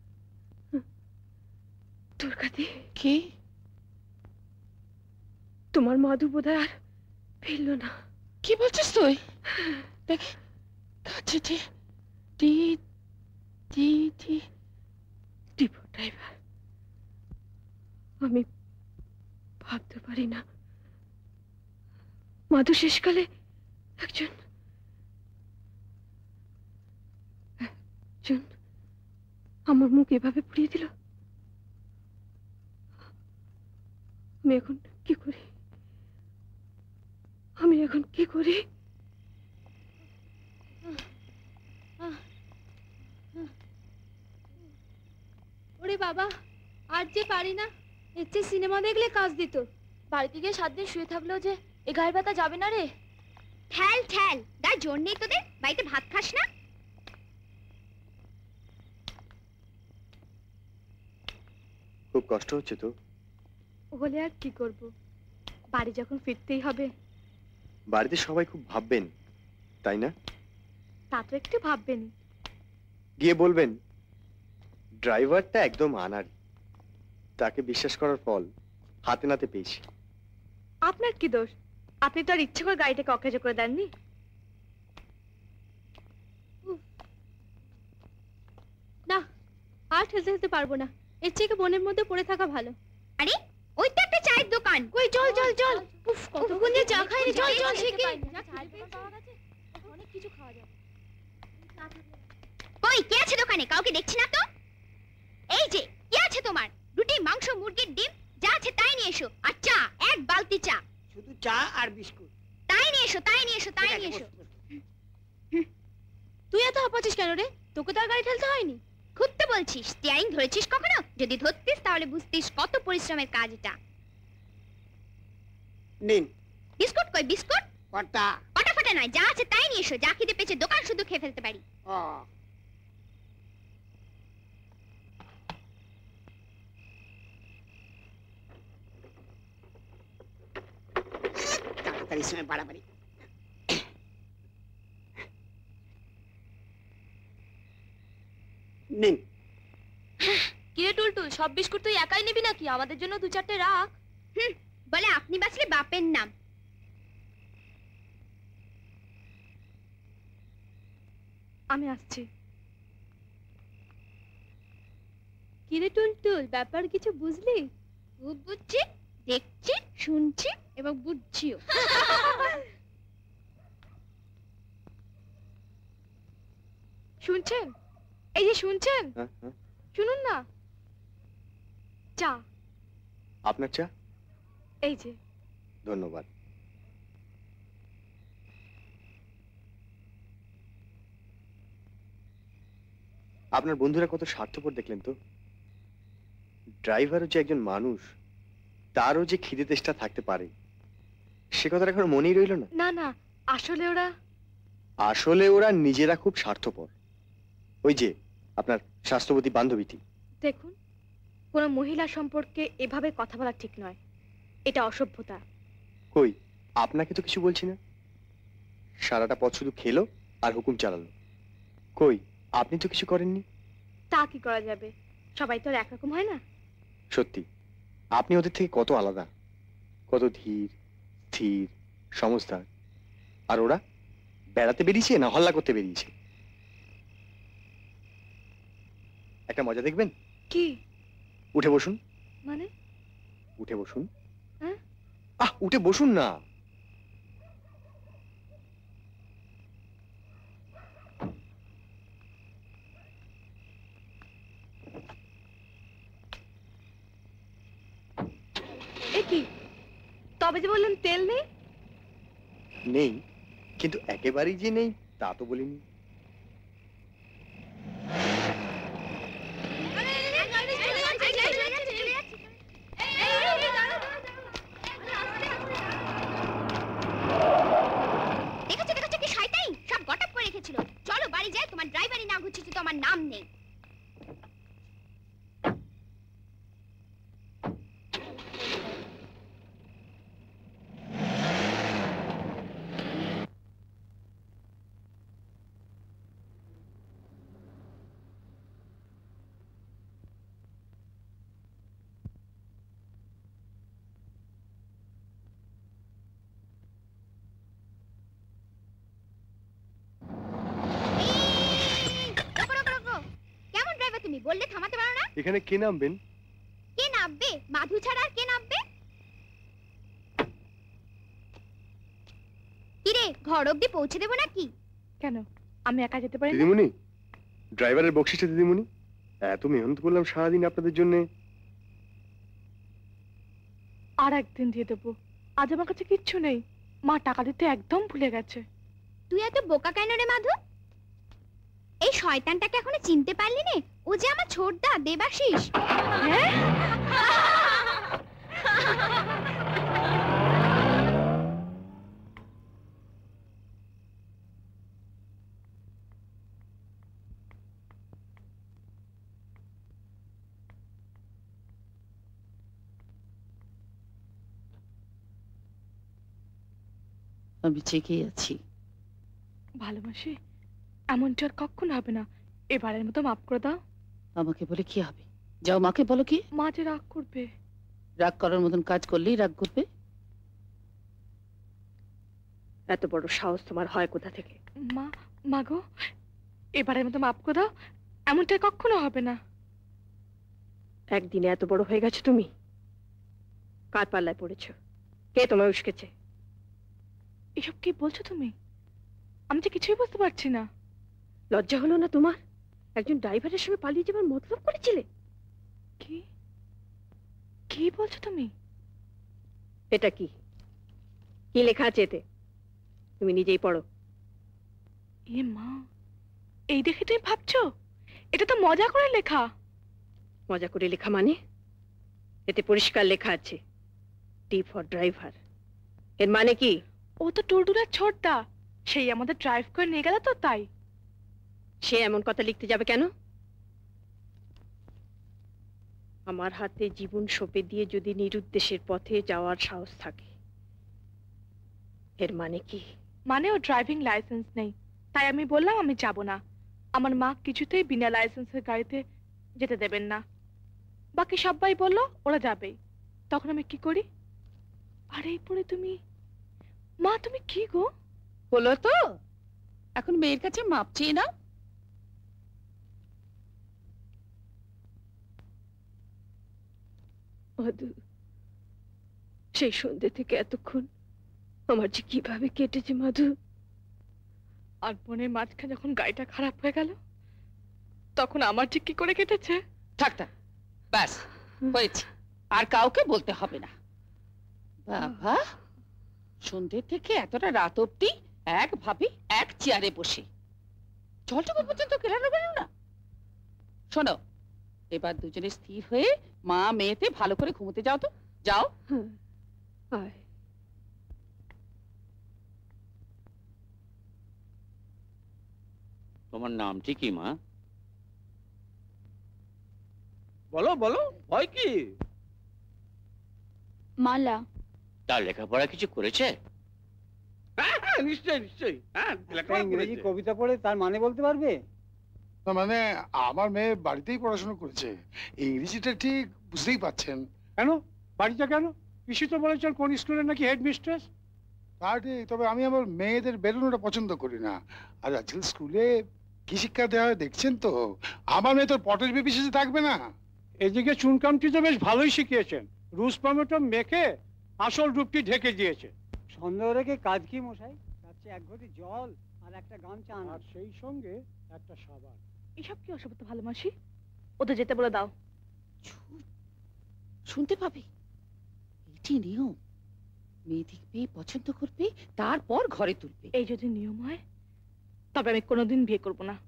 দুর্গাদি? কি? তোমার মাধু বোধহয় আর ফিরলো না। কি বলছিস তুই? দেখ, কাছে ডিপো ড্রাইভার। আমি ভাবতে পারি না মাধু শেষকালে একজন আমার মুখ এভাবে পুড়িয়ে দিল। আমি এখন কি করি? আমি এখন কি করি? ওরে বাবা, আর যে পারি না, এর চেয়ে সিনেমা দেখলে কাজ দিত। বাড়িতে গিয়ে 7 দিন শুয়ে থাকলেও যে এ গায়ের ব্যথা যাবে না রে। ঠেল ঠেল, গায়ে জোর নেই তোদের? বাড়িতে ভাত খাস না? খুব কষ্ট হচ্ছে তো? হলে আর কি করব, বাড়ি যখন ফিরতেই হবে। বাড়িতে সবাই খুব ভাববেন, তাই না? তা তো একটু ভাববেন। গিয়ে বলবেন ড্রাইভারটা একদম আনাড়ি, তাকে বিশ্বাস করার ফল হাতে নাতে পেয়েছি। আপনার কি দোষ? আপনি তো আর ইচ্ছে করে গাড়িটাকে অকেজো করে দেননি। না, আর ঠেলতে পারবো না, এর থেকে বনের মধ্যে পড়ে থাকা ভালো। আরে ওই তো একটা চায়ের দোকান। কই চল চল চল। উফ কতক্ষণ যে চা খাইনি, চল চল শিখি। অনেক কিছু খাওয়া যাবে। কই কে আছে দোকানে? কাউকে দেখছি না তো। এই যে কে আছে তোমার? রুটি, মাংস, মুরগির ডিম যা আছে তাই নিয়ে এসো। আর চা, এক বালতি চা। শুধু চা আর বিস্কুট। তাই নিয়ে এসো, তাই নিয়ে এসো, তাই নিয়ে এসো। তুই এত হাঁপাচ্ছিস কেন রে? তোকে তো আর গাড়ি ঠেলতে হয়নি। খুব তো বলছিস। স্টিয়ারিং ধরেছিস কখনো? যদি ধরতিস তাহলে বুঝতিস কত পরিশ্রমের কাজ এটা। নিন বিস্কুট। কই বিস্কুট? কটা? কটা ফটা নয়, যা আছে তাই নিয়ে এসো। যা খিদে পেয়েছে দোকান শুধু খেয়ে ফেলতে পারি। তাড়াতাড়ি সময় বাড়াবাড়ি। নিন। কিরে টুলটুল, সব বিস্কুট তুই একাই নিবি নাকি? আমাদের জন্য দু চারটে রাখ। বলে আপনি বাঁচলে বাপের নাম। আমি আসছি। কিরে টুলটুল, ব্যাপার কিছু বুঝলি? খুব বুঝছি, দেখছি, শুনছি এবং বুঝছিও। শুনছেন? এই যে শুনছেন, শুনুন না। চা। আপনার চা? এই যে। ধন্যবাদ। আপনার বন্ধুরা কত স্বার্থপর দেখলেন তো। ড্রাইভারও যে একজন মানুষ, তারও যে খিদে তেষ্টা থাকতে পারে, সে কথাটা এখন মনেই রইল না। না না, আসলে ওরা নিজেরা খুব স্বার্থপর। ওই যে আপনার স্বাস্থ্যবতী বান্ধবীটি। দেখুন, কোনো মহিলা সম্পর্কে এভাবে কথা বলা ঠিক নয়। এটা অসভ্যতা। কই, আপনাকে তো কিছু বলছি না। সারাটা পথ শুধু খেলো আর হুকুম চালালো। কই, আপনি তো কিছু করেননি। তা কি করা যাবে, সবাই তো আর একরকম হয় না। সত্যি আপনি ওদের থেকে কত আলাদা, কত ধীর, স্থির, সমঝদার। আর ওরা বেড়াতে বেরিয়েছে না হল্লা করতে বেরিয়েছে? একটা মজা দেখবেন? কি? উঠে বসুন। মানে? উঠে বসুন। হ্যাঁ? উঠে বসুন না। কি তবে যে বললেন তেল নেই? নেই, কিন্তু একেবারেই যে নেই তা তো বলিনি। দেখেছো দেখেছো কি শয়তানি, সব গটপ করে রেখেছিল। চলো বাড়ি যাই, তোমার ড্রাইভারই না ঘুরছে তো আমার নাম নেই। বললে থামাতে পারো না? এখানে কে নামবেন? কে নামবে? মাধু ছাড়া আর কে নামবে? কিরে, ঘর অবধি পৌঁছে দেবো নাকি? কেন, আমি একা যেতে পারি না? দিদিমণি, ড্রাইভারের বকশিসটা দিদিমণি। এত মেহনত করলাম সারাদিন আপনাদের জন্য। আর একদিন দিয়ে দেবো, আজ আমার কাছে কিচ্ছু নেই। মা টাকা দিতে একদম ভুলে গেছে। তুই এত বোকা কেন রে মাধু? এই শয়তানটাকে এখনো চিনতে পারলি না? ও যে আমার ছোটদা দেবাশিস। আমি জেগে আছি। ভালোবাসি, এমনটা আর কখনো হবে না। এবারের মতো মাফ করে দাও। আমাকে বলে কি হবে? যাও মাকে বলো। কি? মা যে রাগ করবে। রাগ করার মতন কাজ করলেই রাগ করবে? এত বড় সাহস তোমার হয় কোথা থেকে? মা, মা গো, এবারের মতো মাফ করে দাও। এমনটা কখনো হবে না। একদিনে এত বড় হয়ে গেছো তুমি? কার পাল্লায় পড়েছো? কে তোমায় উস্কেছে? এসব কি বলছো তুমি? আমি তো কিছুই বুঝতে পারছি না। লজ্জা হলো না তোমার? একজন ড্রাইভারের সঙ্গে পালিয়ে যাবার মতলব করেছিলে? কি কি বলছো তুমি? এটা কি? কি লেখা আছে এতে? তুমি নিজেই পড়ো। এ মা, এই দেখে তুমি ভাবছো এটা তো মজা করে লেখা? মজা করে লেখা মানে? এতে পরিষ্কার লেখা আছে টি ফর ড্রাইভার। এর মানে কি? ও তো টুলটুলের ছোটদা, সেই আমাদের ড্রাইভ করে নিয়ে গেল তো তাই। সে এমন কথা লিখতে যাবে কেন? আমার হাতে জীবন সঁপে দিয়ে যদি নিরুদ্দেশের পথে যাওয়ার সাহস থাকে, এর মানে কি? মানে ও ড্রাইভিং লাইসেন্স নেই, তাই আমি বললাম আমি যাব না। আমার মা কিছুতেই বিনা লাইসেন্সের গাড়িতে যেতে দেবেন না। বাকি সবাই বললো ওরা যাবেই। তখন আমি কি করি? আর এই পরে তুমি, মা তুমি কি গো? বলো তো, এখন মেয়ের কাছে মাপ চেয়ে নাও। মধু, সেই সন্ধ্যে থেকে এতক্ষণ আমার যে কিভাবে কেটেছে মধু। আর বোনের মাঝখানে যখন গাড়িটা খারাপ হয়ে গেল, তখন আমার যে কি করে কেটেছে। থাক থাক, ব্যাস হয়েছে, আর কাউকে বলতে হবে না। বাবা, সন্ধ্যে থেকে এতটা রাত অব্দি এক ভাবি এক চেয়ারে বসে জলটুকু পর্যন্ত কেলানো গেল না। শোনো, এবার দুজনে স্থির হয়ে মা মেয়েতে ভালো করে ঘুমোতে যাও তো, যাও। তোমার নামটি কি মা? বলো বলো, ভয় কি? মালা। তার লেখাপড়া কিছু করেছে? নিশ্চয়ই নিশ্চয়ই। ইংরেজি কবিতা পড়ে তার মানে বলতে পারবে? না মানে আমার মেয়ে বাড়িতেই পড়াশোনা করেছে, ইংরেজিটা ঠিক বুঝতেই পাচ্ছেন। কেন বাড়িতে কেন? পিসি তো বলেছেন কোন স্কুলের নাকি হেড মিস্ট্রেস। তা ঠিক, তবে আমি আমার মেয়েদের বেরোনোটা পছন্দ করি না। আর আজকাল স্কুলে কি শিক্ষা দেওয়া হয় দেখছেন তো। আমার মেয়ে তোর পটের বেবি সেজে থাকবে না। এদিকে চুনকামটি তো বেশ ভালোই শিখিয়েছেন, রুশ টমেটো মেখে আসল রূপটি ঢেকে দিয়েছে। সন্দেহ রেখে কাজ কি মশাই? যাচ্ছে এক ঘটি জল আর একটা গামছা আনা, আর সেই সঙ্গে একটা সাবান। এসব কি অসভ্যতা ভালো মাসি? ওদের যেতে বলে দাও। শুনতে পাবে, এটি নিয়ম। মেয়ে দেখবে, পছন্দ করবে, তারপর ঘরে তুলবে। এই যদি নিয়ম হয় তবে আমি কোনোদিন বিয়ে করব না।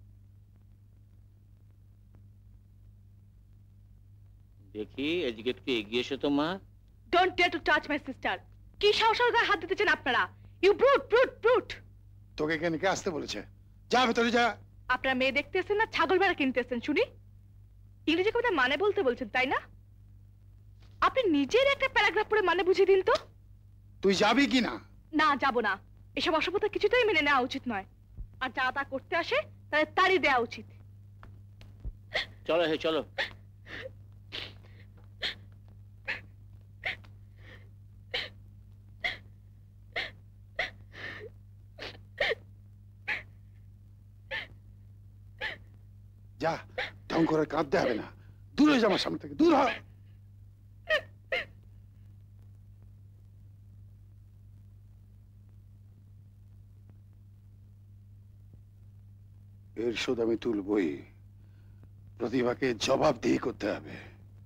দেখি এদিকে একটু এগিয়ে এসো তো মা। Don't dare to touch my sister. কি সাহসের গায়ে হাত দিতেছেন আপনারা? You brute brute brute. তোকে কেন কে আসতে বলেছে? যা ভেতরে যা। আপনারা মেয়ে দেখতেছেন না ছাগল ভেড়া কিনতেছেন শুনি? ইংরেজি কবিতা মানে বলতে বলছেন তাই না? আপনি নিজের একটা প্যারাগ্রাফ পড়ে মানে বুঝিয়ে দিন তো। তুই যাবি কি না? না, যাব না। এসব অসভ্যতা কিছুতেই মেনে নেওয়া উচিত নয়। আর যা তা করতে আসে তাদের তাড়ি দেওয়া উচিত। চলো হে চলো। যা, ঢং করে কাঁদতে হবে না। দূর হয়ে যা আমার সামনে থেকে, দূর হ। এর শোধ আমি তুলবই। প্রতিভাকে জবাবদিহি করতে হবে।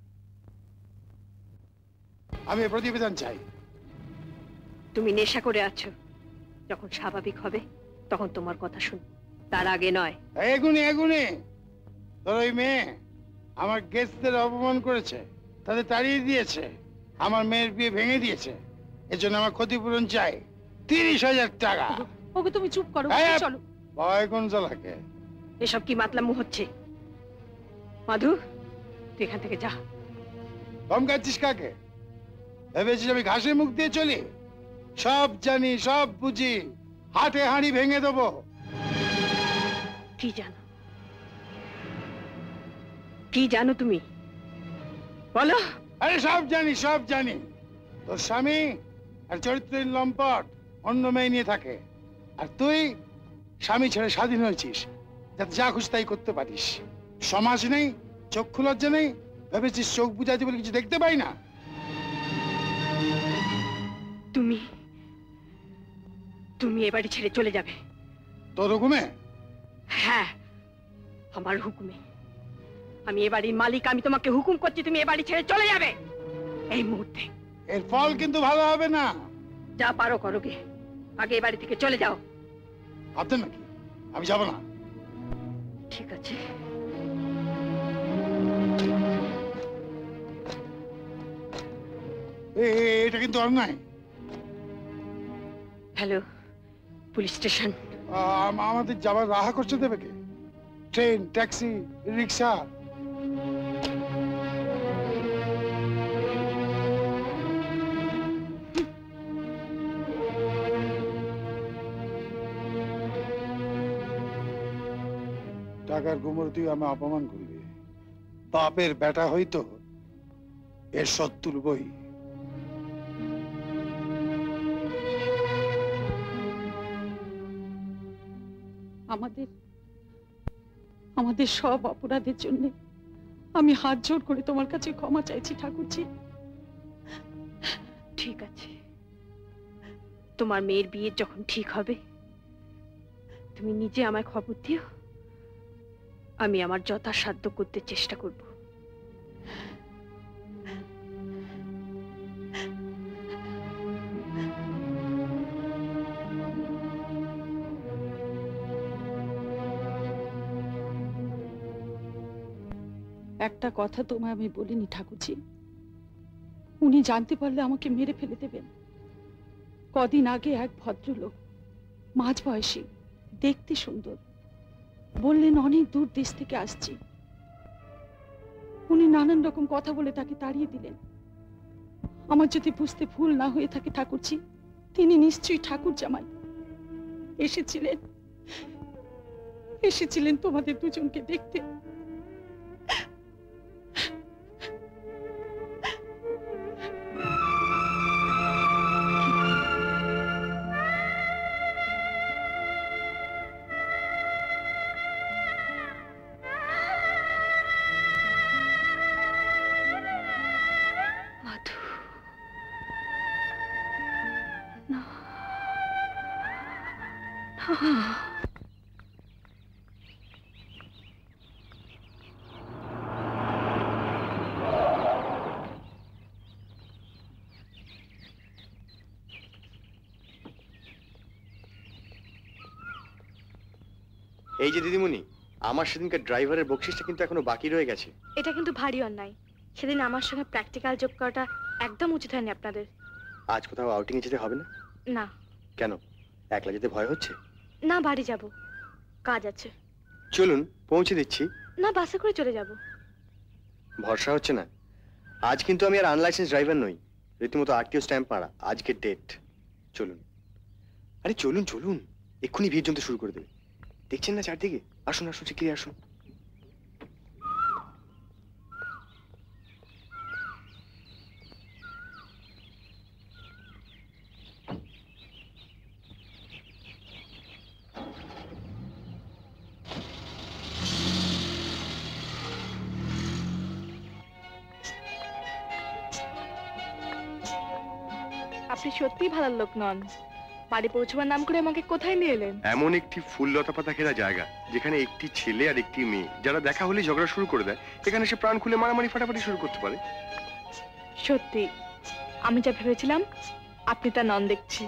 আমি প্রতিবেদন চাই। তুমি নেশা করে আছো, যখন স্বাভাবিক হবে তখন তোমার কথা শুন, তার আগে নয়। এগুনি এগুনি তোর ওই মেয়ে আমার গেস্টদের অপমান করেছে, তাদের তাড়িয়ে দিয়েছে, আমার মেয়ের বিয়ে ভেঙে দিয়েছে। এর জন্য আমার ক্ষতিপূরণ চাই 30,000 টাকা। ওকে তুমি চুপ করো, চলো। ভয় কোন জ্বালাকে? এসব কি মাতলামো হচ্ছে? মাধু, তুই এখান থেকে যা। ধমকাচ্ছিস কাকে? ভেবেছিস আমি ঘাসে মুখ দিয়ে চলি? সব জানি, সব বুঝি। হাটে হাঁড়ি ভেঙে দেবো। কি জানো? কি জানো তুমি? বলো। আরে সব জানি, সব জানি। তোর স্বামী আর চরিত্রহীন লম্পট অন্য মেয়ে নিয়ে থাকে, আর তুই স্বামী ছেড়ে স্বাধীন হয়েছিস যাতে যা খুশি তাই করতে পারিস। সমাজ নেই, চক্ষু লজ্জা নেই, ভেবেছিস চোখ বুঝাচ্ছে বলে কিছু দেখতে পাই না? তুমি তুমি এ বাড়ি ছেড়ে চলে যাবে। তোর হুকুমে? হ্যাঁ, আমার হুকুমে। আমি এ বাড়ির মালিক, আমি তোমাকে হুকুম করছি তুমি এ বাড়ি ছেড়ে চলে যাবে এই মুহূর্তে। এর ফল কিন্তু ভালো হবে না। যা পারো করো গে, আগে এ বাড়ি থেকে চলে যাও। ভাবছেন নাকি আমি যাব না? ঠিক আছে। এটা কিন্তু অন্যায়। Hello, police station. আমাদের যাবার রাহা করছে দেবে কে? ট্রেন, ট্যাক্সি, রিক্সা? টাকার গুমর তুই আমি অপমান করবি। বাপের বেটা হইতো এর শোধ তুলবই। আমাদের সব অপরাধের জন্য আমি হাত জোড় করে তোমার কাছে ক্ষমা চাইছি ঠাকুরজি। ঠিক আছে, তোমার মেয়ের বিয়ে যখন ঠিক হবে তুমি নিজে আমায় খবর দিও, আমি আমার যথাসাধ্য করতে চেষ্টা করব। একটা কথা তোমায় আমি বলিনি ঠাকুরজি, উনি জানতে পারলে আমাকে মেরে ফেলে দেবেন। কদিন আগে এক ভদ্রলোক, মাঝ বয়সী, দেখতে সুন্দর, বললেন অনেক দূর দেশ থেকে আসছি। উনি নানান রকম কথা বলে তাকে তাড়িয়ে দিলেন। আমার যদি বুঝতে ভুল না হয়ে থাকে ঠাকুরজি, তিনি নিশ্চয়ই ঠাকুর জামাই। এসেছিলেন তোমাদের দুজনকে দেখতে। এই যে দিদিমণি, আমার সেদিনকার ড্রাইভারের বকশিসটা কিন্তু এখনো বাকি রয়ে গেছে। এটা কিন্তু ভারী অন্যায়। সেদিন আমার সঙ্গে প্র্যাকটিক্যাল যোগ করাটা একদম উচিত হয়নি আপনাদের। আজ কোথাও আউটিং এ যেতে হবে না? না। কেন, একলা যেতে ভয় হচ্ছে? না, বাড়ি যাব, কাজ আছে। চলুন পৌঁছে দিচ্ছি। না, বাসে করে চলে যাব। ভরসা হচ্ছে না। আজ কিন্তু আমি আর আনলাইসেন্স ড্রাইভার নই, রীতিমতো আরটিও স্ট্যাম্প পাড়া। আজকের ডেট। চলুন, আরে চলুন চলুন, এক্ষুনি ভিড় জমতে শুরু করে দেবে। দেখছেন না চারদিকে? আসুন আসুন, শিগগিরই আসুন। আপনি সত্যিই ভালো লোক নন। বাড়ি পৌঁছবার নাম করে আমাকে কোথায় নিয়ে এলেন? এমন একটি ফুল লতা পাতা ঘেরা জায়গা, যেখানে একটি ছেলে আর একটি মেয়ে, যারা দেখা হলে ঝগড়া শুরু করে দেয়, এখানে সে প্রাণ খুলে মারামারি ফাটাফাটি শুরু করতে পারে। সত্যি আমি যা ভেবেছিলাম আপনি তা নন দেখছি।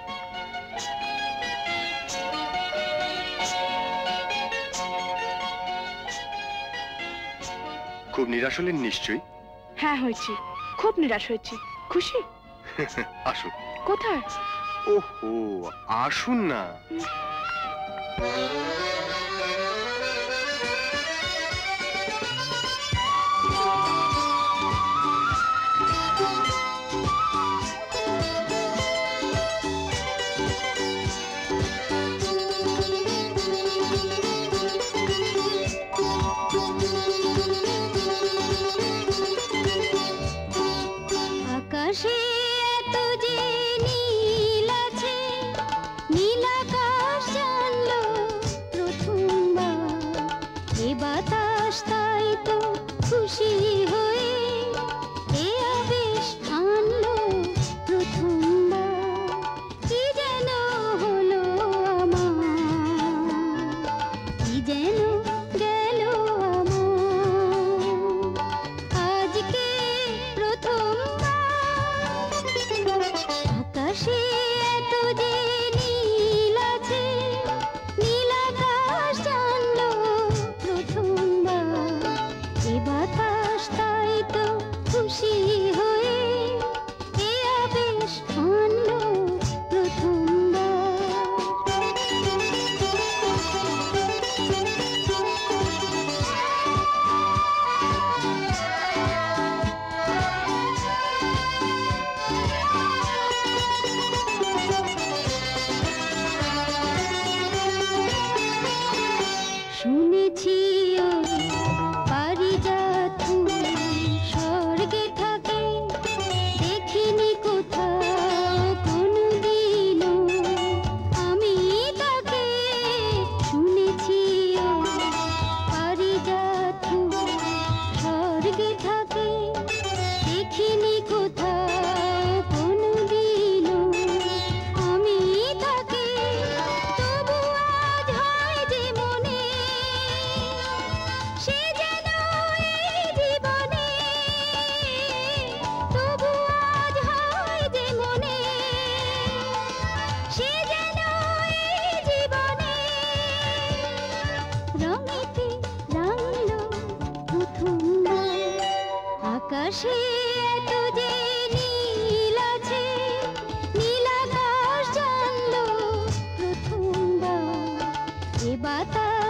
খুব নিরাশ হলেন নিশ্চয়ই? হ্যাঁ হয়েছি, খুব নিরাশ হয়েছি। খুশি? আসুন। কোথায়? ওহো, আসুন না। আকাশে এত যে নীল আছে, নীল আকাশ জানলো প্রথমবার, এ বাতাস তাই তো খুশি হয়ে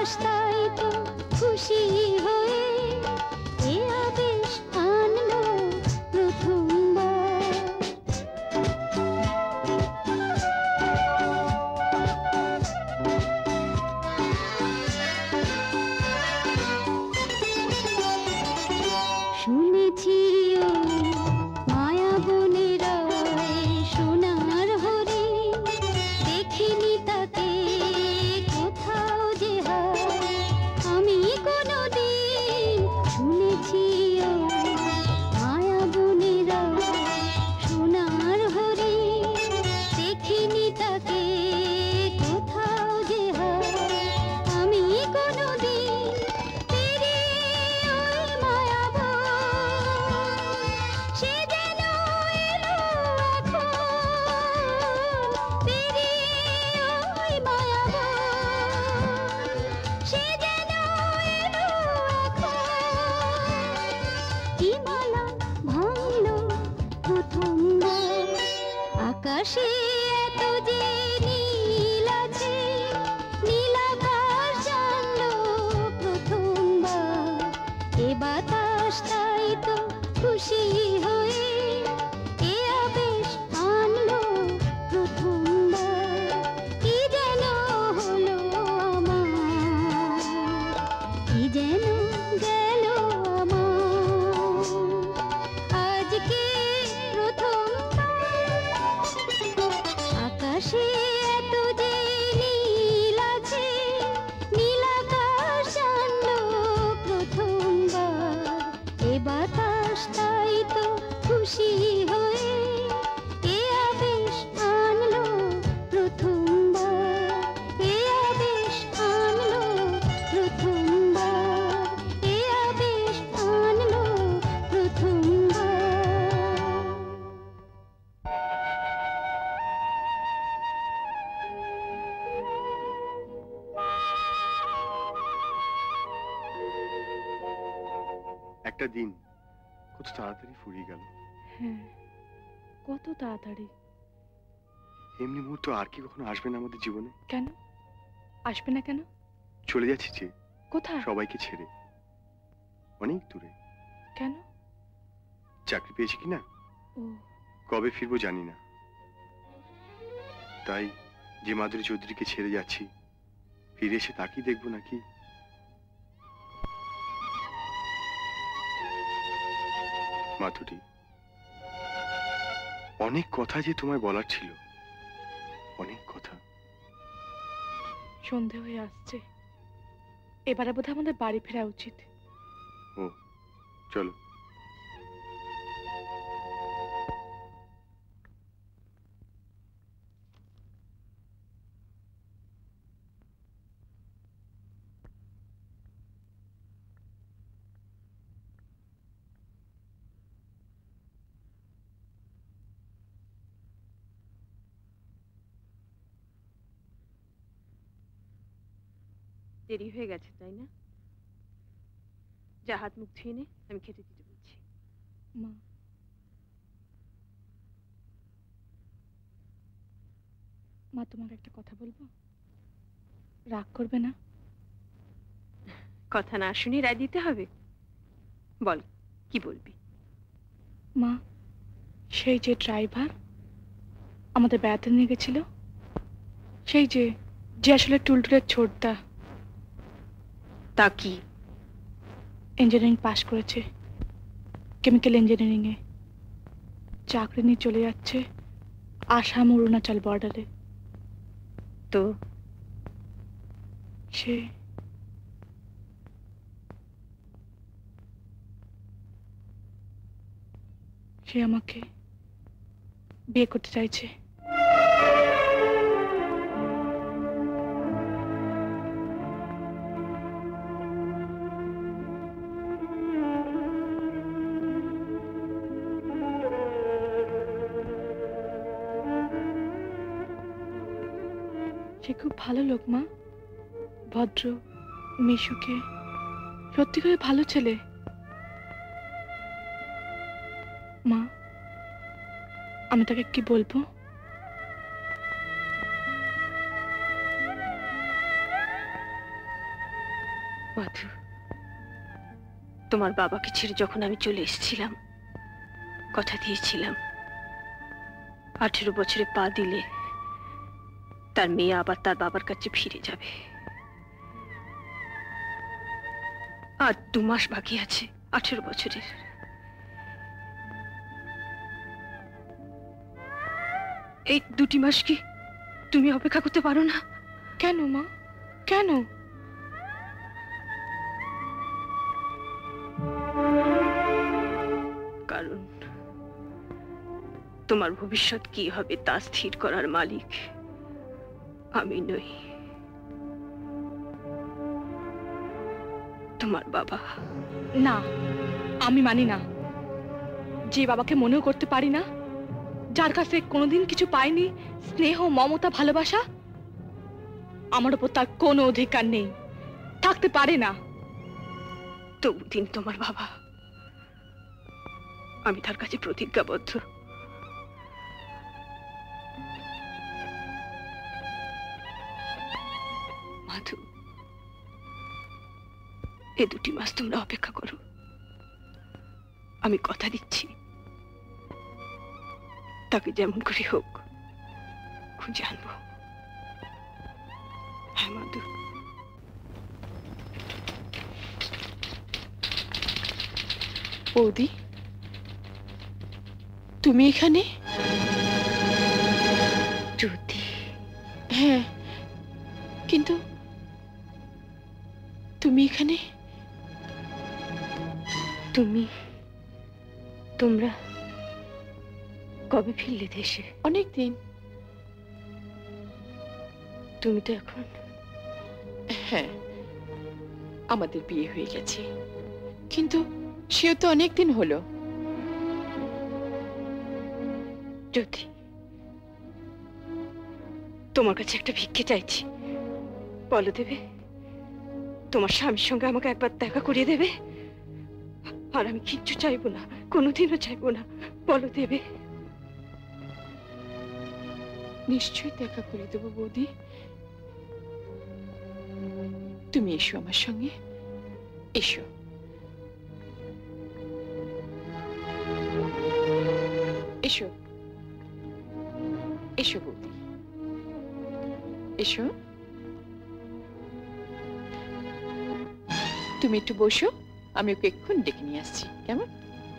বাতাস তাই তো খুশি হয়ে এ আবেশ আনলো প্রথমবার। শুনেছি ওই মায়াবনের সোনার হরিণ, দেখিনি তাকে কোথাও যে হায় আমি কোনোদিন। শুনেছি ওই মায়াবনের সোনার হরিণ, দেখিনি তাকে কোথাও যে হায় আমি কোনোদিন। ওই মায়াবন সে যেন এলো এখন, পেরিয়ে ওই মায়াবন সে যেন এলো এখন। কি মালা ভাঙলো প্রথমবার, আকাশে এত যে নীল আছে, নীল আকাশ জানলো প্রথমবার। এ বাতাস তাই তো খুশি হয়ে এ আবেশ আনলো প্রথমবার। কি যেন হলো আমার, কি যেন গেল আমার, আজকে প্রথমবার। আকাশে এত যে নীল আছে, নীল আকাশ জানলো প্রথমবার। এ বাতাস তাই তো খুশি হয়ে এ আবেশ আনলো প্রথমবার। এ আবেশ আনলো প্রথমবার। এ আবেশ আনলো প্রথমবার। একটা দিন কত তাড়াতাড়ি ফুরিয়ে গেল। হ্যাঁ, কত তাড়াতাড়ি। এমনি মুহূর্ত আর কি কখনো আসবে না আমাদের জীবনে? কেন আসবে না? কেন চলে যাচ্ছি যে কোথায়? সবাইকে ছেড়ে অনেক দূরে। কেন? চাকরি পেয়েছি কিনা, ও কবে ফিরবো জানি না। তাই যে মাধুরী চৌধুরীকে ছেড়ে যাচ্ছি, ফিরে এসে তাকেই দেখবো নাকি। মাধুরী, অনেক কথা যে তোমায় বলার ছিল, অনেক কথা। সন্ধে হয়ে আসছে, এবারে বোধহয় আমাদের বাড়ি ফেরা উচিত। ও চলো। দেরি হয়ে গেছে তাই না? যা হাত মুখ ধুয়ে নে, আমি খেতে দিতে বলছি। মা, মা তোমাকে একটা কথা বলবো, রাগ করবে না? কথা না শুনে রায় দিতে হবে? বল, কি বলবি? মা, সেই যে ড্রাইভার আমাদের বেড়াতে নিয়ে গেছিল, সেই যে যে আসলে টুলটুলের ছোটদা, তা কি ইঞ্জিনিয়ারিং পাশ করেছে, কেমিক্যাল ইঞ্জিনিয়ারিং এ চাকরি নিয়ে চলে যাচ্ছে আসাম অরুণাচল বর্ডারে। তো সে আমাকে বিয়ে করতে চাইছে। সে খুব ভালো লোক মা, ভদ্র, মিশুকে, সত্যি করে ভালো ছেলে। মা, আমি তাকে কি বলবো? মাধু, তোমার বাবাকে ছেড়ে যখন আমি চলে এসেছিলাম, কথা দিয়েছিলাম 18 বছরে পা দিলে তার মেয়ে আবার তার বাবার কাছে ফিরে যাবে। আর 2 মাস বাকি আছে 18 বছরের। এই 2টি মাস কি তুমি অপেক্ষা করতে পারো না? কেন মা, কেন? কারণ তোমার ভবিষ্যৎ কি হবে তা স্থির করার মালিক আমি নই, তোমার বাবা। না, আমি মানি না। যে বাবাকে মনেও করতে পারি না, যার কাছে কোনোদিন কিছু পাইনি, স্নেহ, মমতা, ভালোবাসা, আমার উপর তার কোনো অধিকার নেই, থাকতে পারে না। তবু দিন তোমার বাবা, আমি তার কাছে প্রতিজ্ঞাবদ্ধ। মাধু, এ 2টি মাস তোমরা অপেক্ষা করো। আমি কথা দিচ্ছি, তাকে যেমন করে হোক খুঁজে আনবো। হ্যাঁ মাধু। বৌদি, তুমি এখানে? জ্যোতি। হ্যাঁ, কিন্তু তুমি এখানে? তোমরা কবে ফিরলে দেশে? অনেকদিন। তুমি তো এখন? হ্যাঁ, আমাদের বিয়ে হয়ে গেছে, কিন্তু সেও তো অনেকদিন হলো। জ্যোতি, তোমার কাছে একটা ভিক্ষে চাইছি, বলো দেবে? তোমার স্বামীর সঙ্গে আমাকে একবার দেখা করিয়ে দেবে? আর আমি কিচ্ছু চাইবো না, কোনোদিনও চাইবো না, বলো দেবে? নিশ্চয়ই দেখা করে দেবো বৌদি। তুমি এসো আমার সঙ্গে, এসো। এসো এসো বৌদি, এসো। তুমি একটু বসো, আমি ওকে এক্ষুনি ডেকে নিয়ে আসছি, কেমন?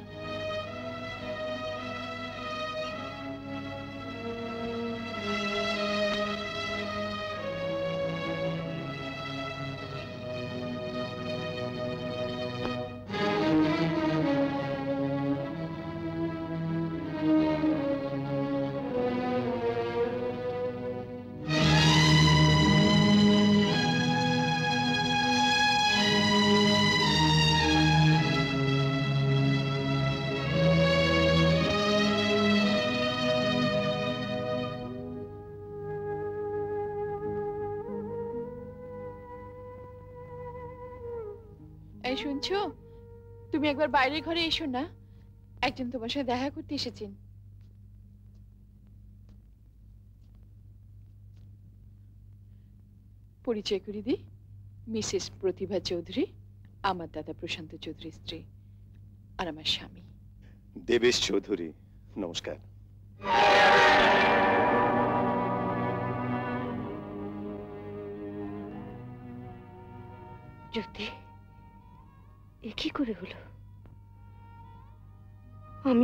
এই শুনছো, তুমি একবার বাইরের ঘরে এসো না, একজন তোমার সাথে দেখা করতে এসেছেন। পরিচয় করে দিই, মিসেস প্রতিভা চৌধুরী, আমার দাদা প্রশান্ত চৌধুরীর স্ত্রী, আর আমার স্বামী দেবেশ চৌধুরী। নমস্কার। জ্যোতি, এ কি করে হলো? আমি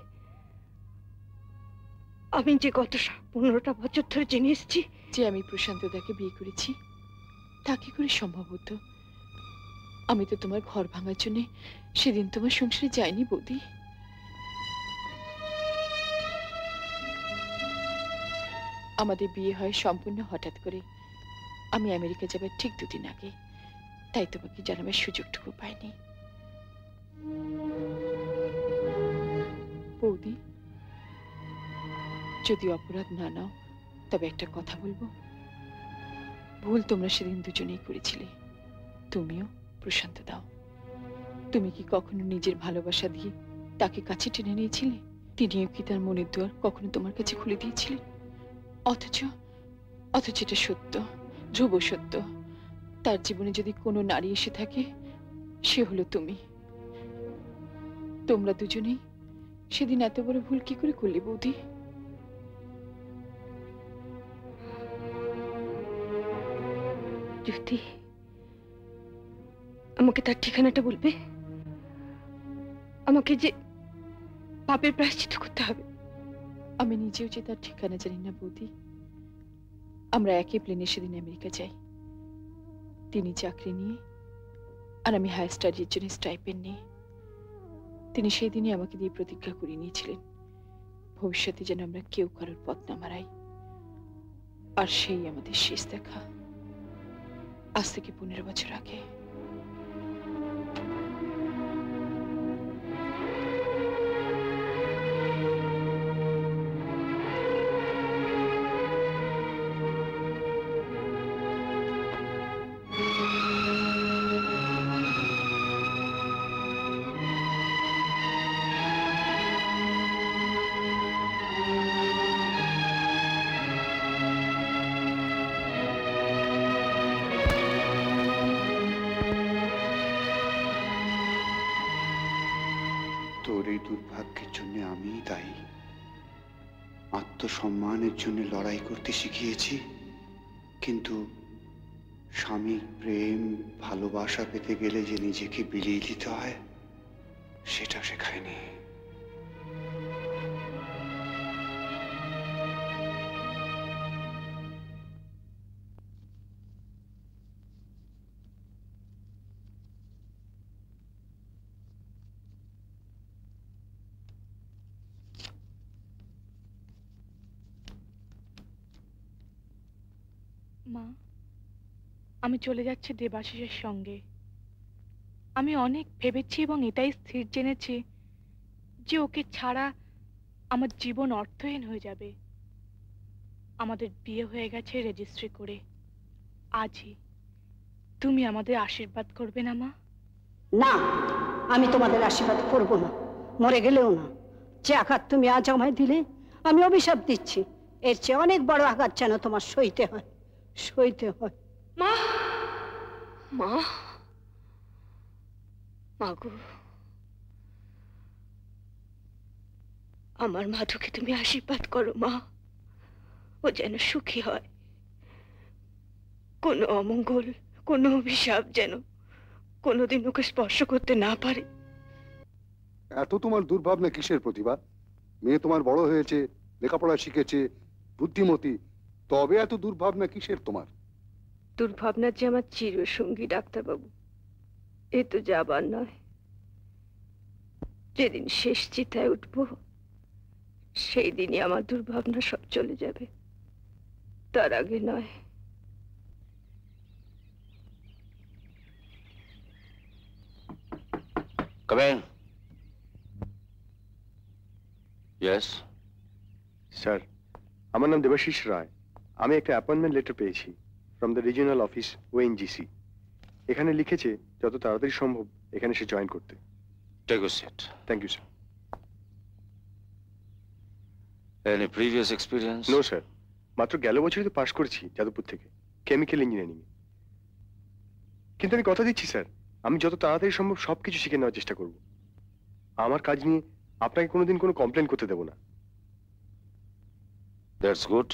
যে গত 15টা বছর ধরে জেনে এসেছি যে আমি প্রশান্ত দাকে বিয়ে করেছি, তা কি করে সম্ভব হতো? আমি তো তোমার ঘর ভাঙার জন্য সেদিন তোমার সংসারে যাইনি বৌদি। আমাদের বিয়ে হয় সম্পূর্ণ হঠাৎ করে। আমি আমেরিকা যাবার ঠিক 2 দিন আগে, তাই তোমাকে জানাবার সুযোগটুকু পাইনি। বৌদি, যদি অপরাধ না নাও তবে একটা কথা বলবো। ভুল তোমরা সেদিন দুজনেই করেছিলে, তুমিও প্রশান্ত দাও। তুমি কি কখনো নিজের ভালোবাসা দিয়ে তাকে কাছে টেনে নিয়েছিলে? তিনিও কি তার মনের দুয়ার কখনো তোমার কাছে খুলে দিয়েছিলেন? অথচ এটা সত্য, ধ্রুব সত্য। তার জীবনে যদি কোনো নারী এসে থাকে সে হলো তুমি। তোমরা দুজনেই সেদিন এত বড় ভুল কি করে করলে বৌদি? জ্যোতি, আমাকে তার ঠিকানাটা বলবে? আমাকে যে পাপের প্রায়শ্চিত্ত করতে হবে। আমি নিজেও যে তার ঠিকানা জানি না বৌদি। আমরা একই প্লেনে সেদিন আমেরিকা যাই, তিনি চাকরি নিয়ে আর আমি হায়ার স্টাডির জন্য স্টাইপেন্ড নিয়ে। তিনি সেই দিনই আমাকে দিয়ে প্রতিজ্ঞা করিয়ে নিয়েছিলেন ভবিষ্যতে যেন আমরা কেউ কারোর পথ না মারাই। আর সেই আমাদের শেষ দেখা, আজ থেকে 15 বছর আগে। তোর এই দুর্ভাগ্যের জন্য আমিই দায়ী। আত্মসম্মানের জন্য লড়াই করতে শিখিয়েছি, কিন্তু স্বামীর প্রেম ভালোবাসা পেতে গেলে যে নিজেকে বিলিয়ে দিতে হয় সেটা শেখায়নি। মা, আমি চলে যাচ্ছি দেবাশিসের সঙ্গে। আমি অনেক ভেবেছি এবং এটাই স্থির জেনেছি যে ওকে ছাড়া আমার জীবন অর্থহীন হয়ে যাবে। আমাদের বিয়ে হয়ে গেছে রেজিস্ট্রি করে। আজই তুমি আমাদের আশীর্বাদ করবে না মা? না, আমি তোমাদের আশীর্বাদ করব না, মরে গেলেও না। যে আঘাত তুমি আজ আমায় দিলে, আমি অভিশাপ দিচ্ছি এর চেয়ে অনেক বড় আঘাত যেন তোমার সইতে হয়, সইতে হয়। মা, মা, মাগো, আমার মাধুকে তুমি আশীর্বাদ করো মা, ও যেন সুখী হয়। কোনো অমঙ্গল, কোনো অভিশাপ যেন কোনোদিন ওকে স্পর্শ করতে না পারে। এত তোমার দুর্ভাবনা কিসের প্রতিভা? মেয়ে তোমার বড় হয়েছে, লেখাপড়া শিখেছে, বুদ্ধিমতী, তবে এত দুর্ভাবনা কিসের তোমার? দুর্ভাবনার যে আমার চিরসঙ্গী ডাক্তারবাবু, এ তো যাবার নয়। যেদিন শেষ চিতায় উঠবো সেই দিনই আমার দুর্ভাবনা সব চলে যাবে, তার আগে নয়। Come in. Yes. স্যার, আমার নাম দেবাশিস রায়। আমি একটা অ্যাপয়েন্টমেন্ট লেটার পেয়েছি from the regional office ONGC। এখানে লিখেছে যত তাড়াতাড়ি সম্ভব এখানে সে জয়েন করতে। Take a seat. Thank you sir. Any previous experience? No sir, মাত্র গেল বছরই তো পাশ করেছি যাদবপুর থেকে, কেমিক্যাল ইঞ্জিনিয়ারিং এ। কিন্তু আমি কথা দিচ্ছি স্যার, আমি যত তাড়াতাড়ি সম্ভব সবকিছু শিখে নেওয়ার চেষ্টা করব। আমার কাজ নিয়ে আপনাকে কোনোদিন কোনো কমপ্লেন করতে দেব না। That's good.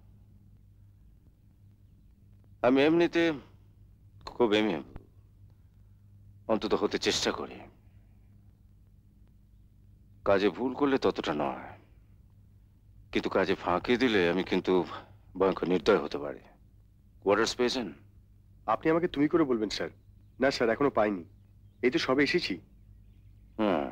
আমি এমনিতে খুব অন্তত হতে চেষ্টা করি। কাজে ভুল করলে ততটা নয়, কিন্তু কাজে ফাঁকি দিলে আমি কিন্তু ভয়ঙ্কর নির্দয় হতে পারি। কোয়ার্টার্স পেয়েছেন? আপনি আমাকে তুমি করে বলবেন স্যার। না স্যার, এখনো পাইনি, এই তো সবে এসেছি। হ্যাঁ,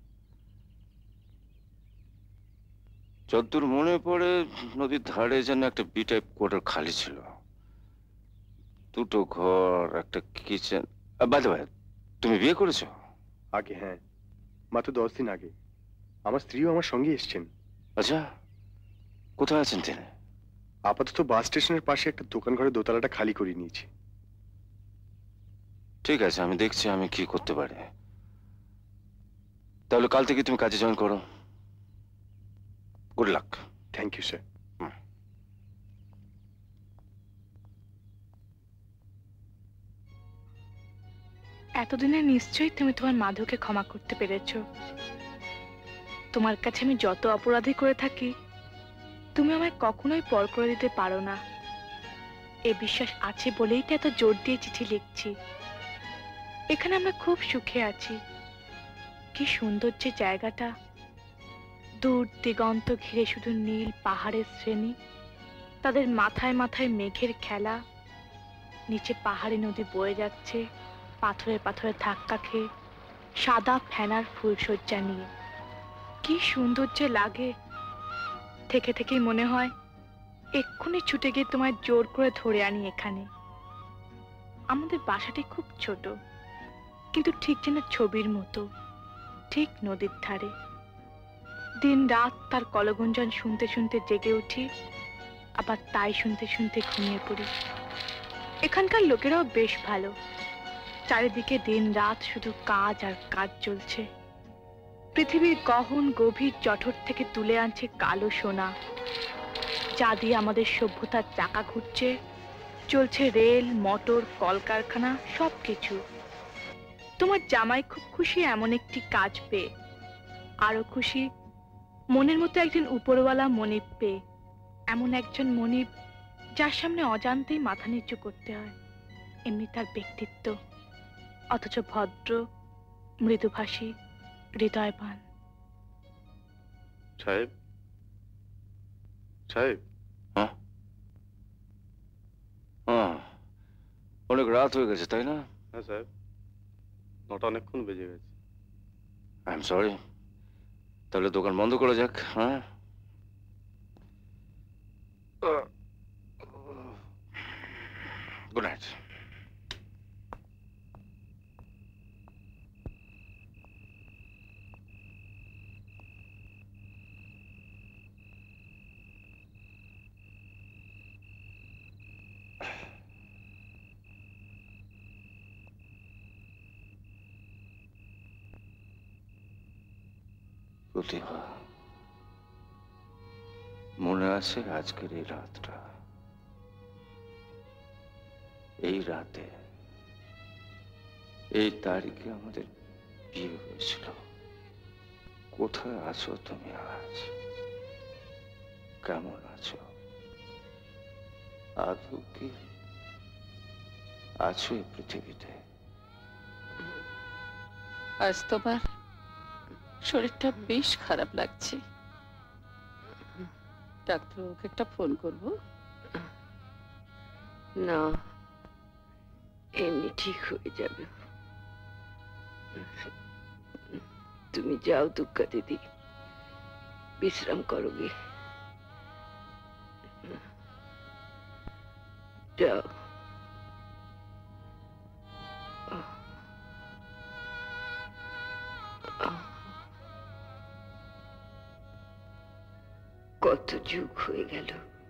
যতদূর মনে পড়ে নদীর ধারে যেন একটা বি টাইপ কোয়ার্টার খালি ছিল, দুটো ঘর, একটা কিচেন। বাই দ্য ওয়ে, তুমি বিয়ে করেছো? আগে হ্যাঁ, মাত্র 10 দিন আগে। আমার স্ত্রীও আমার সঙ্গে এসছেন। আচ্ছা, কোথায় আছেন তিনি? আপাতত বাস স্টেশনের পাশে একটা দোকান ঘরে দোতলাটা খালি করে নিয়েছি। ঠিক আছে, আমি দেখছি আমি কি করতে পারি। তাহলে কাল থেকে তুমি কাজে জয়েন করো। Good luck. Thank you sir. এতদিনে নিশ্চয়ই তুমি তোমার মাধুকে ক্ষমা করতে পেরেছো। তোমার কাছে আমি যত অপরাধী করে থাকি, তুমি আমায় কখনোই পর করে দিতে পারো না। এ বিশ্বাস আছে বলেই তো এত জোর দিয়ে চিঠি লিখছি। এখানে আমরা খুব সুখে আছি। কি সুন্দর যে জায়গাটা, দূর দিগন্ত ঘিরে শুধু নীল পাহাড়ের শ্রেণী, তাদের মাথায় মাথায় মেঘের খেলা, নিচে পাহাড়ি নদী বয়ে যাচ্ছে পাথরে পাথরে ধাক্কা খেয়ে সাদা ফেনার ফুলশয্যা নিয়ে। কি সুন্দর যে লাগে, থেকে থেকেই মনে হয় এক্ষুনি ছুটে গিয়ে তোমায় জোর করে ধরে আনি এখানে। আমাদের বাসাটি খুব ছোট, কিন্তু ঠিক যেন ছবির মতো, ঠিক নদীর ধারে। দিন রাত তার কলগুঞ্জন শুনতে শুনতে জেগে উঠি, আবার তাই শুনতে শুনতে ঘুমিয়ে পড়ি। এখানকার লোকেরাও বেশ ভালো। চারিদিকে দিন রাত শুধু কাজ আর কাজ চলছে। পৃথিবীর গহন গভীর জঠর থেকে তুলে আনছে কালো সোনা, যা দিয়ে আমাদের সভ্যতার চাকা ঘুরছে, চলছে রেল, মোটর, কলকারখানা, সবকিছু। তোমার জামাই খুব খুশি এমন একটি কাজ পেয়ে, আরো খুশি মনের মতো একজন উপরওয়ালা মনিব পেয়ে। এমন একজন মনিব যার সামনে অজান্তেই মাথা নিচু করতে হয়, এমনি তার ব্যক্তিত্ব, অথচ ভদ্র, মৃদুভাষী, হৃদয়বান। সাহেব, সাহেব। হ্যাঁ, অনেক রাত হয়ে গেছে তাই না? হ্যাঁ সাহেব, 9টা অনেকক্ষণ বেজে গেছে। I am sorry. তাহলে দোকান বন্ধ করা যাক। হ্যাঁ, গুড নাইট। প্রতিভা, মনে আছে আজকের এই রাতটা? এই রাতে, এই তারিখে আমাদের বিয়ে হয়েছিল। কোথায় আছো তুমি আজ? কেমন আছো? আদৌ কি আছো এই পৃথিবীতে? আজ তোমার শরীরটা বেশ খারাপ লাগছে। ডাক্তারবাবুকে একটা ফোন করব? না, এমনি ঠিক হয়ে যাবে। তুমি যাও দুর্গা দিদি, বিশ্রাম করো গে। যাও। কত যুগ হয়ে গেল,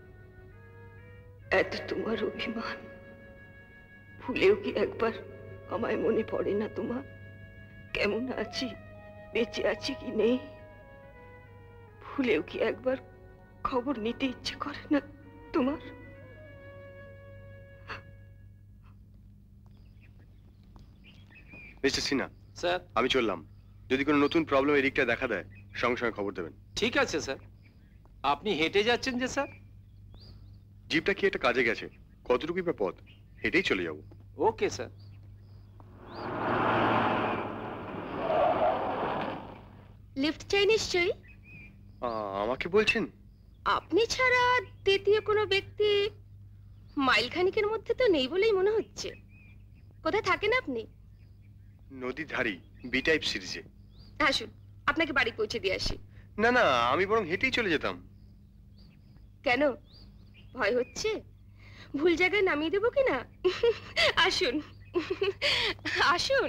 এত তোমার অভিমান, ভুলেও কি একবার আমায় মনে পড়ে না তোমার? কেমন আছি, বেঁচে আছি কি নেই, ভুলেও কি একবার খবর নিতে ইচ্ছে করে না তোমার? মিস্টার সিনহা স্যার, আমি চললাম। যদি কোনো নতুন প্রবলেম এদিকটা দেখা দেয় সঙ্গে সঙ্গে খবর দেবেন। ঠিক আছে স্যার। আপনি হেঁটে যাচ্ছেন যে স্যার? জিপটা কি একটা কাজে গেছে, কতটুকুই বা পথ, হেঁটেই চলে যাব। Okay sir. লিফট চাই নিশ্চয়ই? আমাকে বলছেন? আপনি ছাড়া তৃতীয় কোনো ব্যক্তি মাইল খানিকের মধ্যে তো নেই বলেই মনে হচ্ছে। কোথায় থাকেন আপনি? নদীর ধারি, বি টাইপ সিরিজে। আসুন, আপনাকে বাড়ি পৌঁছে দিয়ে আসি। না না, আমি বরং হেঁটেই চলে যেতাম। কেন, ভয় হচ্ছে? ভুল জায়গায় নামিয়ে দেবো কিনা? আসুন আসুন।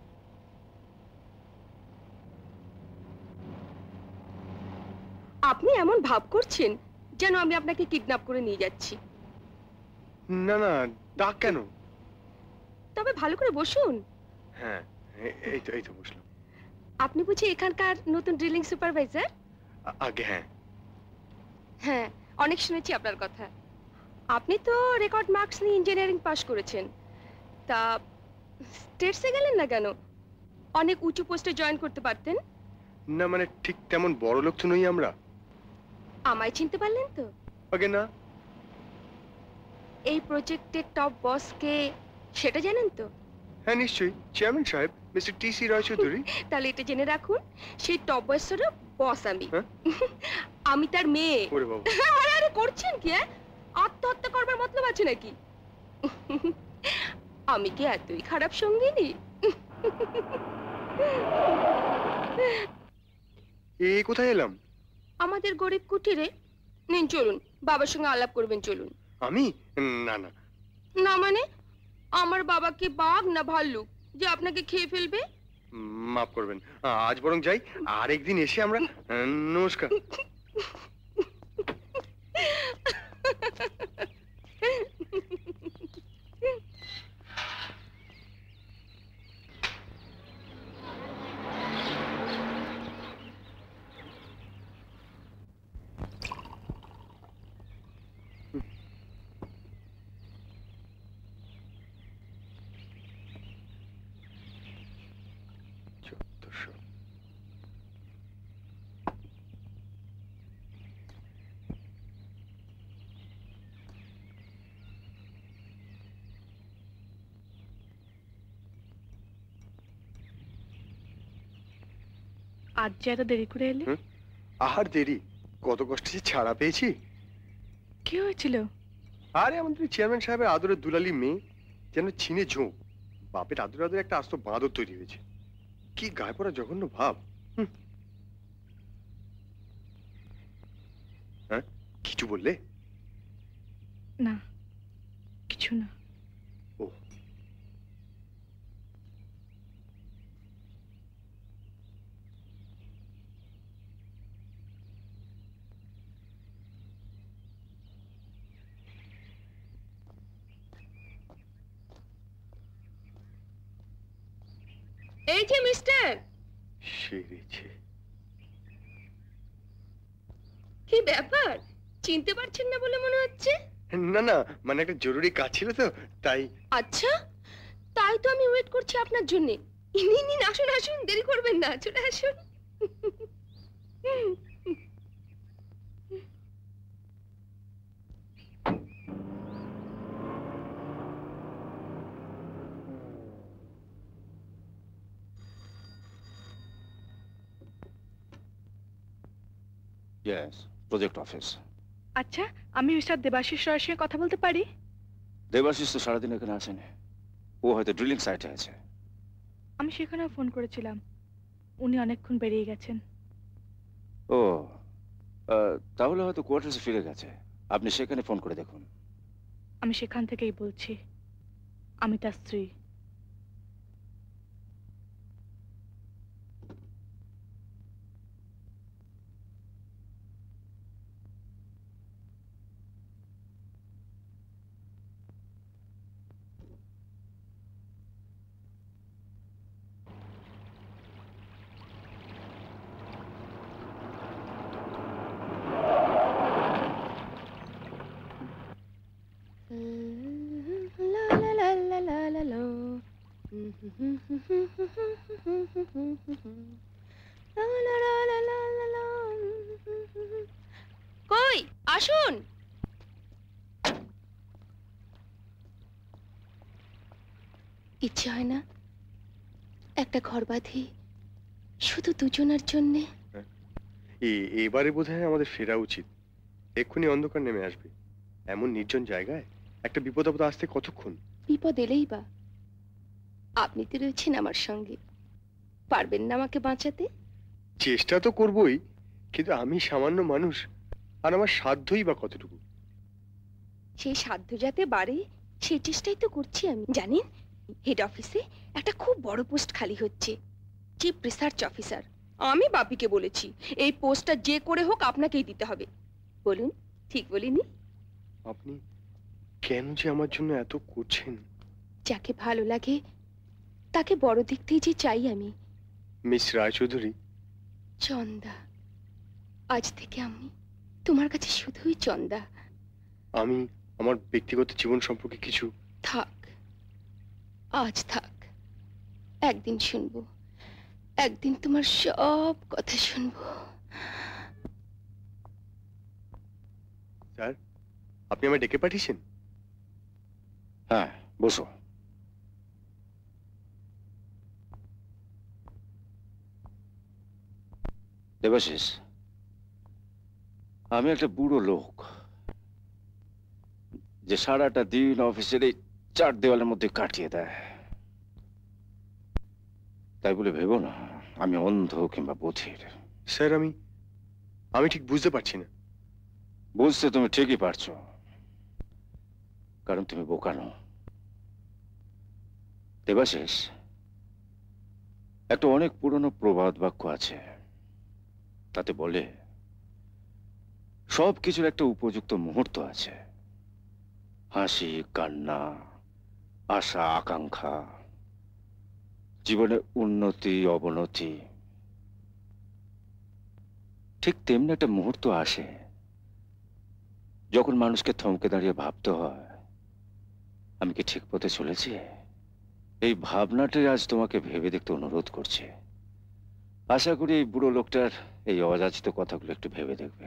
আপনি এমন ভাব করছেন যেন আমি আপনাকে কিডন্যাপ করে নিয়ে যাচ্ছি। না না, ডাক কেন? তবে ভালো করে বসুন। হ্যাঁ, এই তো বসলাম। আপনি বুঝি এখানকার নতুন ড্রিলিং সুপারভাইজার? আগে হ্যাঁ। হ্যাঁ, অনেক শুনেছি আপনার কথা। আপনি তো রেকর্ড মার্কস নিয়ে ইঞ্জিনিয়ারিং পাশ করেছেন, তা স্টেটসে গেলেন না কেন? অনেক উঁচু পোস্টে জয়েন করতে পারতেন। না মানে ঠিক তেমন বড় লোক তো নই আমরা। আমায় চিনতে পারলেন তো? আগে না। এই প্রজেক্টের টপ বস কে সেটা জানেন তো? হ্যাঁ নিশ্চয়ই, চেয়ারম্যান সাহেব মিস্টার টি.সি. রায়চৌধুরী। তাহলে এটা জেনে রাখুন, সেই টপ বসেরও বস আমি। আমি তার মেয়ে। ওরে বাবা। আরে আরে করছেন কি? আত্মহত্যা করবার মতলব আছে নাকি? আমি কি এতই খারাপ সঙ্গিনী? এই কোথায় এলাম? আমাদের গরিব কুটিরে। নিন চলুন, বাবার সঙ্গে আলাপ করবেন চলুন। আমি? না না। না মানে? আমার বাবা কি বাঘ না ভাল্লুক যে আপনাকে খেয়ে ফেলবে? মাফ করবেন, আজ বরং যাই, আর একদিন এসে আমরা। নমস্কার। আজ যে এত দেরি করে এলে? আর দেরি, কত কষ্টে যে ছাড়া পেয়েছি। কি হয়েছিল? আরে আমাদের চেয়ারম্যান সাহেবের আদরের দুলালি মেয়ে যেন ছিনে ঝোঁক, বাপের আদরে আদরে একটা আস্ত বাঁদর তৈরি হয়েছে। কি গায়ে পড়া জঘন্য ভাব। হ্যাঁ, কিছু বললে? না কিছু না। ও এই যে মিস্টার। সেরেছে। কি ব্যাপার, চিনতে পারছেন না বলে মনে হচ্ছে? না না, মানে একটা জরুরি কাজ ছিল তো তাই। আচ্ছা, তাই তো আমি ওয়েট করছি আপনার জন্য। নিন আসুন আসুন, দেরি করবেন না, চলে আসুন। Yes, project office. আচ্ছা, আমি মিস্টার দেবাশিস রায়ের সঙ্গে কথা বলতে পারি? দেবাশিস তো সারাদিন এখানে আসেনি, ও হয়তো ড্রিলিং সাইটে আছে। আমি সেখানেও ফোন করেছিলাম, উনি অনেকক্ষণ বেরিয়ে গেছেন। ও তাহলে হয়তো কোয়ার্টার্সে ফিরে গেছে, আপনি সেখানে ফোন করে দেখুন। আমি সেখান থেকেই বলছি, আমি তার স্ত্রী। কই আসুন। ইচ্ছে হয় না একটা ঘর বাঁধি শুধু দুজনের জন্যে? এবারে বোধহয় আমাদের ফেরা উচিত, এক্ষুনি অন্ধকার নেমে আসবে। এমন নির্জন জায়গায় একটা বিপদ আপদ আসতে কতক্ষণ? বিপদ এলেই বা আপনি তো রয়েছেন আমার সঙ্গে, পারবেন না আমাকে বাঁচাতে? চেষ্টা তো করবই, কিন্তু আমি সামান্য মানুষ, আর আমার সাধ্যই বা কতটুকু? সেই সাধ্য যাতে বাড়ে সেই চেষ্টাই তো করছি আমি। জানেন, হেড অফিসে একটা খুব বড় পোস্ট খালি হচ্ছে, চিফ রিসার্চ অফিসার। আমি বাপিকে বলেছি এই পোস্টটা যে করে হোক আপনাকেই দিতে হবে। বলুন, ঠিক বলিনি? আপনি কেন যে আমার জন্য এত করছেন? যাকে ভালো লাগে তাকে বড় দেখতেই যে চাই আমি। মিস রায়চৌধুরী। চন্দা, আজ থেকে আমি তোমার কাছে শুধুই চন্দা। আমি আমার ব্যক্তিগত জীবন সম্পর্কে কিছু থাক, আজ থাক। একদিন শুনবো, একদিন তোমার সব কথা শুনবো। স্যার, আপনি আমায় ডেকে পাঠিয়েছেন? হ্যাঁ, বসো। দেবাশিস, আমি একটা বুড়ো লোক যে সারাটা দিন অফিসের এই 4 দেওয়ালের মধ্যে কাটিয়ে দেয়। তাই বলে ভেবো না আমি অন্ধ কিংবা বধির। স্যার, আমি ঠিক বুঝতে পারছি না। বুঝতে তুমি ঠিকই পারছো, কারণ তুমি বোকা নও। দেবাশিস, একটা অনেক পুরনো প্রবাদ বাক্য আছে, তাতে বলে সব কিছুর একটা উপযুক্ত মুহূর্ত আছে। হাসি, কান্না, আশা, আকাঙ্ক্ষা, জীবনের উন্নতি অবনতি, ঠিক তেমনি একটা মুহূর্ত আসে যখন মানুষকে থমকে দাঁড়িয়ে ভাবতে হয় আমি কি ঠিক পথে চলেছি। এই ভাবনাটাই আজ তোমাকে ভেবে দেখতে অনুরোধ করছে। আশা করি এই বুড়ো লোকটার এই অযাচিত কথাগুলো একটু ভেবে দেখবে।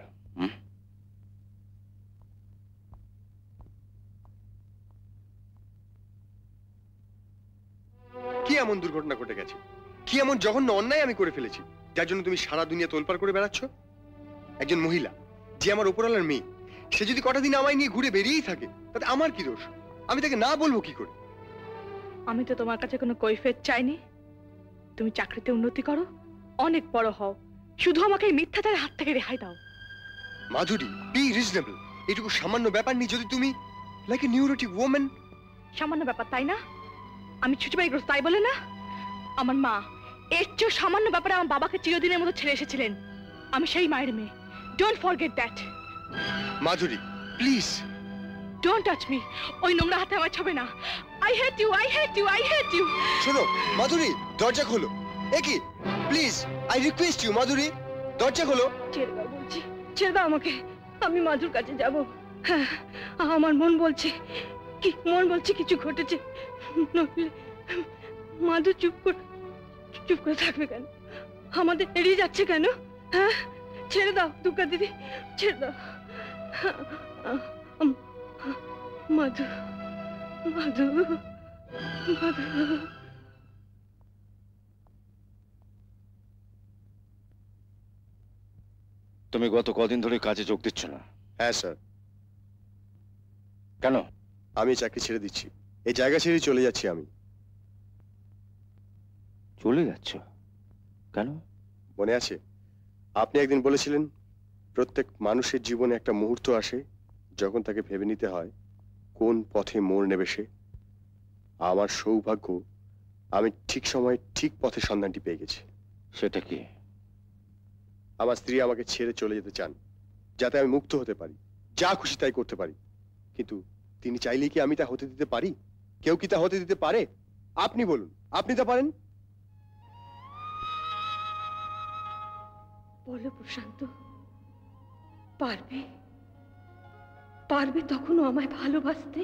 কি এমন দুর্ঘটনা ঘটে গেছে? কি এমন জঘন্য অন্যায় আমি করে ফেলেছি যার জন্য তুমি সারা দুনিয়া তোলপাড় করে বেড়াচ্ছ? একজন মহিলা যে আমার উপরওয়ালার মেয়ে, সে যদি কটা দিন আমায় নিয়ে ঘুরে বেরিয়েই থাকে তাতে আমার কি দোষ? আমি তাকে না বলবো কি করে? আমি তো তোমার কাছে কোনো কৈফিয়ত চাইনি। তুমি চাকরিতে উন্নতি করো, অনেক বড় হও, শুধু আমাকে এই মিথ্যাচারের হাত থেকে রেহাই দাও। Madhuri, be reasonable. এটুকু সামান্য ব্যাপার নিয়ে যদি তুমি লাইক এ নিউরোটিক ওম্যান। সামান্য ব্যাপার তাই না? আমি ছুটিবাড়িগ্রস্ত তাই বলে না? আমার মা এর চেয়ে সামান্য ব্যাপারে আমার বাবাকে চিরদিনের মতো ছেড়ে এসেছিলেন। আমি সেই মায়ের মেয়ে। Don't forget that. Madhuri, please don't touch me. ওই নোংরা হাতে আমার ছবে না। I hate you, I hate you, I hate you. শোনো মাধুরী, দরজা খোলো। একি please, I request you Madhuri, দরজা খোলো। ছেড়ে দাও বলছি, ছেড়ে দাও আমাকে। আমি মাধুর কাছে যাব। হ্যাঁ, আমার মন বলছে কিছু ঘটেছে। নইলে মাধু চুপ করে থাকবে কেন? আমাদের এড়িয়ে যাচ্ছে কেন? হ্যাঁ, ছেড়ে দাও দুর্গা দিদি, ছেড়ে দাও। মাধু, মাধু, মাধু। তুমি গত কদিন ধরে কাজে যোগ দিচ্ছ না? হ্যাঁ স্যার। কেন? আমি চাকরি ছেড়ে দিচ্ছি, এই জায়গা ছেড়ে চলে যাচ্ছি। আমি চলে যাচ্ছ কেন? মনে আছে আপনি একদিন বলেছিলেন প্রত্যেক মানুষের জীবনে একটা মুহূর্ত আসে যখন তাকে ভেবে নিতে হয় কোন পথে মোড় নেবে সে। আমার সৌভাগ্য, আমি ঠিক সময়ে ঠিক পথের সন্ধানটি পেয়ে গেছি। সেটা কি? আমার স্ত্রী আমাকে ছেড়ে চলে যেতে চান যাতে আমি মুক্ত হতে পারি, যা খুশি তাই করতে পারি। কিন্তু তিনি চাইলেই কি আমি তা হতে দিতে পারি? কেউ কি তা হতে দিতে পারে? আপনি বলুন, আপনি তা পারেন? বলো প্রশান্ত, পারবে? পারবে তখনও আমায় ভালোবাসতে?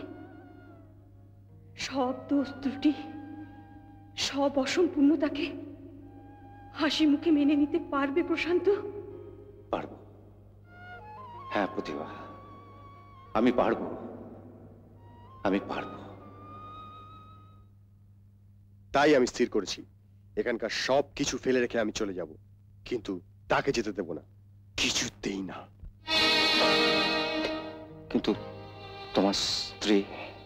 সব দোষ ত্রুটি, সব অসম্পূর্ণতাকে হাসি মুখে মেনে নিতে পারবে প্রশান্ত? পারবো। হ্যাঁ প্রতিভা, আমি পারবো, আমি পারবো। তাই আমি স্থির করেছি এখানকার সব কিছু ফেলে রেখে আমি চলে যাব, কিন্তু তাকে যেতে দেব না, কিছুতেই না। কিন্তু তোমার স্ত্রী,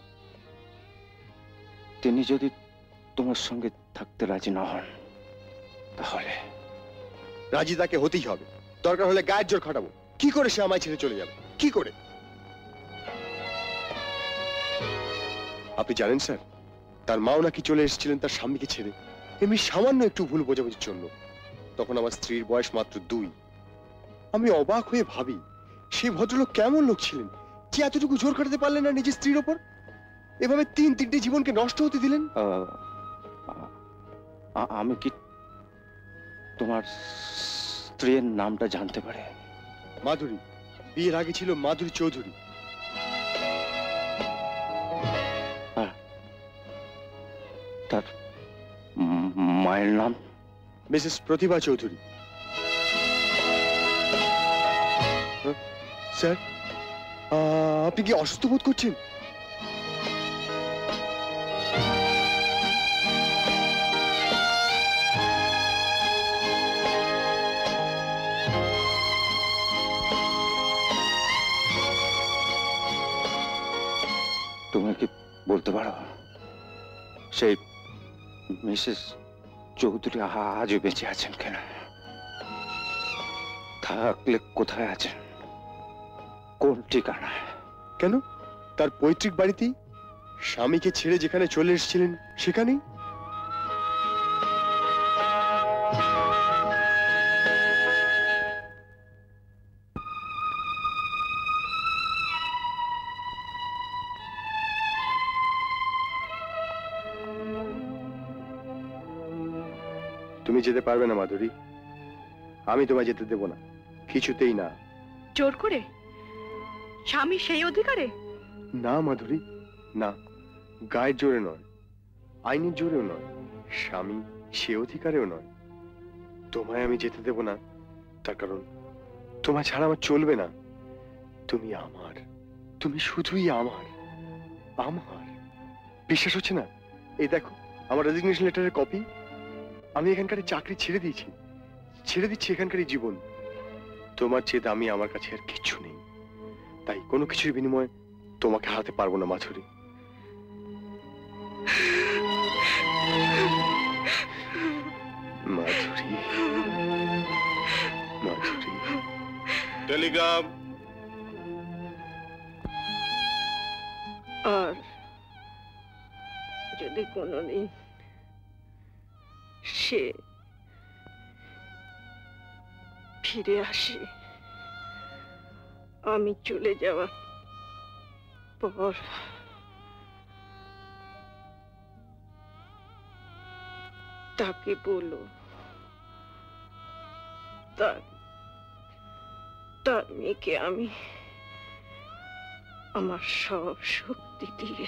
তিনি যদি তোমার সঙ্গে থাকতে রাজি না হন তাহলে? রাজি তাকে হতেই হবে, দরকার হলে গায়ের জোর খাটাবো। কি করে সে আমায় ছেড়ে চলে যাবে? কি করে? আপনি জানেন স্যার, তার মাও নাকি চলে এসেছিলেন তার স্বামীকে ছেড়ে, এমনি সামান্য একটু ভুল বোঝাবুঝির জন্য। তখন আমার স্ত্রীর বয়স মাত্র 2। আমি অবাক হয়ে ভাবি সেই ভদ্রলোক কেমন লোক ছিলেন যে এতটুকু জোর কাটাতে পারলেন না নিজের স্ত্রীর ওপর, এভাবে 3-3টে জীবনকে নষ্ট হতে দিলেন। আমি কি তোমার স্ত্রীর নামটা জানতে পারি? মাধুরী, বিয়ের আগে ছিল মাধুরী চৌধুরী। তার মায়ের নাম মিসেস প্রতিভা চৌধুরী। স্যার, আপনি কি অসুস্থ বোধ করছেন? তুমি কি বলতে পারো সেই মিসেস চৌধুরী আজও বেঁচে আছেন কেন? থাকলে কোথায় আছেন, কোন ঠিকানায়? কেন, তার পৈতৃক বাড়িতেই, স্বামীকে ছেড়ে যেখানে চলে এসেছিলেন সেখানেই। তুমি যেতে পারবে না মাধুরী, আমি তোমায় যেতে দেব না, কিছুতেই না। জোর করে? স্বামী সেই অধিকারে? না মাধুরী, না, গায়ের জোরে নয়, আইনের জোরেও নয়, স্বামী সে অধিকারেও নয়। তোমায় আমি যেতে দেব না, তার কারণ তোমায় ছাড়া আমার চলবে না। তুমি আমার, তুমি শুধুই আমার, আমার। বিশ্বাস হচ্ছে না? এই দেখো আমার রেজিগনেশন লেটারের কপি। আমি এখানকার চাকরি ছেড়ে দিয়েছি, ছেড়ে দিচ্ছি এখানকার জীবন। তোমার চেয়ে দামি আমার কাছে আর কিছু নেই, তাই কোনো কিছুর বিনিময়ে তোমাকে হারাতে পারবো না মাধুরী। মাধুরী, মাধুরী। টেলিগ্রাম। আর যদি কোনোদিন সে ফিরে আসে, আমি চলে যাওয়ার পর তাকে বলো তার মেয়েকে আমি আমার সব শক্তি দিয়ে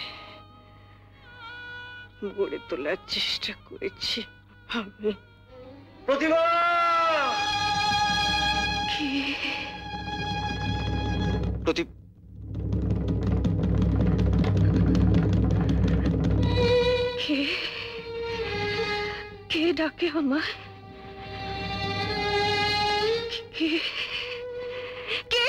গড়ে তোলার চেষ্টা করেছি। আমি প্রতিভা! কি কে ডাকে আমায়? কে কে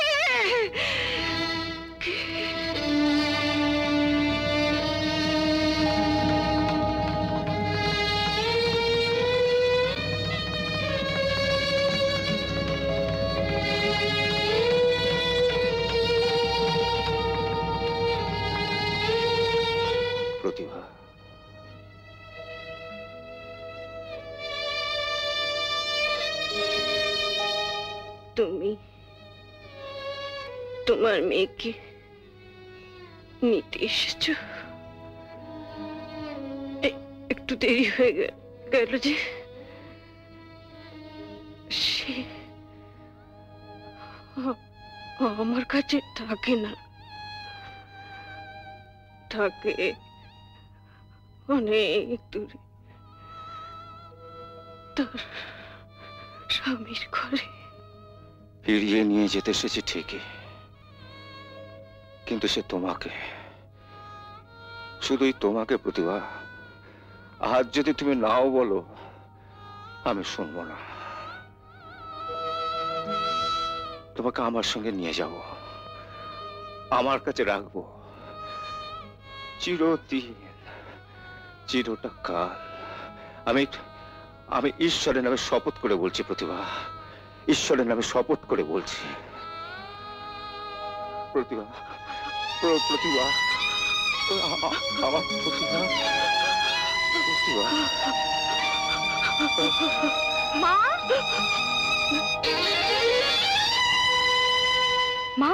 প্রতিভা, তুমি তোমার মেয়েকে নিতে এসেছ? একটু দেরি হয়ে গেল যে। সে আমার কাছে থাকে না, থাকে অনেক দূরে তার স্বামীর ঘরে। ফিরিয়ে নিয়ে যেতে এসেছি ঠিকই, কিন্তু সে তোমাকে, শুধুই তোমাকে। প্রতিভা, আজ যদি তুমি নাও বলো, আমি শুনবো না। তোমাকে আমার সঙ্গে নিয়ে যাব, আমার কাছে রাখবো চিরদিন, চিরটা কাল। আমি ঈশ্বরের নামে শপথ করে বলছি প্রতিভা, ঈশ্বরের নামে শপথ করে বলছি। প্রতিভা, প্রতিভা, আমার প্রতিভা, প্রতিভা। মা মা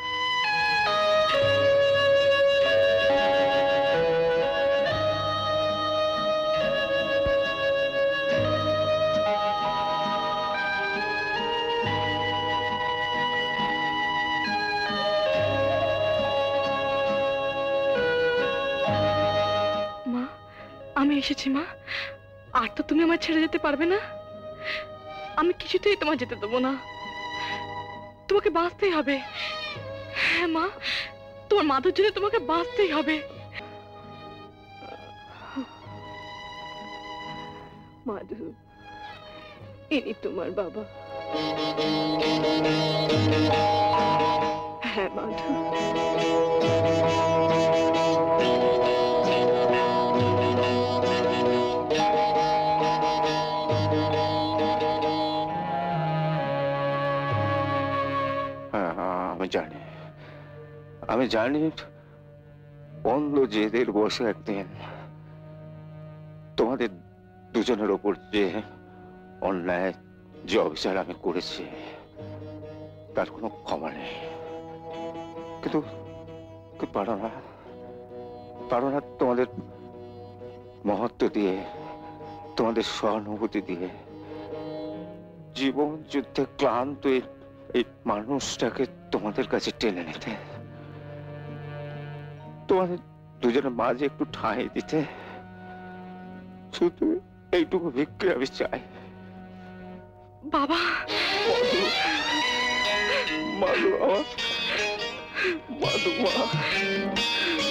আমি এসেছি মা। আর তো তুমি আমার ছেড়ে যেতে পারবে না। আমি কিছুতেই তোমার যেতে দেবো না। তোমাকে বাঁচতেই হবে। হ্যাঁ মা, তোমার মাধুর জন্য তোমাকে বাঁচতেই হবে। মাধু, ইনি তোমার বাবা। হ্যাঁ মাধু। আমি জানি অন্ধ জেদের বসে একদিন তোমাদের দুজনের ওপর যে অন্যায় যে অবিচার আমি করেছি তার কোনো ক্ষমা নেই। কিন্তু পারো না তোমাদের মহত্ব দিয়ে, তোমাদের সহানুভূতি দিয়ে জীবন যুদ্ধে ক্লান্ত এই মানুষটাকে তোমাদের কাছে টেনে নিতে, তোমাদের দুজনের মাঝে একটু ঠাঁই দিতে। শুধু এইটুকু ভিক্ষে আমি চাই। বাবা, মাধু, মাধু মা।